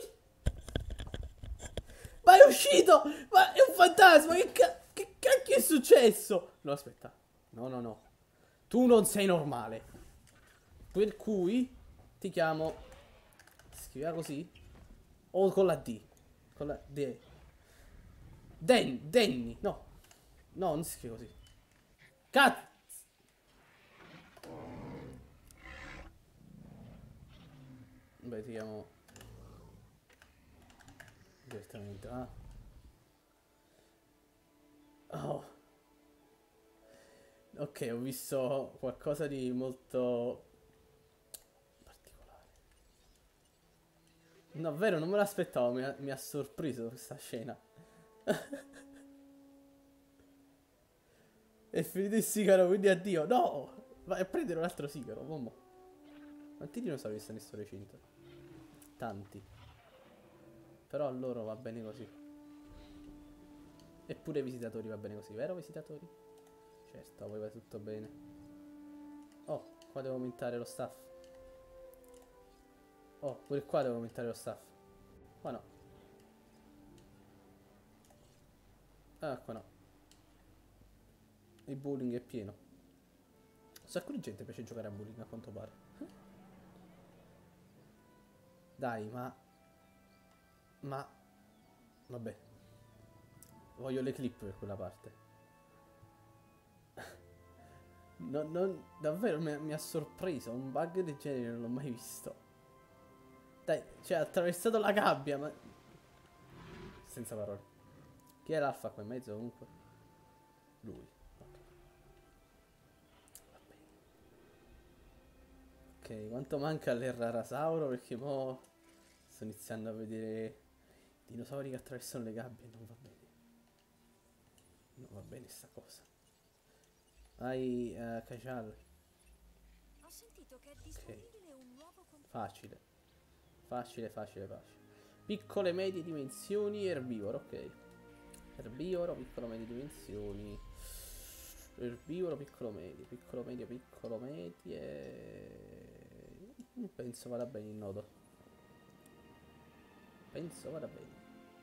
ma è uscito! Ma è un fantasma! Che cacchio è successo? No, aspetta. No, no, no. Tu non sei normale. Per cui ti chiamo... Scriveva così? O con la D? Con la D. Danny. No. No, non si scrive così. Cazzo! Beh, ti chiamo... direttamente, ah. Oh. Ok, ho visto qualcosa di molto particolare. No, vero, non me l'aspettavo, mi ha sorpreso questa scena. È finito il sigaro, quindi addio. No! Vai a prendere un altro sigaro, uomo. Quanti dinosauri stanno in sto recinto? Tanti. Però a loro va bene così. Eppure ai visitatori va bene così, vero visitatori? Certo, poi va tutto bene. Oh, qua devo aumentare lo staff. Oh, pure qua devo aumentare lo staff. Qua no. Ah, qua no. Il bowling è pieno. Un sacco di gente piace giocare a bowling, a quanto pare. Dai, ma... Vabbè. Voglio le clip per quella parte. Davvero mi ha sorpreso. Un bug del genere non l'ho mai visto. Dai, cioè ha attraversato la gabbia, ma... Senza parole. Chi è l'alfa qua in mezzo comunque? Lui. Ok, quanto manca all'Errarasauro? Perché mo sto iniziando a vedere dinosauri che attraversano le gabbie. Non va bene. Non va bene sta cosa. Vai, Cajal. Ho sentito che è disponibile un nuovo computer. Facile. Facile, facile, facile. Piccole medie dimensioni, erbivoro, ok. Erbivoro, piccolo medie dimensioni. Erbivoro, piccolo medio, piccolo medio, piccolo medie. Penso vada bene il nodo. Penso vada bene.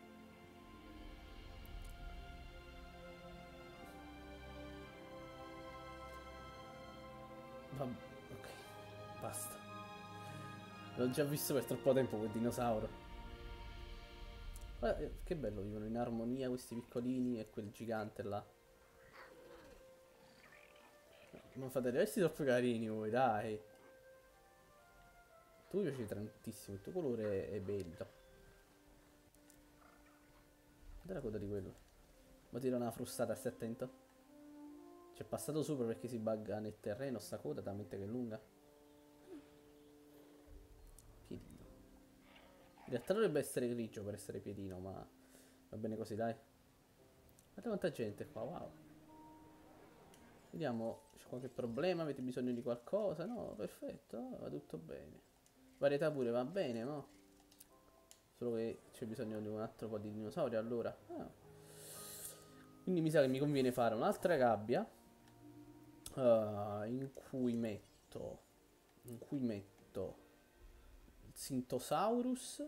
Ok, basta. L'ho già visto per troppo tempo quel dinosauro. Guarda, che bello, vivono in armonia questi piccolini e quel gigante là. Ma fate resti troppo carini voi, dai. Tu mi piaci tantissimo, il tuo colore è bello. Guarda la coda di quello. Ma tira una frustata, stai attento. C'è passato sopra perché si bugga nel terreno sta coda, talmente che è lunga. Piedino. In realtà dovrebbe essere grigio per essere piedino, ma va bene così, dai. Guarda quanta gente qua, wow. Vediamo, c'è qualche problema? Avete bisogno di qualcosa? No, perfetto, va tutto bene. Varietà pure va bene, no? Solo che c'è bisogno di un altro po' di dinosauri allora. Quindi mi sa che mi conviene fare un'altra gabbia in cui metto Sintosaurus,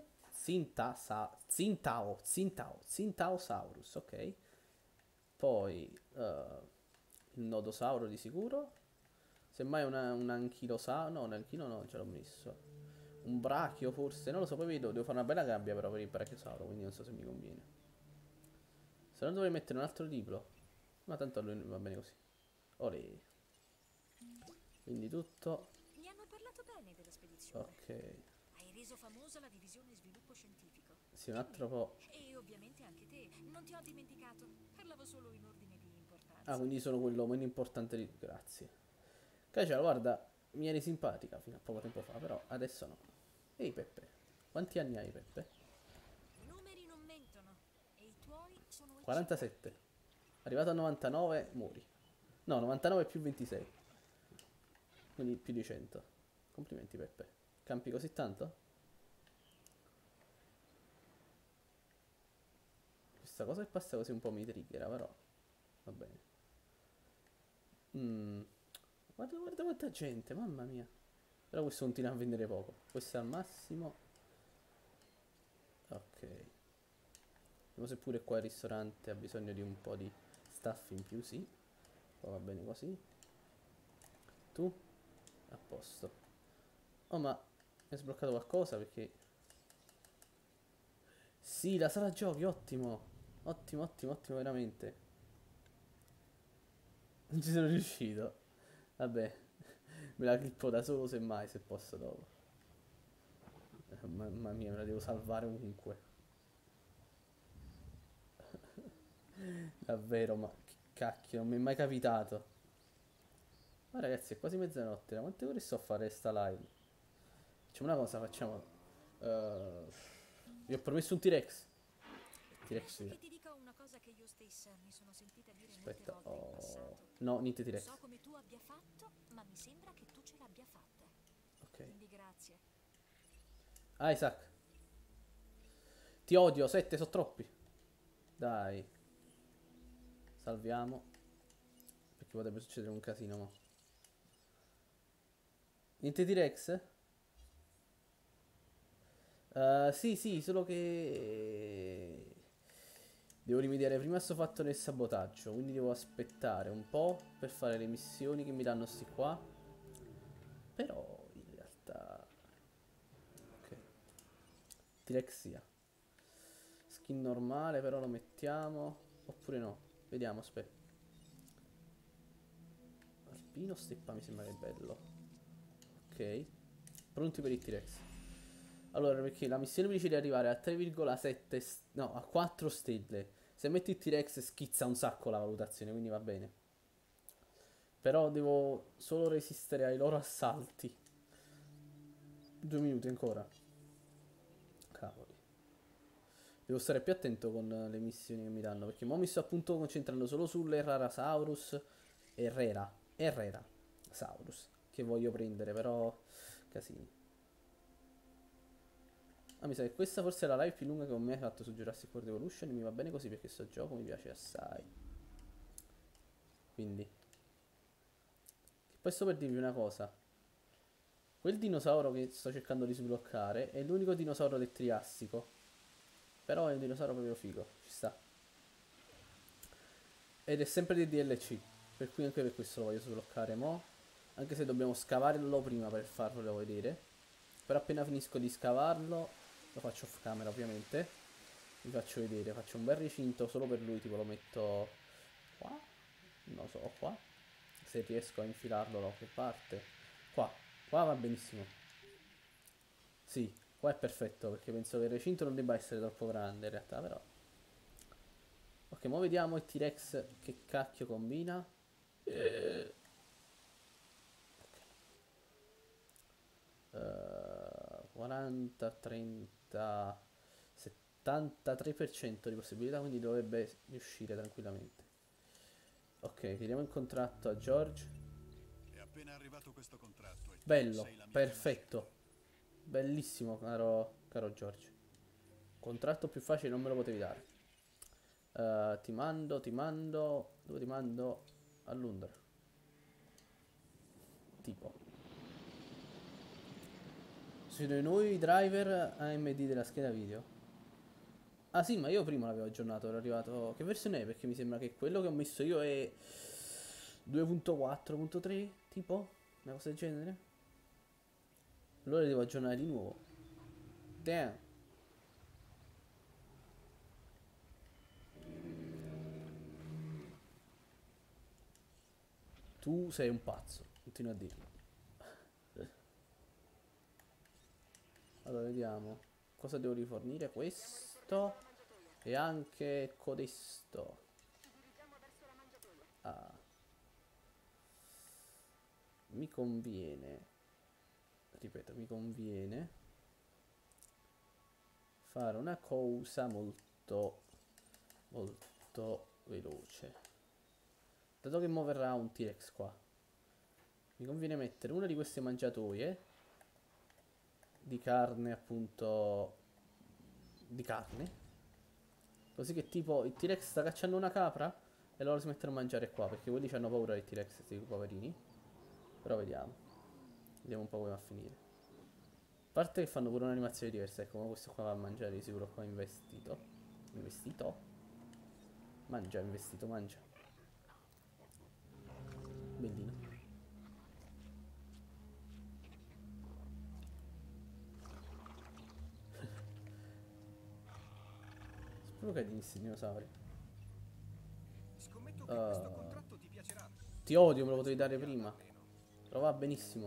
Sintaosaurus, ok. Poi il nodosauro di sicuro. Semmai un anchilosauro. No, un anchilo no, ce l'ho messo. Un brachio forse, non lo so, poi vedo, devo fare una bella gabbia però per il brachiosauro, quindi non so se mi conviene. Se no dovrei mettere un altro diplo. Ma tanto a lui va bene così. Olè. Quindi tutto. Mi hanno parlato bene della spedizione. Ok. Hai reso famosa la divisione sviluppo scientifico. Sì, un altro po'. E ovviamente anche te. Non ti ho dimenticato. Parlavo solo in ordine di importanza. Ah, quindi sono quello meno importante di... Grazie. Caccia, guarda, mi eri simpatica fino a poco tempo fa, però adesso no. Ehi Peppe, quanti anni hai Peppe? I numeri non mentono. E i tuoi sono 47. Arrivato a 99, muori. No, 99 più 26. Quindi più di 100. Complimenti Peppe. Campi così tanto? Questa cosa che passa così un po' mi triggera, però va bene. Guarda, guarda quanta gente, mamma mia. Però questo continua a vendere poco. Questo è al massimo. Ok. Vediamo se pure qua il ristorante ha bisogno di un po' di staff in più, sì. Poi va bene così. Tu? A posto. Oh, ma mi è sbloccato qualcosa perché... Sì, la sala giochi, ottimo. Ottimo, ottimo, ottimo, veramente. Non ci sono riuscito. Vabbè, me la clippo da solo semmai, se posso dopo. Mamma mia, me la devo salvare ovunque. Davvero, ma che cacchio, non mi è mai capitato. Ma ragazzi, è quasi mezzanotte. Da quante ore sto a fare sta live? Facciamo una cosa, facciamo... vi ho promesso un T-Rex. T-Rex Che ti dica un una cosa che io stessa mi sono sentita dire Aspetta, molte volte in passato. no, niente Non T-Rex. so come tu abbia fatto, ma mi sembra che tu ce l'abbia fatta. Ok. Quindi grazie. Isaac. Ti odio, 7 sono troppi. Dai. Salviamo. Perché potrebbe succedere un casino, mo. Niente T-Rex? Sì, sì, solo che devo rimediare prima a sto fatto del sabotaggio, quindi devo aspettare un po' per fare le missioni che mi danno sti qua. Però in realtà ok. T-Rex sia. Skin normale però lo mettiamo. Oppure no. Vediamo, aspetta. Alpino steppa mi sembra che è bello. Ok. Pronti per il T-Rex. Allora, perché la missione mi dice di arrivare a 3,7 no, a 4 stelle. Se metti il T-Rex schizza un sacco la valutazione, quindi va bene. Però devo solo resistere ai loro assalti. 2 minuti ancora. Cavoli. Devo stare più attento con le missioni che mi danno, perché mo mi sto appunto concentrando solo sull'Errarasaurus e Herrerasaurus che voglio prendere, però casini. Ah, mi sa che questa forse è la live più lunga che ho mai fatto su Jurassic World Evolution. Mi va bene così perché sto gioco mi piace assai. Quindi poi sto per dirvi una cosa. Quel dinosauro che sto cercando di sbloccare è l'unico dinosauro del Triassico. Però è un dinosauro proprio figo, ci sta. Ed è sempre di DLC, per cui anche per questo lo voglio sbloccare mo'. Anche se dobbiamo scavarlo prima per farvelo vedere. Però appena finisco di scavarlo, lo faccio off camera ovviamente, vi faccio vedere, faccio un bel recinto solo per lui, tipo lo metto qua, non lo so, qua, se riesco a infilarlo da qualche parte, qua va benissimo, sì, qua è perfetto, perché penso che il recinto non debba essere troppo grande in realtà, però. Ok, mo vediamo il T-Rex che cacchio combina. 40, 30, 73% di possibilità, quindi dovrebbe riuscire tranquillamente. Ok, chiediamo il contratto a George. È appena arrivato questo contratto e tu Bello, sei la mia perfetto. Bellissimo, caro George. Contratto più facile non me lo potevi dare. Ti mando. Dove ti mando? A Londra. Tipo. Sono i nuovi driver AMD della scheda video. Ah sì, ma io prima l'avevo aggiornato, era arrivato. Che versione è? Perché mi sembra che quello che ho messo io è 2.4.3, tipo? Una cosa del genere? Allora devo aggiornare di nuovo. Damn. Tu sei un pazzo, continua a dirlo. Allora vediamo. Cosa devo rifornire? Questo. E anche codesto. Ah. Mi conviene. Ripeto, mi conviene fare una cosa molto veloce. Dato che mo verrà un T-Rex qua, mi conviene mettere una di queste mangiatoie di carne, appunto, di carne, così che tipo il T-Rex sta cacciando una capra e loro si mettono a mangiare qua, perché quelli hanno paura dei T-Rex, questi poverini. Però vediamo un po' come va a finire. A parte che fanno pure un'animazione diversa, ecco, ma questo qua va a mangiare di sicuro qua investito. Mangia, investito, mangia. Bellino. Spero che hai inizi dinosauri. Scommetto che questo contratto ti piacerà. Ti odio, me lo potevi dare prima. Però va benissimo.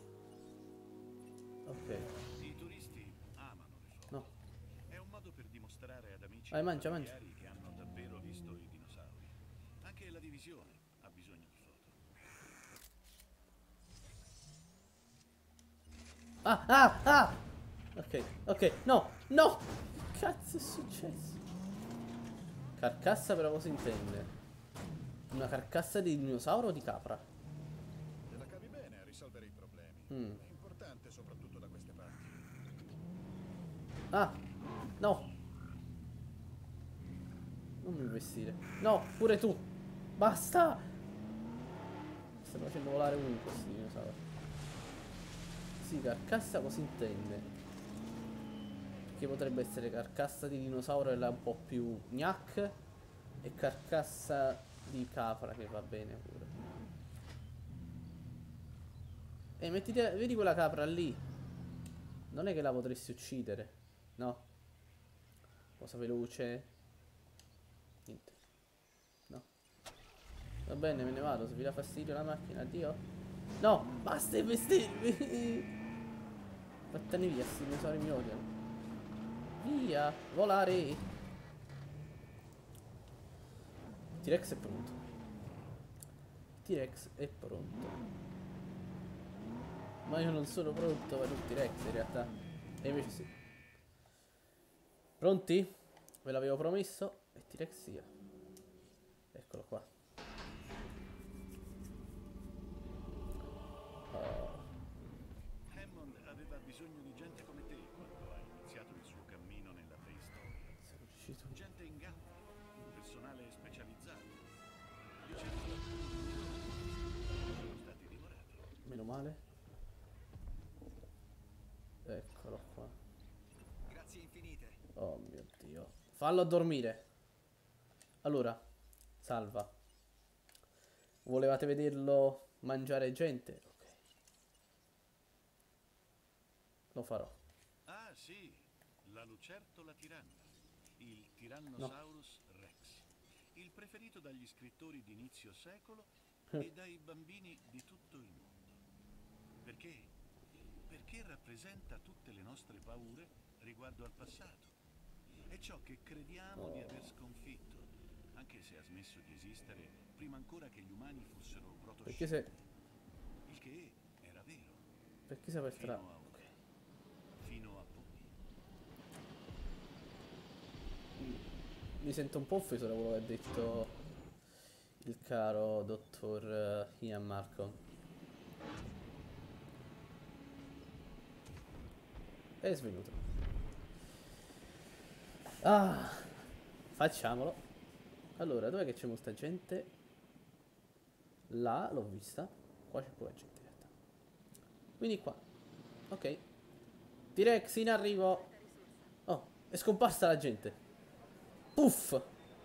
Ok. I turisti amano le foto. No. È un modo per dimostrare ad amici Vai, e mangia. familiari che hanno davvero visto i dinosauri. Anche la divisione ha bisogno di foto. Ah! Ok, no! Che cazzo è successo? Carcassa però cosa intende? Una carcassa di dinosauro o di capra? Te la cavi bene a risolvere i problemi. È importante soprattutto da queste parti. Ah, no. Non mi investire. No, pure tu. Basta. Mi stanno facendo volare ovunque questi dinosauri. Sì, carcassa cosa intende? Che potrebbe essere carcassa di dinosauro, è là un po' più gnac, e carcassa di capra che va bene pure. E mettiti, vedi quella capra lì? Non è che la potresti uccidere, no? Cosa veloce? Niente. No. Va bene, me ne vado, se vi dà fastidio la macchina, addio. No, basta investirmi. Vattene via, sti dinosauri mi odiano. Via, volare. T-Rex è pronto. T-Rex è pronto. Ma io non sono pronto per un T-Rex in realtà. E invece sì. Pronti? Ve l'avevo promesso. E T-Rex sia. Eccolo qua. Oh. Hammond aveva bisogno di gente come te quando ha iniziato il suo cammino nella preistoria. Sei riuscito. Gente in gamba, personale specializzato. I cellulari sono stati divorati. Meno male. Eccolo qua. Grazie infinite. Oh mio Dio. Fallo a dormire. Allora, salva. Volevate vederlo mangiare gente? Ok. Lo farò. Ah sì, la lucertola tiranna, il Tyrannosaurus Rex, il preferito dagli scrittori di inizio secolo e dai bambini di tutto il mondo. Perché? Perché rappresenta tutte le nostre paure riguardo al passato. È ciò che crediamo di aver sconfitto, anche se ha smesso di esistere prima ancora che gli umani fossero Perché protoscene. se... Il che era vero, Perché si è aperta la... fino a ora, fino a voi. Mi sento un po' offeso da quello che ha detto il caro dottor Ian Marco. È svenuto. Ah, facciamolo. Allora, dov'è che c'è molta gente? Là, l'ho vista. Qua c'è poca gente in realtà. Quindi qua. Ok. T-Rex in arrivo. Oh, è scomparsa la gente. Puff.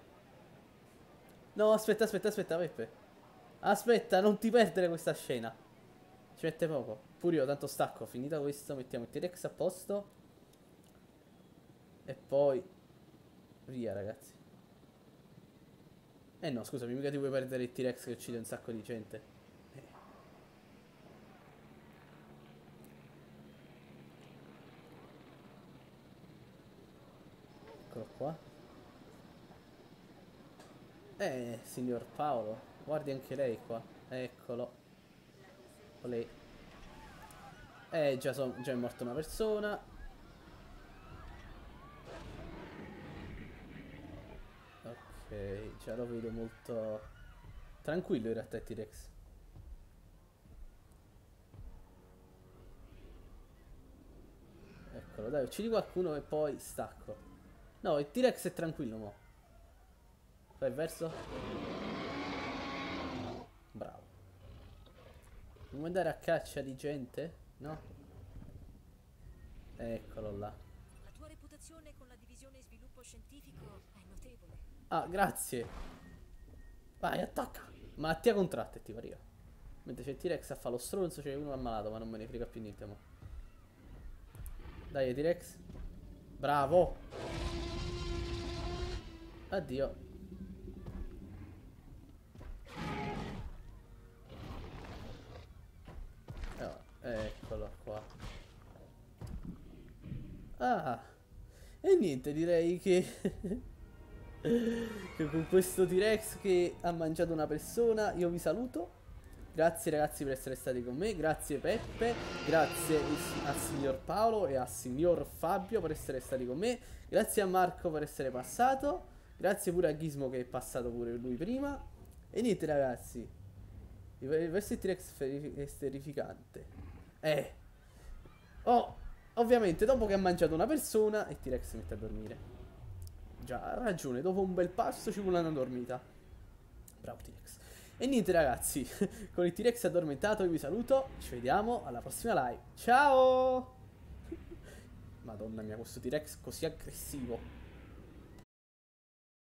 No, aspetta, Peppe. Aspetta, non ti perdere questa scena. Ci mette poco. Pure io, tanto stacco. Finita questo, mettiamo il T-Rex a posto. E poi... via, ragazzi. No, scusami, mica ti vuoi perdere il T-Rex che uccide un sacco di gente. Eccolo qua. Signor Paolo. Guardi anche lei qua. Eccolo. Olè. Già è morta una persona. Ok, già lo vedo molto tranquillo in realtà il T-Rex. Eccolo, dai, uccidi qualcuno e poi stacco. No, il T-Rex è tranquillo, mo. Fai il verso. Bravo. Dobbiamo andare a caccia di gente? No? Eccolo là. La tua reputazione con la divisione sviluppo scientifico è notevole. Ah, grazie. Vai, attacca. Malattia contratta e ti varia. Mentre c'è il T-Rex a fare lo stronzo, c'è uno ammalato, ma non me ne frega più niente, mo. Dai, T-Rex. Bravo. Addio. Oh, eccolo qua. Ah. E niente, direi che... che con questo T-Rex che ha mangiato una persona io vi saluto. Grazie ragazzi per essere stati con me. Grazie Peppe. Grazie al signor Paolo e al signor Fabio per essere stati con me. Grazie a Marco per essere passato. Grazie pure a Gizmo che è passato pure lui prima. E niente ragazzi, questo è T-Rex è terrificante. Oh, ovviamente dopo che ha mangiato una persona il T-Rex si mette a dormire. Già, ha ragione, dopo un bel pasto ci vuole una dormita. Bravo T-Rex. E niente ragazzi, con il T-Rex addormentato io vi saluto. Ci vediamo alla prossima live. Ciao! Madonna mia, questo T-Rex così aggressivo.